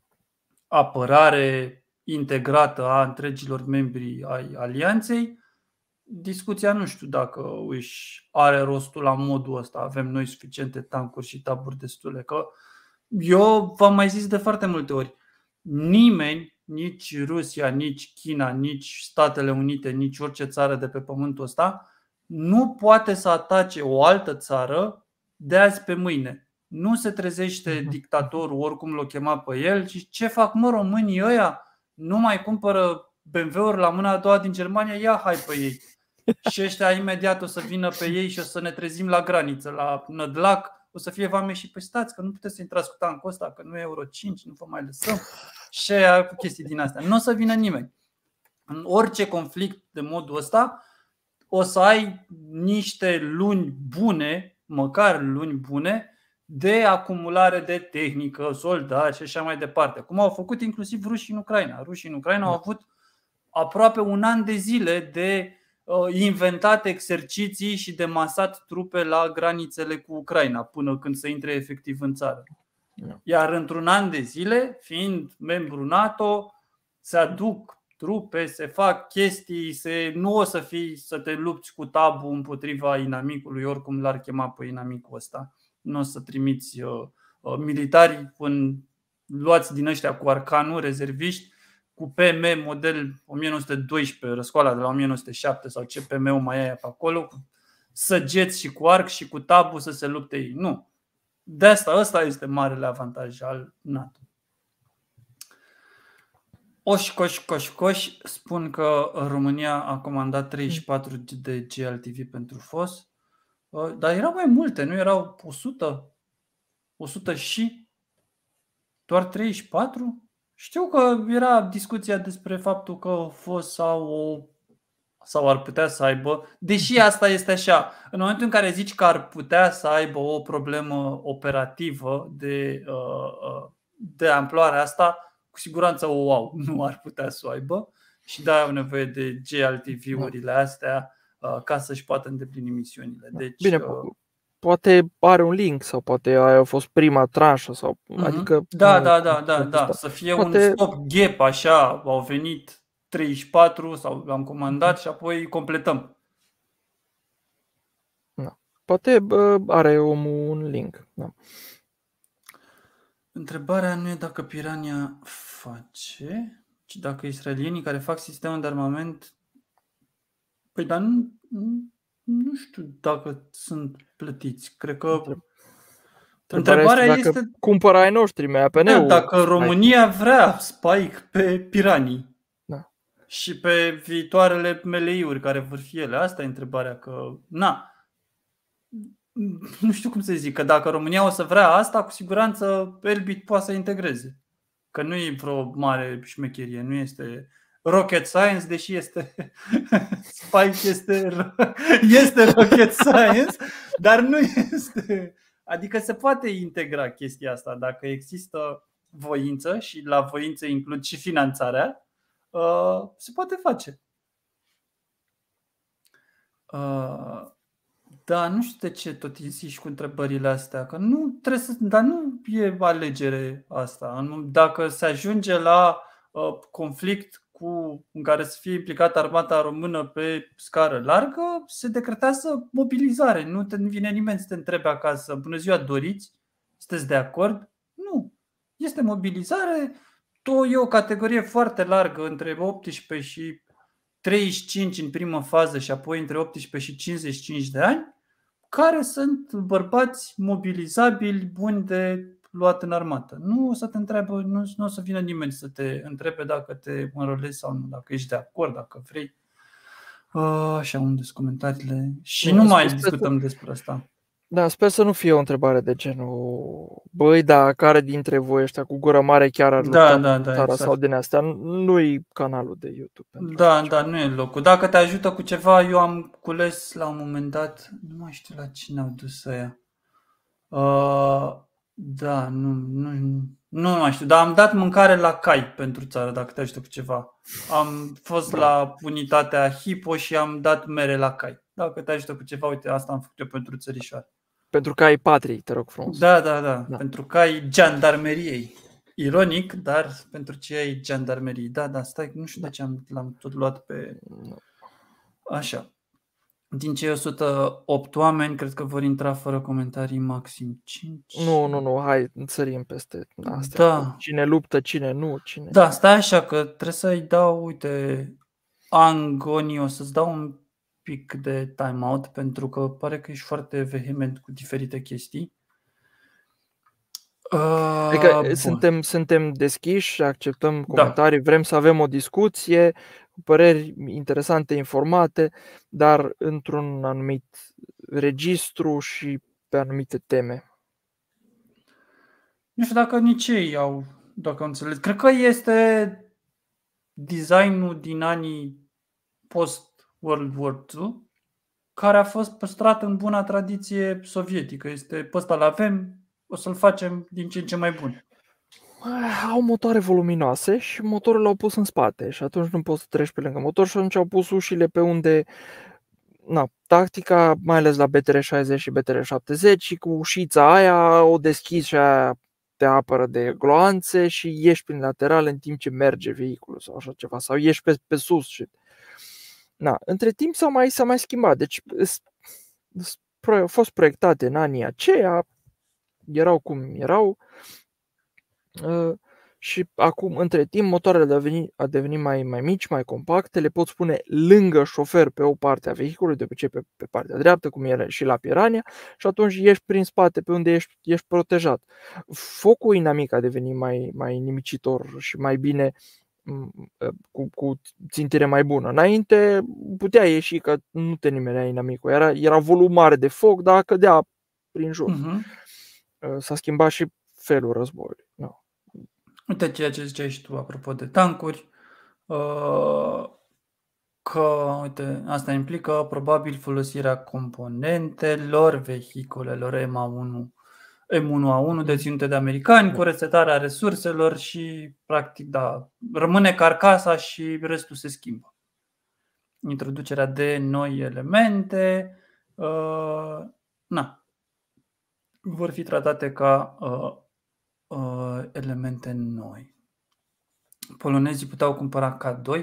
apărare integrată a întregilor membri ai alianței, discuția nu știu dacă își are rostul la modul ăsta. Avem noi suficiente tancuri și taburi destule. Că eu v-am mai zis de foarte multe ori, nimeni, nici Rusia, nici China, nici Statele Unite, nici orice țară de pe pământul ăsta nu poate să atace o altă țară de azi pe mâine. Nu se trezește dictatorul, oricum l-o chema pe el, și ce fac mă românii ăia? Nu mai cumpără B M W-uri la mâna a doua din Germania, ia hai pe ei. Și ăștia imediat o să vină pe ei și o să ne trezim la graniță, la Nădlac, o să fie vame și pe stați, că nu puteți să intrați cu tancul ăsta, că nu e Euro cinci, nu vă mai lăsăm. Și aia cu chestii din astea. Nu o să vină nimeni. În orice conflict de modul ăsta o să ai niște luni bune, măcar luni bune, de acumulare de tehnică, soldați și așa mai departe. Cum au făcut inclusiv rușii în Ucraina. Rușii în Ucraina au avut aproape un an de zile de uh, inventat exerciții și de masat trupe la granițele cu Ucraina până când să intre efectiv în țară. Iar într-un an de zile, fiind membru NATO, se aduc trupe, se fac chestii, se, nu o să fii să te lupți cu tabu împotriva inamicului, oricum l-ar chema pe inamicul ăsta. Nu o să trimiți uh, uh, militari în, luați din ăștia cu arcanul, rezerviști, cu P M model o mie nouă sute doisprezece, răscoala de la o mie nouă sute șapte sau ce P M-ul mai e pe acolo, cu săgeți și cu arc și cu tabu să se lupte ei. Nu. De asta, ăsta este marele avantaj al NATO. Oș, coș, coș, coș spun că România a comandat treizeci și patru de G L T V pentru F O S, dar erau mai multe, nu erau o sută? o sută și? Doar treizeci și patru? Știu că era discuția despre faptul că F O S sau, o, sau ar putea să aibă, deși asta este așa, în momentul în care zici că ar putea să aibă o problemă operativă de, de amploarea asta, cu siguranță o au, nu ar putea să o aibă și de-aia au nevoie de G L T V-urile astea ca să-și poată îndeplini misiunile. Deci, bine, uh, poate are un link sau poate aia a fost prima tranșă sau, uh-huh. adică da, da, da, da, da, să fie poate... un stop gap așa, au venit treizeci și patru sau am comandat și apoi completăm. Da. poate uh, are omul un link. Da. Întrebarea nu e dacă Pirania face, ci dacă israelienii care fac sistemul de armament... Păi, dar nu, nu, nu știu dacă sunt plătiți. Cred că... Întreb. Întrebarea este, este... Dacă cumpără ai noștri, mea A P N-ul. Da, dacă România vrea Spike pe Piranii. Da. Și pe viitoarele M L I-uri care vor fi ele. Asta e întrebarea. Că, na, nu știu cum să zic, că dacă România o să vrea asta, cu siguranță Elbit poate să integreze. Că nu e vreo mare șmecherie, nu este rocket science, deși este Spike este, este rocket science, dar nu este. Adică se poate integra chestia asta dacă există voință și la voință includ și finanțarea, se poate face. Da, nu știu de ce tot insiști cu întrebările astea, că nu trebuie să, dar nu e alegere asta. Dacă se ajunge la uh, conflict cu, în care să fie implicată armata română pe scară largă, se decretează mobilizare. Nu te nu vine nimeni să te întrebe acasă, bună ziua, doriți? Sunteți de acord? Nu. Este mobilizare, e o categorie foarte largă între optsprezece și treizeci și cinci în primă fază și apoi între optsprezece și cincizeci și cinci de ani, care sunt bărbați mobilizabili, buni de luat în armată. Nu o să te întrebe, nu, nu o să vină nimeni să te întrebe dacă te înrolezi sau nu, dacă ești de acord, dacă vrei. Așa, unde sunt comentariile? Și nu, nu mai discutăm să... despre asta. Da, sper să nu fie o întrebare de genul băi, da, care dintre voi ăștia cu gură mare chiar ar lupta da, da, da, țara exact. Sau din astea. Nu-i canalul de YouTube. Da, da, nu e locul. Dacă te ajută cu ceva, eu am cules la un moment dat, nu mai știu la cine au dus ăia. Uh, da, nu, nu, nu mai știu, dar am dat mâncare la cai pentru țară, dacă te ajută cu ceva. Am fost la unitatea Hipo și am dat mere la cai. Dacă te ajută cu ceva, uite, asta am făcut eu pentru țărișoare. Pentru cai patrii, te rog frumos. Da, da, da, da. Pentru cai jandarmeriei. Ironic, dar pentru cei jandarmeriei. Da, da, stai, nu știu de ce am, l-am tot luat pe... Așa. Din cei o sută opt oameni, cred că vor intra fără comentarii maxim cinci. Nu, nu, nu, hai, sărim peste astea. Da. Cine luptă, cine nu, cine... Da, stai așa că trebuie să-i dau, uite, Angoni, o să-ți dau un pic de time-out pentru că pare că ești foarte vehement cu diferite chestii. Uh, adică suntem, suntem deschiși, acceptăm comentarii, da. Vrem să avem o discuție, păreri interesante, informate, dar într-un anumit registru și pe anumite teme. Nu știu dacă nici ei au, dacă înțeles. Cred că este designul din anii post-World War Two care a fost păstrat în buna tradiție sovietică. Este, pe ăsta l-avem, o să-l facem din ce în ce mai bun. Au motoare voluminoase și motorul l-au pus în spate și atunci nu poți să treci pe lângă motor și atunci au pus ușile pe unde, na, tactica, mai ales la B T R șaizeci și B T R șaptezeci, și cu ușița aia o deschizi și aia te apără de gloanțe și ieși prin lateral în timp ce merge vehiculul sau așa ceva, sau ieși pe, pe sus și... Na, între timp s-a mai, s-a mai schimbat, deci au fost proiectate în anii aceia, erau cum erau uh, și acum, între timp, motoarele au devenit, au devenit mai, mai mici, mai compacte, le poți pune lângă șofer pe o parte a vehiculului, de obicei pe, pe partea dreaptă, cum e și la Piranha, și atunci ieși prin spate pe unde ești, ești protejat. Focul inamic a devenit mai, mai nimicitor și mai bine Cu, cu țintire mai bună. Înainte putea ieși că nu te nimerea inamicul. Era, era volum mare de foc, dar cădea prin jur. Uh-huh. S-a schimbat și felul războiului. No. Uite ceea ce ziceai și tu apropo de tancuri, că uite, asta implică probabil folosirea componentelor vehiculelor M A unu M unu A unu deținute de americani, cu resetarea resurselor și, practic, da, rămâne carcasa și restul se schimbă. Introducerea de noi elemente, uh, na, vor fi tratate ca uh, uh, elemente noi. Polonezii puteau cumpăra K doi.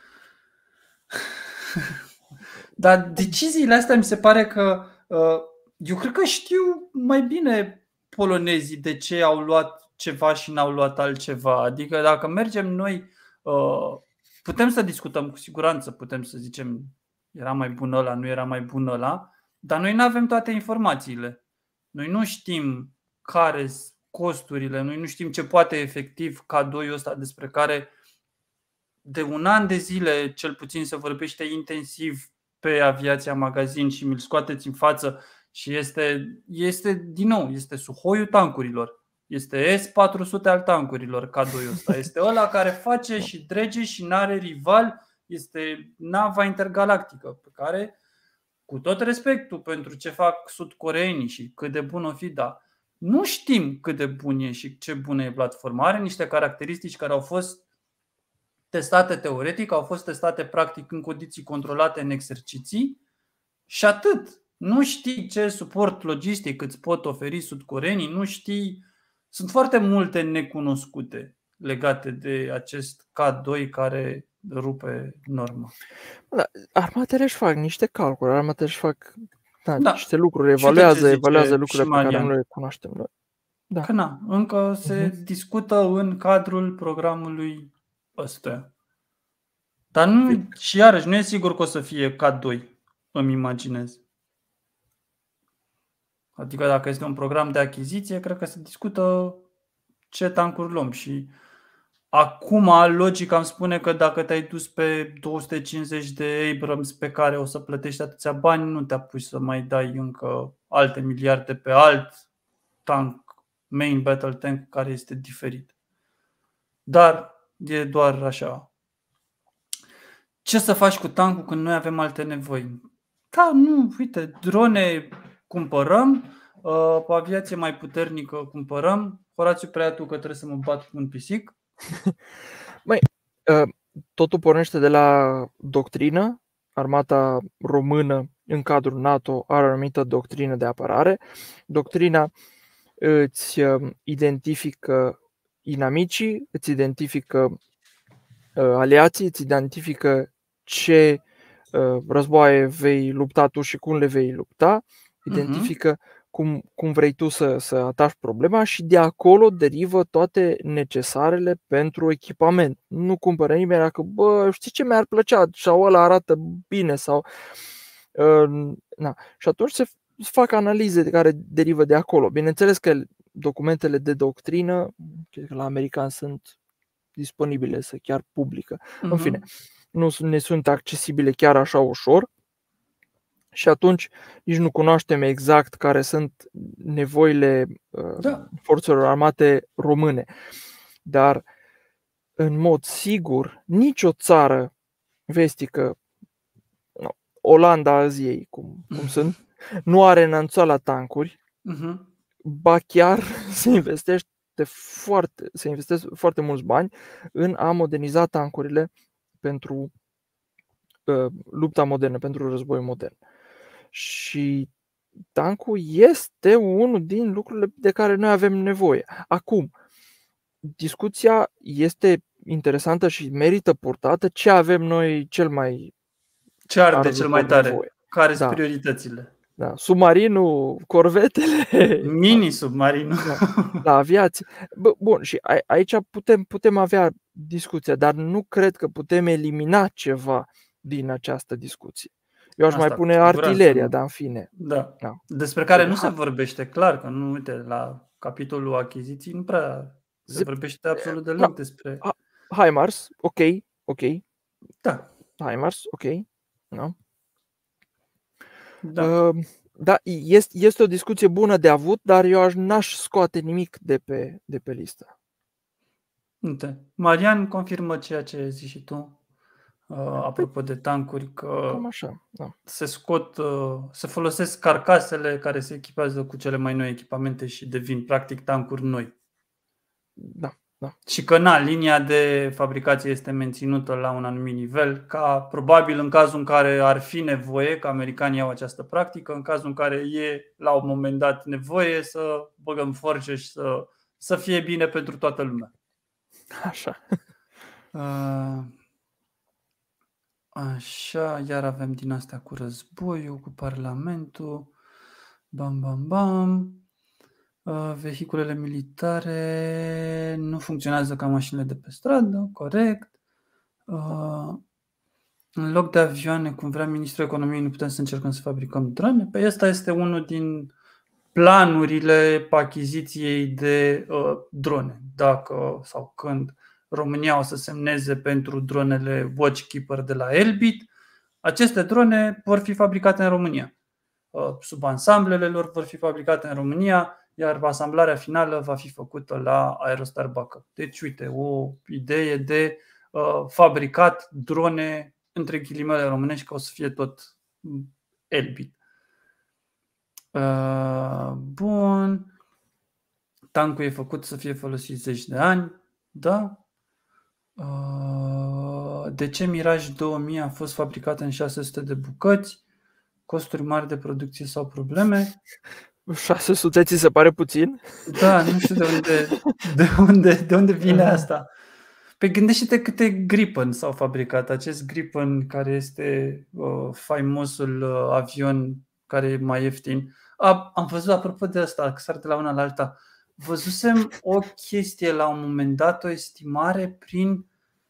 Dar deciziile astea mi se pare că uh, Eu cred că știu mai bine polonezii de ce au luat ceva și n-au luat altceva. Adică dacă mergem noi, putem să discutăm cu siguranță, putem să zicem era mai bun ăla, nu era mai bun ăla, dar noi nu avem toate informațiile. Noi nu știm care sunt costurile, noi nu știm ce poate efectiv cadoul ăsta despre care de un an de zile cel puțin se vorbește intensiv pe Aviația Magazin și mi-l scoateți în față și este, este din nou, este Suhoiul tancurilor. Este S patru sute al tancurilor cadoul ăsta. Este ăla care face și drege și n-are rival. Este nava intergalactică pe care, cu tot respectul pentru ce fac sudcoreenii și cât de bun o fi, da, nu știm cât de bun e și ce bună e platforma. Are niște caracteristici care au fost testate teoretic, au fost testate practic în condiții controlate în exerciții și atât. Nu știi ce suport logistic îți pot oferi sudcoreenii, nu știi. Sunt foarte multe necunoscute legate de acest K doi care rupe norma. Da, armatele își fac niște calcule, armatele își fac da, da. niște lucruri, evaluează, evaluează lucrurile pe care nu le cunoaștem noi. Da. Că na, încă se uh-huh. discută în cadrul programului ăsta. Dar nu, și iarăși, nu e sigur că o să fie K doi, îmi imaginez. Adică dacă este un program de achiziție, cred că se discută ce tancuri luăm. Și acum, logica îmi spune că dacă te-ai dus pe două sute cincizeci de Abrams pe care o să plătești atâția bani, nu te apuci să mai dai încă alte miliarde pe alt tank, main battle tank, care este diferit. Dar e doar așa. Ce să faci cu tancul când noi avem alte nevoi? Da, nu, uite, drone cumpărăm, pe aviație mai puternică cumpărăm. Horațiu, prea tu că trebuie să mă bat cu un pisic. Băi, totul pornește de la doctrină. Armata română în cadrul NATO are o anumită doctrină de apărare. Doctrina îți identifică inamicii, îți identifică aliații, îți identifică ce războaie vei lupta tu și cum le vei lupta, identifică uh-huh. cum, cum vrei tu să, să ataci problema și de acolo derivă toate necesarele pentru echipament. Nu cumpără nimeni dacă, bă, știi ce mi-ar plăcea sau ăla arată bine sau... Uh, na. Și atunci se fac analize care derivă de acolo. Bineînțeles că documentele de doctrină, cred că la americani sunt disponibile, să chiar publică. Uh-huh. În fine, nu ne sunt accesibile chiar așa ușor și atunci nici nu cunoaștem exact care sunt nevoile da. forțelor armate române. Dar în mod sigur, nicio țară vestică, Olanda Aziei, cum, cum sunt, nu are înălțat la tancuri, uh-huh. ba chiar se investește foarte, se investesc foarte mulți bani în a moderniza tancurile pentru uh, lupta modernă, pentru război modern. Și tancul este unul din lucrurile de care noi avem nevoie. Acum, discuția este interesantă și merită purtată. Ce avem noi cel mai Ce arde cel mai tare? Nevoie? Care sunt da. prioritățile? Da, submarinul, corvetele, mini-submarinul, da, la aviație. Bun, și aici putem, putem avea discuția, dar nu cred că putem elimina ceva din această discuție. Eu aș Asta, mai pune artileria, dar în fine. Da. Da. Despre care nu se vorbește clar, că nu, uite, la capitolul achiziții nu prea se vorbește absolut deloc da. despre... HIMARS, ok, ok. Da. HIMARS, ok. No? Da. Uh, da, este, este o discuție bună de avut, dar eu aș, n-aș scoate nimic de pe, de pe listă. Uite, Marian confirmă ceea ce zici și tu, uh, apropo de tancuri, că Cam așa, da. se scot, uh, se folosesc carcasele care se echipează cu cele mai noi echipamente și devin practic tancuri noi. Da. Da. Și că na, linia de fabricație este menținută la un anumit nivel, ca probabil în cazul în care ar fi nevoie, că americanii au această practică, în cazul în care e la un moment dat nevoie să băgăm forțe și să, să fie bine pentru toată lumea. Așa. Așa, iar avem din astea cu războiul, cu parlamentul. Bam, bam, bam. Uh, vehiculele militare nu funcționează ca mașinile de pe stradă, corect. Uh, în loc de avioane, cum vrea Ministrul Economiei, nu putem să încercăm să fabricăm drone. Păi ăsta este unul din planurile achiziției de uh, drone. Dacă sau când România o să semneze pentru dronele Watchkeeper de la Elbit, aceste drone vor fi fabricate în România. Uh, subansamblele lor vor fi fabricate în România, iar asamblarea finală va fi făcută la Aerostar Bacău. Deci, uite, o idee de uh, fabricat drone între ghilimele românești, că o să fie tot Elbit. Uh, bun. Tancul e făcut să fie folosit zeci de ani. Da. Uh, de ce Mirage două mii a fost fabricat în șase sute de bucăți? Costuri mari de producție sau probleme? șase sute ți se pare puțin? Da, nu știu de unde, de unde, de unde vine asta. Păi gândește-te câte Gripen s-au fabricat. Acest Gripen care este uh, faimosul uh, avion care e mai ieftin. A, am văzut, apropo de asta, că sar de la una la alta, văzusem o chestie la un moment dat, o estimare prin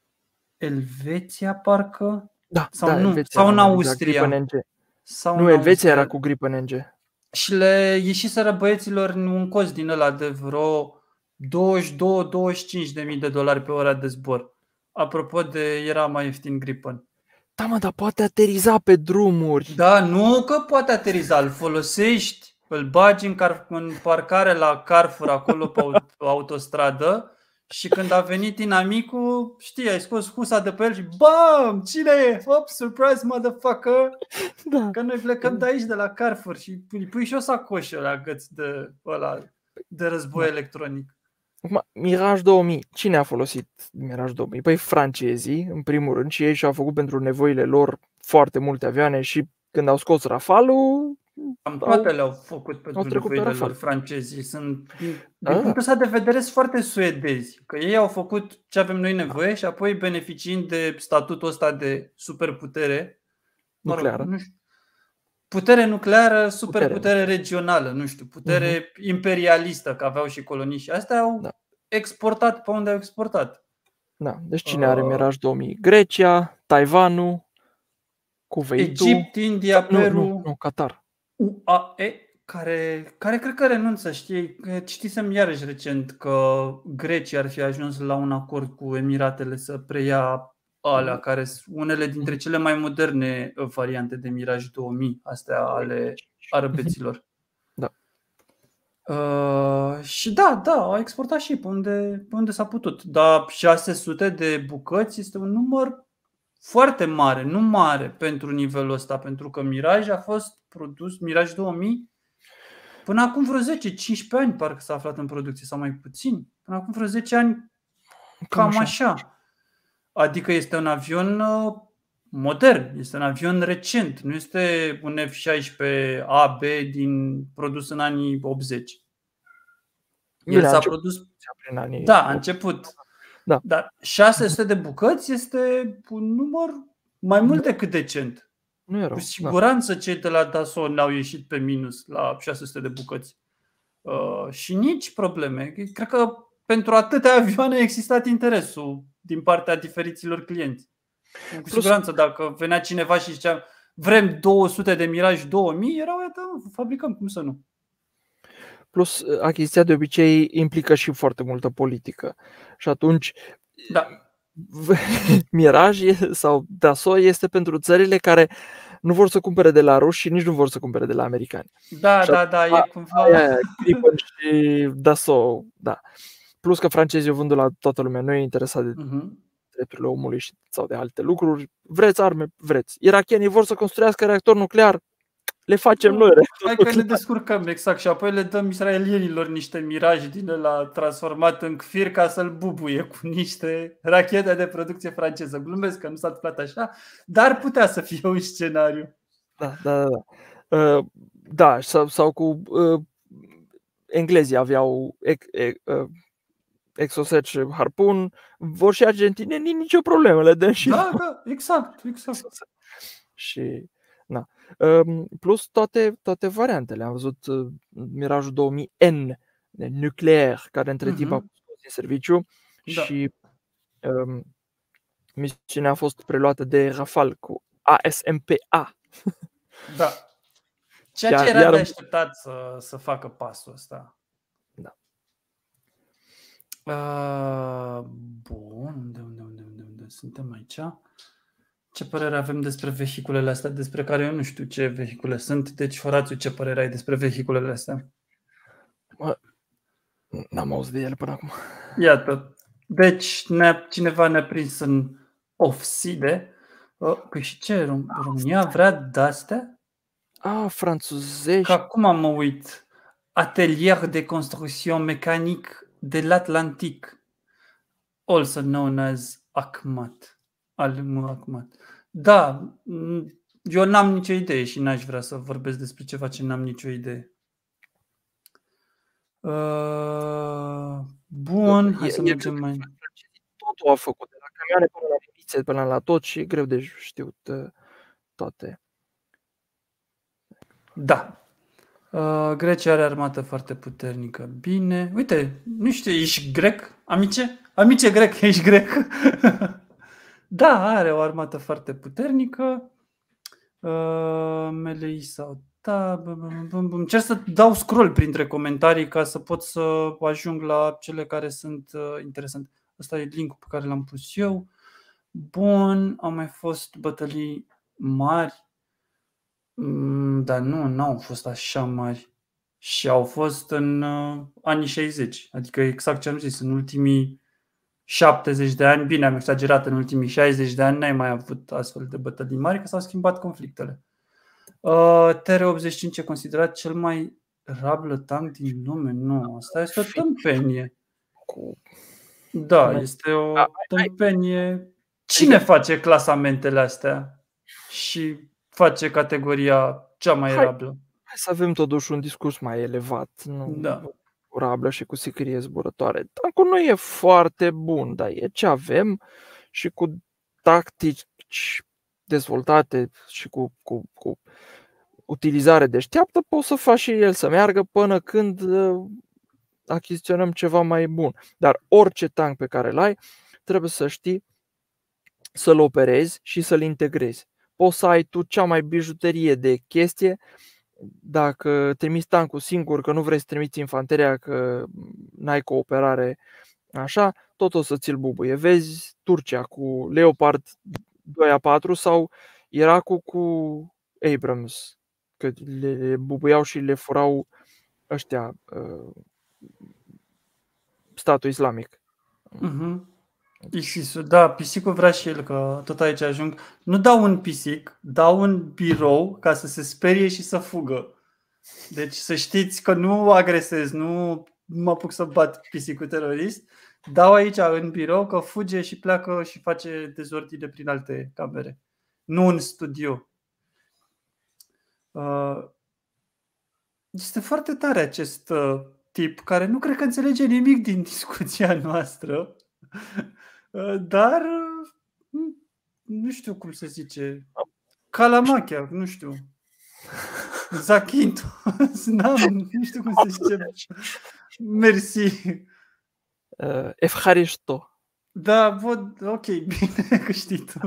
Elveția, parcă? Da, sau da, nu, Elveția, sau în da, Austria. Gripen N G. Sau nu, în Elveția Austria. era cu Gripen N G. Și le ieșiseră băieților un cost din ăla de vreo douăzeci și doi douăzeci și cinci de mii de dolari pe ora de zbor. Apropo de era mai ieftin Gripen. Da, mă, dar poate ateriza pe drumuri. Da, nu că poate ateriza, îl folosești, îl bagi în, car- în parcare la Carrefour acolo pe autostradă și când a venit inamicul, știi, ai scos husa de pe el și bam, cine e? Hop, surprise motherfucker! Da. Că noi plecăm de aici, de la Carrefour și îi pui și o sacoșă la găț de, ăla, de război da. electronic. Acum, Mirage două mii. Cine a folosit Mirage două mii? Păi francezii, în primul rând, și ei și-au făcut pentru nevoile lor foarte multe avioane și când au scos Rafale-ul... Cam toate au, le-au făcut pentru nevoile lor francezii. Sunt, din, din punctul ăsta de vedere, sunt foarte suedezi. Că ei au făcut ce avem noi nevoie și apoi beneficiind de statutul ăsta de superputere nucleară. Nu știu, putere nucleară, superputere putere. regională, nu știu, putere uh-huh. imperialistă, că aveau și colonii și astea au da. exportat pe unde au exportat. Da, deci cine are Mirage două mii? Grecia, Taiwanul, Cuveitul, Egipt, India, Peru, nu, nu, nu, Qatar. U A E, care, care cred că renunță, știi? Citisem iarăși recent că Grecia ar fi ajuns la un acord cu Emiratele să preia alea, care sunt unele dintre cele mai moderne variante de Mirage două mii, astea ale arăbeților. Da. Uh, și da, da, au exportat și pe unde, pe unde s-a putut. Dar șase sute de bucăți este un număr foarte mare, nu mare pentru nivelul ăsta, pentru că Mirage a fost produs, Mirage două mii, până acum vreo zece cincisprezece ani parcă s-a aflat în producție, sau mai puțin. Până acum vreo zece ani, cam așa. așa. Adică este un avion modern, este un avion recent, nu este un F șaisprezece A B din produs în anii optzeci. El s-a produs prin anii Da, a început. Da. Dar șase sute de bucăți este un număr mai mult decât decent. Nu e rău. Cu siguranță da. Cei de la Dassault n-au ieșit pe minus la șase sute de bucăți. Uh, și nici probleme. Cred că pentru atâtea avioane a existat interesul din partea diferiților clienți. Cu Plus, siguranță dacă venea cineva și zicea vrem două sute de Mirage două mii, erau, iată, fabricăm, cum să nu. Plus, achiziția de obicei implică și foarte multă politică. Și atunci, da. Mirage sau Dassault este pentru țările care nu vor să cumpere de la ruși și nici nu vor să cumpere de la americani. Da, și da, da, e cumva... Gripen și Dassault, da. Plus că francezii o vând la toată lumea, nu e interesat de uh-huh. drepturile omului sau de alte lucruri. Vreți arme? Vreți. Irakienii vor să construiască reactor nuclear? Le facem noi. Hai că ne descurcăm, exact. Și apoi le dăm israelienilor niște Mirage din ăla transformat în Kfir ca să-l bubuie cu niște rachete de producție franceză. Glumesc că nu s-a întâmplat așa, dar putea să fie un scenariu. Da, da, da. Uh, da, sau, sau cu uh, englezii aveau ec, ec, uh, Exocet și Harpoon, vor și argentinenii, nicio problemă, le dăm și Da, da, exact, exact. Și Da. Plus toate, toate variantele. Am văzut Mirajul două mii N, nuclear, care între timp a fost în serviciu Da. și um, misiunea a fost preluată de Rafale cu A S M P A. Da. Ceea ce Iar- era iar- de așteptat să, să facă pasul ăsta. Da. Uh, bun, unde, unde, unde, unde, unde suntem aici? Ce părere avem despre vehiculele astea, despre care eu nu știu ce vehicule sunt. Deci, Horațiu, ce părere ai despre vehiculele astea? N-am auzit de ele până acum. Iată. Deci, ne cineva ne-a prins în off-side. Uh, păi și ce? Rom- România vrea de-astea? A, franțuzești. Că acum mă uit. Atelier de construction mecanic de l'Atlantic, also known as ACMAT. Al ACMAT. Da, eu n-am nicio idee și n-aș vrea să vorbesc despre ceva ce n-am nicio idee. Uh, bun, hai E- să e- mergem mai... Totul a făcut, de la camioane până la muniție, până la tot și e greu de știut uh, toate. Da. Uh, Grecia are armată foarte puternică. Bine. Uite, nu știu, ești grec? Amice? Amice grec, ești grec? Da, are o armată foarte puternică. Uh, Melei sau da, bum, bum, bum, bum. Încerc să dau scroll printre comentarii ca să pot să ajung la cele care sunt uh, interesante. Ăsta e linkul pe care l-am pus eu. Bun, au mai fost bătălii mari. Mm, dar nu, nu au fost așa mari. Și au fost în uh, anii șaizeci. Adică exact ce am zis, în ultimii șaptezeci de ani, bine am exagerat, în ultimii șaizeci de ani n-ai mai avut astfel de bătălii mari, că s-au schimbat conflictele. Uh, T R optzeci și cinci e considerat cel mai rablă tank din lume? Nu, asta este o tâmpenie. Cu... Da, este o A, tâmpenie. Cine face clasamentele astea și face categoria cea mai Hai. rablă? Hai să avem totuși un discurs mai elevat, nu Da. cu rablă și cu sicrie zburătoare. Tancul nu e foarte bun, dar e ce avem și cu tactici dezvoltate și cu, cu, cu utilizare deșteaptă poți să faci și el să meargă până când uh, achiziționăm ceva mai bun. Dar orice tank pe care îl ai, trebuie să știi să-l operezi și să-l integrezi. Poți să ai tu cea mai bijuterie de chestie. Dacă trimiți tankul singur, că nu vrei să trimiți infanteria, că n-ai cooperare, așa, tot o să ți-l bubuie. Vezi Turcia cu Leopard doi A patru sau Irakul cu Abrams, că le bubuiau și le furau ăștia, statul islamic. Mhm. Pisisul, da, pisicul vrea și el, că tot aici ajung. Nu dau un pisic, dau un birou ca să se sperie și să fugă. Deci să știți că nu agresez, nu mă apuc să bat pisicul terorist. Dau aici în birou că fuge și pleacă și face dezordine prin alte camere. Nu în studio. Este foarte tare acest tip care nu cred că înțelege nimic din discuția noastră. Dar nu știu cum se zice. Calamachia, nu știu. Zakynthos, n-am, nu știu cum se zice. Mersi. Uh, Efharisto. Da, văd, ok, bine că știi tu.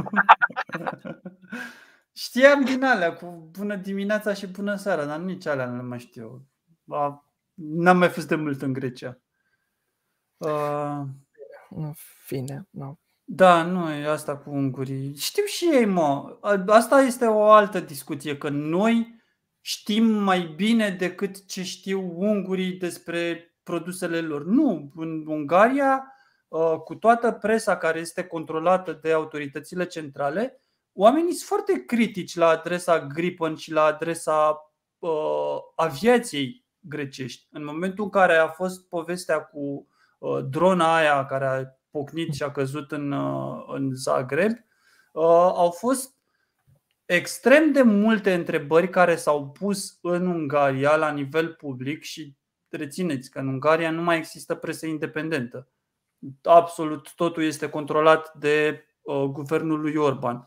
Știam din alea cu bună dimineața și bună seara, dar nici alea nu le mai știu. N-am mai fost de mult în Grecia. Uh, În fine, nu. Da, nu, e asta cu ungurii. Știu și ei, mă. Asta este o altă discuție, că noi știm mai bine decât ce știu ungurii despre produsele lor. Nu, în Ungaria, cu toată presa care este controlată de autoritățile centrale, oamenii sunt foarte critici la adresa Gripen și la adresa uh, aviației grecești. În momentul în care a fost povestea cu uh, drona aia care a pocnit și a căzut în, în Zagreb, au fost extrem de multe întrebări care s-au pus în Ungaria la nivel public și rețineți că în Ungaria nu mai există presă independentă. Absolut totul este controlat de uh, guvernul lui Orban.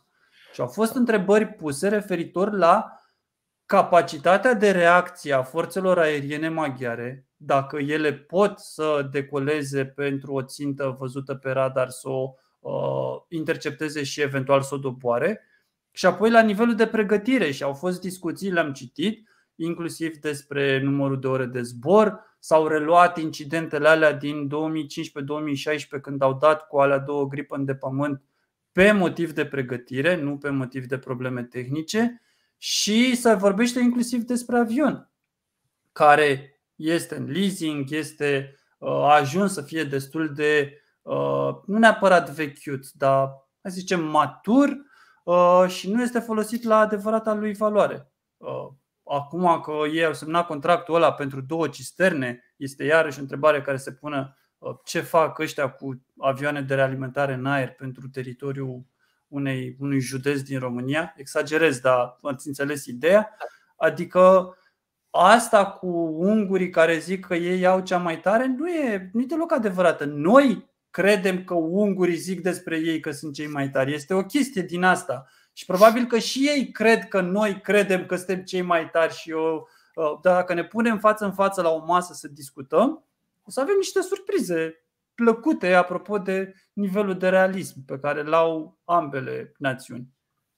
Și au fost întrebări puse referitor la capacitatea de reacție a forțelor aeriene maghiare, dacă ele pot să decoleze pentru o țintă văzută pe radar, să o uh, intercepteze și eventual să o doboare. Și apoi la nivelul de pregătire, și au fost discuții, le-am citit, inclusiv despre numărul de ore de zbor. S-au reluat incidentele alea din două mii cincisprezece două mii șaisprezece, când au dat cu alea două Gripen de pământ pe motiv de pregătire, nu pe motiv de probleme tehnice. Și se vorbește inclusiv despre avion, care este în leasing, este a ajuns să fie destul de, nu neapărat vechiut, dar hai să zicem matur, și nu este folosit la adevărata lui valoare. Acum că ei au semnat contractul ăla pentru două cisterne, este iarăși o întrebare care se pune: ce fac ăștia cu avioane de realimentare în aer pentru teritoriul unei, unui județ din România? Exagerez, dar ați înțeles ideea. Adică asta cu ungurii care zic că ei au cea mai tare nu e, nu e deloc adevărată. Noi credem că ungurii zic despre ei că sunt cei mai tari. Este o chestie din asta. Și probabil că și ei cred că noi credem că suntem cei mai tari. Și eu, dacă ne punem față în față la o masă să discutăm, o să avem niște surprize plăcute apropo de nivelul de realism pe care l-au ambele națiuni.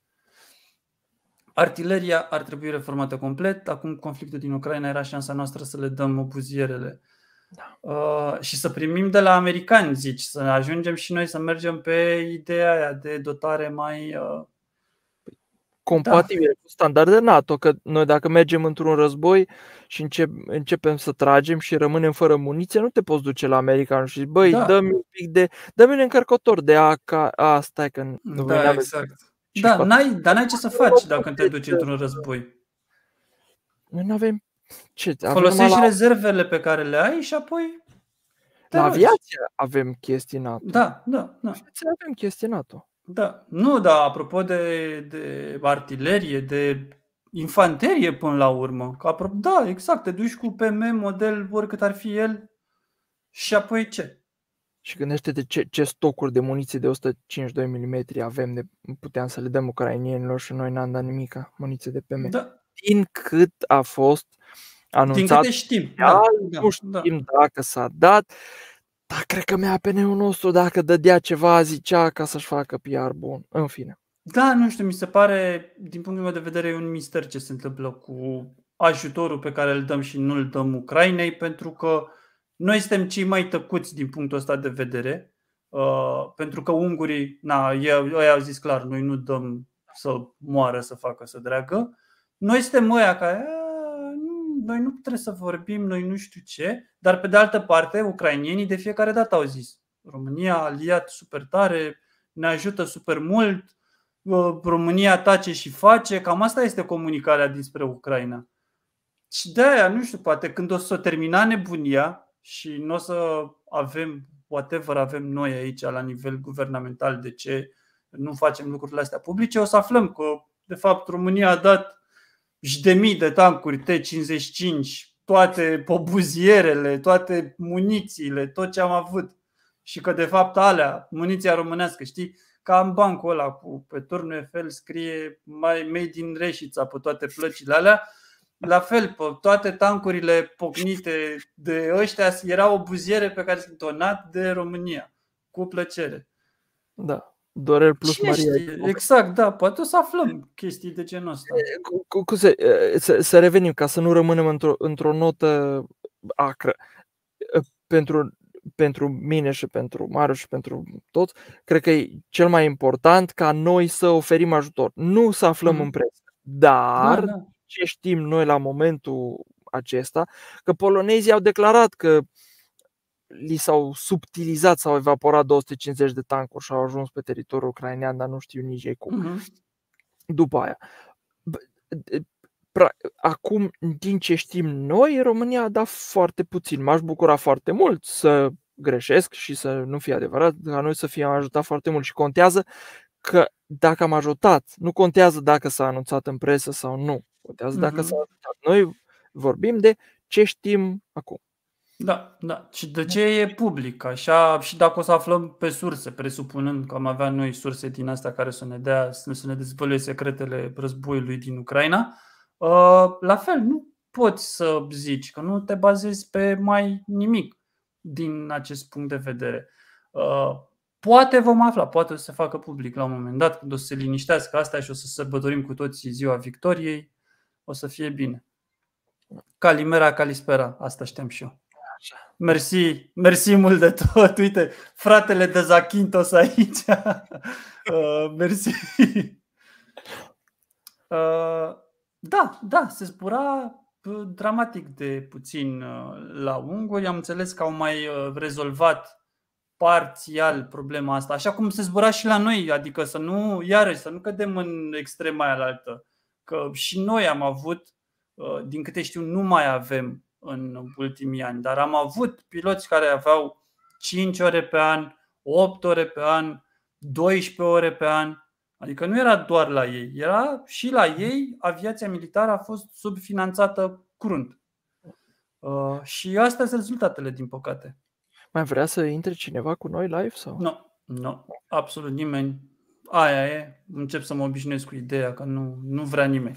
Artileria ar trebui reformată complet. Acum conflictul din Ucraina era șansa noastră să le dăm buzierele. Da. Uh, și să primim de la americani, zici, să ajungem și noi să mergem pe ideea aia de dotare mai uh... compatibile da. cu standarde NATO, că noi dacă mergem într-un război și încep, începem să tragem și rămânem fără muniție, nu te poți duce la american și zici, băi, da. dă-mi un pic de, dă-mi un încărcător de A K, a, stai că nu da, exact. Da, n-ai, dar n-ai ce să faci dacă te duci într-un război. Noi nu avem ce. Folosești la... rezervele pe care le ai și apoi la aviație avem chestii NATO. Da, da, da. Avem chestii NATO. Da, nu, dar apropo de, de artilerie, de infanterie până la urmă, că apropo, da, exact, te duci cu P M model oricât ar fi el și apoi ce? Și gândește-te ce, ce stocuri de muniție de o sută cincizeci și doi milimetri avem, de puteam să le dăm ucrainienilor și noi n-am dat nimica, muniție de P M. Da. Din cât a fost anunțat, din câte știm, da, da, nu știm da. dacă s-a dat, dar cred că M A P N-ul nostru, dacă dădea ceva, zicea ca să-și facă P R bun, în fine. Da, nu știu, mi se pare, din punctul meu de vedere, e un mister ce se întâmplă cu ajutorul pe care îl dăm și nu îl dăm Ucrainei, pentru că noi suntem cei mai tăcuți din punctul ăsta de vedere, uh, pentru că ungurii, na, ei, ei au zis clar, noi nu dăm să moară, să facă, să dreagă. Noi suntem ăia care, noi nu trebuie să vorbim, noi nu știu ce, dar pe de altă parte, ucrainienii de fiecare dată au zis: România a aliat super tare, ne ajută super mult, România tace și face, cam asta este comunicarea dinspre Ucraina. Și de aia, nu știu, poate când o să o termina nebunia și nu o să avem whatever avem noi aici la nivel guvernamental, de ce nu facem lucrurile astea publice, o să aflăm că de fapt România a dat și de mii de tancuri T cincizeci și cinci, toate pobuzierele, toate munițiile, tot ce am avut. Și că de fapt alea, muniția românească, știi, ca în bancul ăla cu pe turnul Eiffel scrie made in Reșița pe toate plăcile alea. La fel, pe toate tancurile pocnite de ăștia era o buziere pe care s-a donat de România. Cu plăcere. Da. Dorel plus Cine Maria. Știe? Exact, da, poate o să aflăm chestii de genul ăsta. Cu, cu, cu se, să, să revenim, ca să nu rămânem într-o, într-o notă acră. Pentru, pentru mine și pentru Marius și pentru toți, cred că e cel mai important ca noi să oferim ajutor. Nu să aflăm mm. în presă, dar da, da. ce știm noi la momentul acesta, că polonezii au declarat că li s-au subtilizat, s-au evaporat două sute cincizeci de tancuri și au ajuns pe teritoriul ucrainean, dar nu știu nici ei cum. Uh-huh. După aia, acum, din ce știm noi, România a dat foarte puțin. M-aș bucura foarte mult să greșesc și să nu fie adevărat, ca noi să fie ajutat foarte mult. Și contează că dacă am ajutat, nu contează dacă s-a anunțat în presă sau nu. Contează uh-huh. dacă s-a ajutat. Noi vorbim de ce știm acum. Da, da. Și de ce e public? Așa, și dacă o să aflăm pe surse, presupunând că am avea noi surse din astea care să ne dea, să ne dezvăluie secretele războiului din Ucraina, la fel, nu poți să zici, că nu te bazezi pe mai nimic din acest punct de vedere. Poate vom afla, poate o să se facă public la un moment dat, când o să se liniștească asta și o să sărbătorim cu toții ziua victoriei, o să fie bine. Calimera, calispera, asta știam și eu. Mersi, mersi mult de tot. Uite, fratele de Zakynthos aici. uh, mersi. Uh, da, da, se zbura dramatic de puțin uh, la unguri. Am înțeles că au mai uh, rezolvat parțial problema asta, așa cum se zbura și la noi, adică să nu, iarăși, să nu cădem în extrema aia altă. Că și noi am avut, uh, din câte știu, nu mai avem în ultimii ani, dar am avut piloți care aveau cinci ore pe an, opt ore pe an, doisprezece ore pe an. Adică nu era doar la ei, era și la ei. Aviația militară a fost subfinanțată crunt. Uh, și astea sunt rezultatele, din păcate. Mai vrea să intre cineva cu noi live? Sau? Nu, nu, absolut nimeni. Aia e, încep să mă obișnuiesc cu ideea că nu, nu vrea nimeni.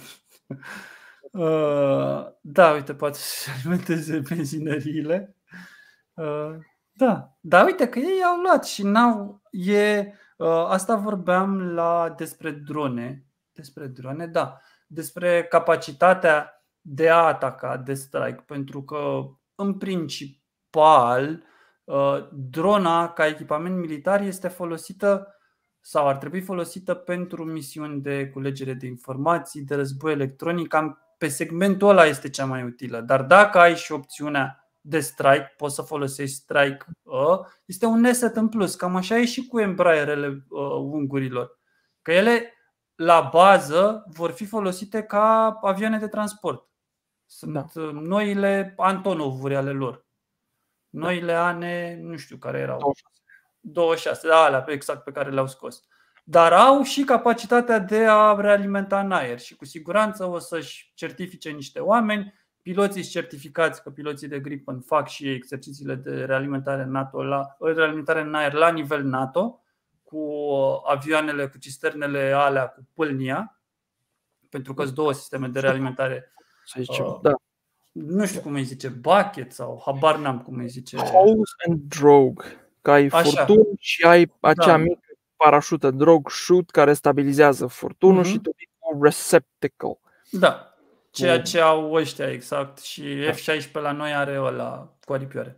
Uh, da, uite, poate să alimenteze benzinăriile. Uh, da, dar uite că ei au luat și n-au. E, uh, asta vorbeam la despre drone. Despre drone, da. Despre capacitatea de a ataca, de strike, pentru că în principal uh, drona ca echipament militar este folosită sau ar trebui folosită pentru misiuni de culegere de informații, de război electronic. Cam pe segmentul ăla este cea mai utilă. Dar dacă ai și opțiunea de strike, poți să folosești strike, este un asset în plus. Cam așa e și cu Embraerele ungurilor. Că ele la bază vor fi folosite ca avioane de transport. Sunt da. Noile Antonovuri ale lor. Noile ane, nu știu care erau, douăzeci și șase, alea exact pe care le-au scos. Dar au și capacitatea de a realimenta în aer și cu siguranță o să-și certifice niște oameni, piloții certificați, că piloții de Gripen fac și exercițiile de realimentare NATO la, realimentare în aer la nivel NATO, cu avioanele, cu cisternele alea cu pâlnia, pentru că sunt două sisteme de realimentare. Să zicem, uh, da. Nu știu cum îi zice, bucket sau habar n-am cum îi zice. Hose and drogue. Că ai furtun și ai acea da. mică parașută drogue chute care stabilizează furtunul uh-huh. și tu cu receptacle. Da, ceea ce au ăștia exact. Și F șaisprezece la noi are ăla cu aripioare.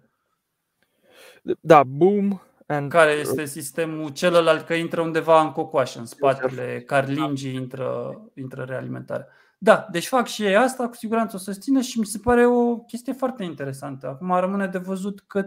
Da, boom. And... Care este sistemul celălalt, că intră undeva în cocoașă, în spatele carlingii intră, intră realimentarea. Da, deci fac și ei asta, cu siguranță o să țină și mi se pare o chestie foarte interesantă. Acum rămâne de văzut cât,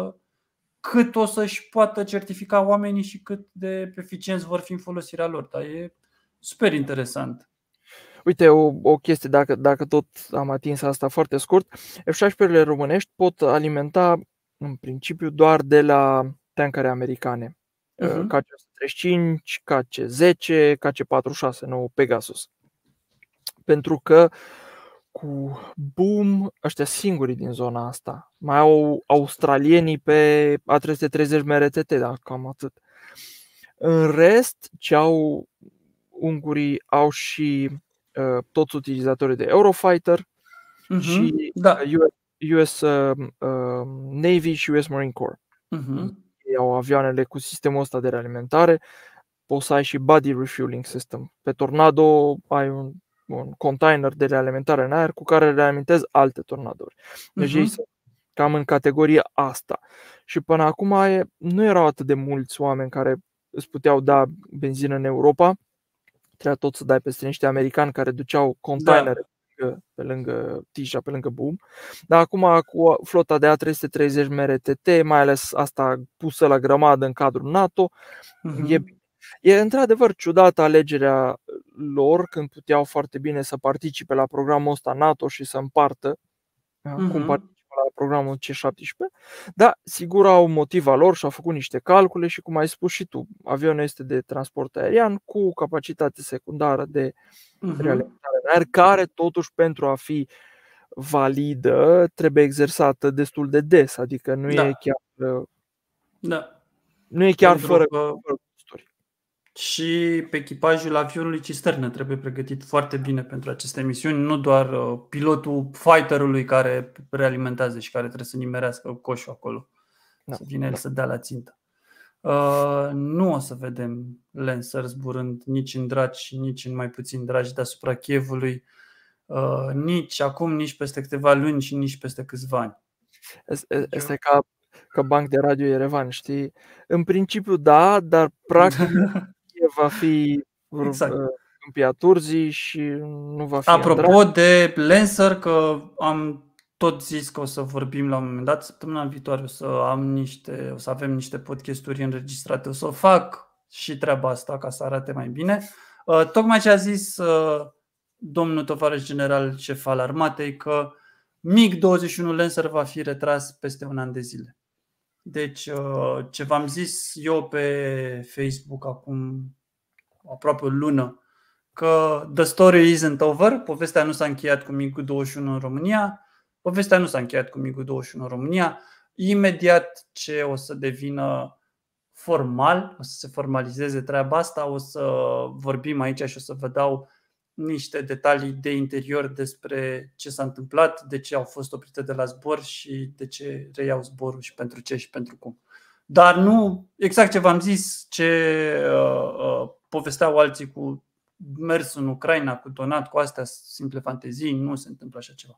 cât o să-și poată certifica oamenii și cât de eficienți vor fi în folosirea lor. Dar e super interesant. Uite, o, o chestie, dacă, dacă tot am atins asta foarte scurt, F șaisprezece-urile românești pot alimenta în principiu doar de la tancare americane. Uh-huh. K C o sută treizeci și cinci, K C zece, K C patruzeci și șase, nou Pegasus. Pentru că cu boom, ăștia singurii din zona asta. Mai au australienii pe A trei sute treizeci M R T T, dar cam atât. În rest, ce au ungurii, au și uh, toți utilizatorii de Eurofighter uh-huh. și da. U S uh, uh, Navy și U S Marine Corps. Uh-huh. Ei au avioanele cu sistemul ăsta de realimentare. Poți să ai și body refueling system. Pe Tornado ai un un container de realimentare în aer cu care realimentezi alte tornadouri. Deci uh-huh. ei sunt cam în categoria asta. Și până acum nu erau atât de mulți oameni care îți puteau da benzină în Europa. Trebuia tot să dai peste niște americani care duceau containere da. pe lângă Tija, pe lângă boom. Dar acum cu flota de A trei sute treizeci M R T T, mai ales asta pusă la grămadă în cadrul NATO, uh-huh. e E într-adevăr ciudată alegerea lor când puteau foarte bine să participe la programul ăsta NATO și să împartă uh-huh. cum participă la programul C șaptesprezece. Dar sigur au motiva lor și au făcut niște calcule și cum ai spus și tu, avionul este de transport aerian cu capacitate secundară de uh-huh. realimentare în aer, care totuși pentru a fi validă trebuie exersată destul de des, adică nu Da. e chiar Da. nu e chiar Pentru fără, că fără costuri. și pe echipajul avionului cisternă trebuie pregătit foarte bine pentru aceste misiuni, nu doar uh, pilotul fighterului care realimentează și care trebuie să nimerească coșul acolo, Da, să vină el da. să dea la țintă. Uh, nu o să vedem Lancer zburând nici în dragi, nici în mai puțin dragi deasupra Chievului, uh, nici acum, nici peste câteva luni și nici peste câțiva ani. Este ca, ca banc de radio Yerevan, știi? În principiu da, dar practic va fi Exact. Câmpia Turzii și nu va fi. Apropo de Lancer, că am tot zis că o să vorbim la un moment dat, săptămâna viitoare o să am niște, o să avem niște podcasturi înregistrate, o să o fac și treaba asta ca să arate mai bine. Uh, tocmai ce a zis uh, domnul tovarăș general șef al armatei, că MiG douăzeci și unu Lancer va fi retras peste un an de zile. Deci uh, ce v-am zis eu pe Facebook acum aproape o lună, că the story isn't over, povestea nu s-a încheiat cu MiG douăzeci și unu în România, povestea nu s-a încheiat cu MiG douăzeci și unu în România. Imediat ce o să devină formal, o să se formalizeze treaba asta, o să vorbim aici și o să vă dau niște detalii de interior despre ce s-a întâmplat, de ce au fost oprite de la zbor și de ce reiau zborul și pentru ce și pentru cum. Dar nu exact ce v-am zis, ce uh, uh, povesteau alții cu mers în Ucraina, cu donat, cu astea simple fantezii, nu se întâmplă așa ceva.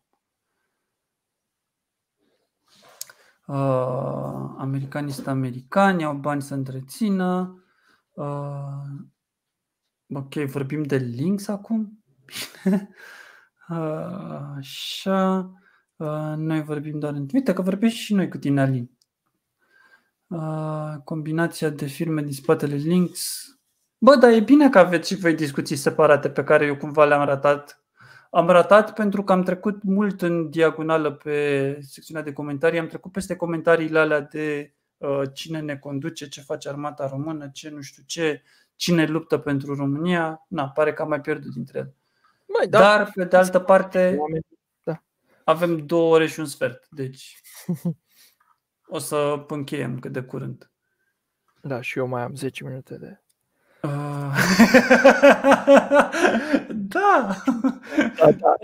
Uh, americanii sunt americani, au bani să întrețină. Uh, ok, vorbim de links acum. Bine. Uh, așa. Uh, noi vorbim doar în... Uite că vorbim și noi cu tine, Alin. Uh, combinația de firme din spatele links. Bă, dar e bine că aveți și voi discuții separate pe care eu cumva le-am ratat. Am ratat pentru că am trecut mult în diagonală pe secțiunea de comentarii. Am trecut peste comentariile alea de uh, cine ne conduce, ce face armata română, ce nu știu ce, cine luptă pentru România. Na, pare că am mai pierdut dintre ele. Mai, da. Dar, pe de altă parte, da. avem două ore și un sfert. Deci o să încheiem cât de curând. Da, și eu mai am zece minute de... Uh... da. Da, da.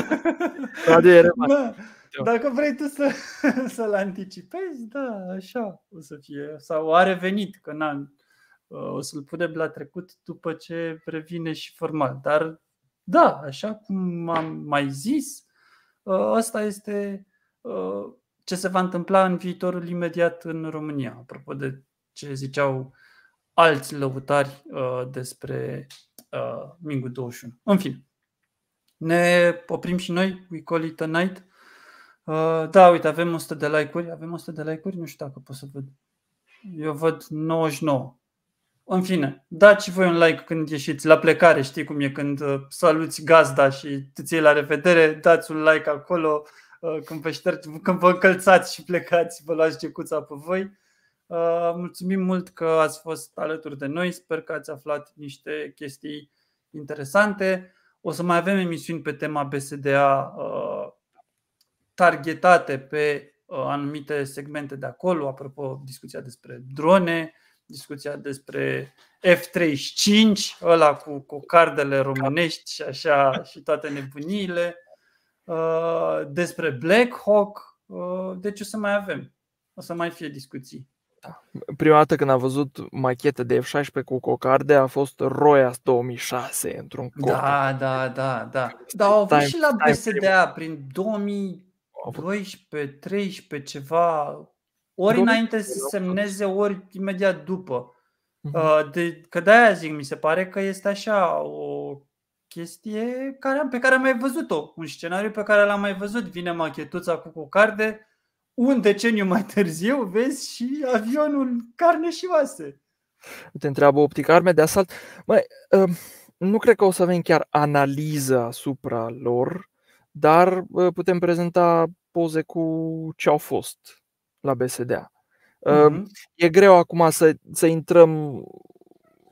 da. Dacă vrei tu să, să-l anticipezi, da, așa o să fie. Sau a revenit, că n-am, o să-l punem la trecut după ce revine și formal. Dar da, așa cum am mai zis, asta este ce se va întâmpla în viitorul imediat în România. Apropo de ce ziceau alți lăutari uh, despre uh, MiG douăzeci și unu. În fine, ne oprim și noi. We call it a night. Uh, da, uite, avem o sută de like-uri. Avem o sută de like-uri? Nu știu dacă pot să văd. Eu văd nouăzeci și nouă. În fine, dați și voi un like când ieșiți la plecare. Știi cum e când uh, saluți gazda și îți iei la revedere. Dați un like acolo. Uh, când, vă ștergi, când vă încălțați și plecați, vă luați gecuța pe voi. Uh, mulțumim mult că ați fost alături de noi. Sper că ați aflat niște chestii interesante. O să mai avem emisiuni pe tema B S D A uh, targetate pe uh, anumite segmente de acolo. Apropo, discuția despre drone, discuția despre F treizeci și cinci, ăla cu cocardele românești și așa și toate nebuniile, uh, despre Black Hawk. Uh, deci o să mai avem. O să mai fie discuții. Prima dată când am văzut machetă de F șaisprezece cu cocarde a fost Royas două mii șase într-un cort. Da, da, da, da. Dar au avut și la B S D A prin două mii doisprezece, treisprezece ceva, ori înainte să semneze, ori imediat după. De, că de-aia zic, mi se pare că este așa o chestie care, pe care am mai văzut-o. Un scenariu pe care l-am mai văzut. Vine machetuța cu cocarde. Un deceniu mai târziu, vezi, și avionul carne și oase. Te întreabă Optic Arme de asalt. Măi, uh, nu cred că o să avem chiar analiză asupra lor, dar uh, putem prezenta poze cu ce au fost la B S D A. Uh, uh-huh. E greu acum să, să intrăm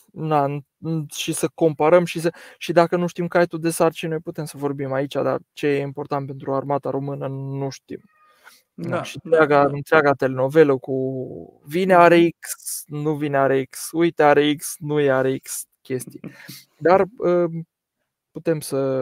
na, și să comparăm și, să, și dacă nu știm caietul de sarcini, noi putem să vorbim aici, dar ce e important pentru armata română nu știm. Da, da, și întreaga, da, da. întreaga telenovelă cu vine are X, nu vine are X, uite are X, nu are X chestii. Dar putem să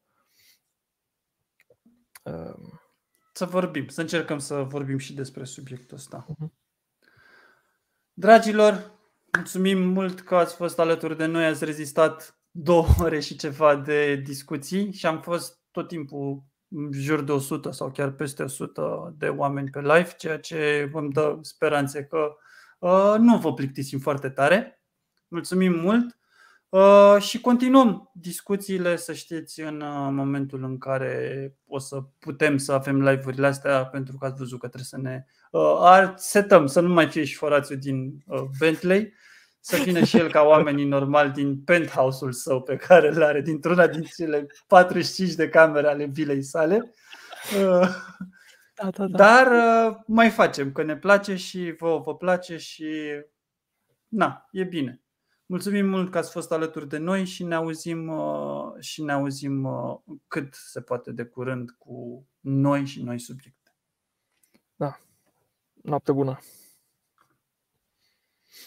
să vorbim, să încercăm să vorbim și despre subiectul ăsta. Uh-huh. Dragilor, mulțumim mult că ați fost alături de noi, ați rezistat două ore și ceva de discuții și am fost tot timpul în jur de o sută sau chiar peste o sută de oameni pe live, ceea ce îmi dă speranțe că uh, nu vă plictisim foarte tare. Mulțumim mult uh, și continuăm discuțiile, să știți, în uh, momentul în care o să putem să avem live-urile astea, pentru că ați văzut că trebuie să ne uh, setăm, să nu mai fie și Horațiu din uh, Bentley, să vină și el ca oamenii normali din penthouse-ul său pe care îl are, dintr-una din cele patruzeci și cinci de camere ale vilei sale. Da, da, da. Dar mai facem, că ne place și vă, vă place și na, e bine. Mulțumim mult că ați fost alături de noi și ne auzim, și ne auzim cât se poate de curând cu noi și noi subiecte. Da. Noapte bună!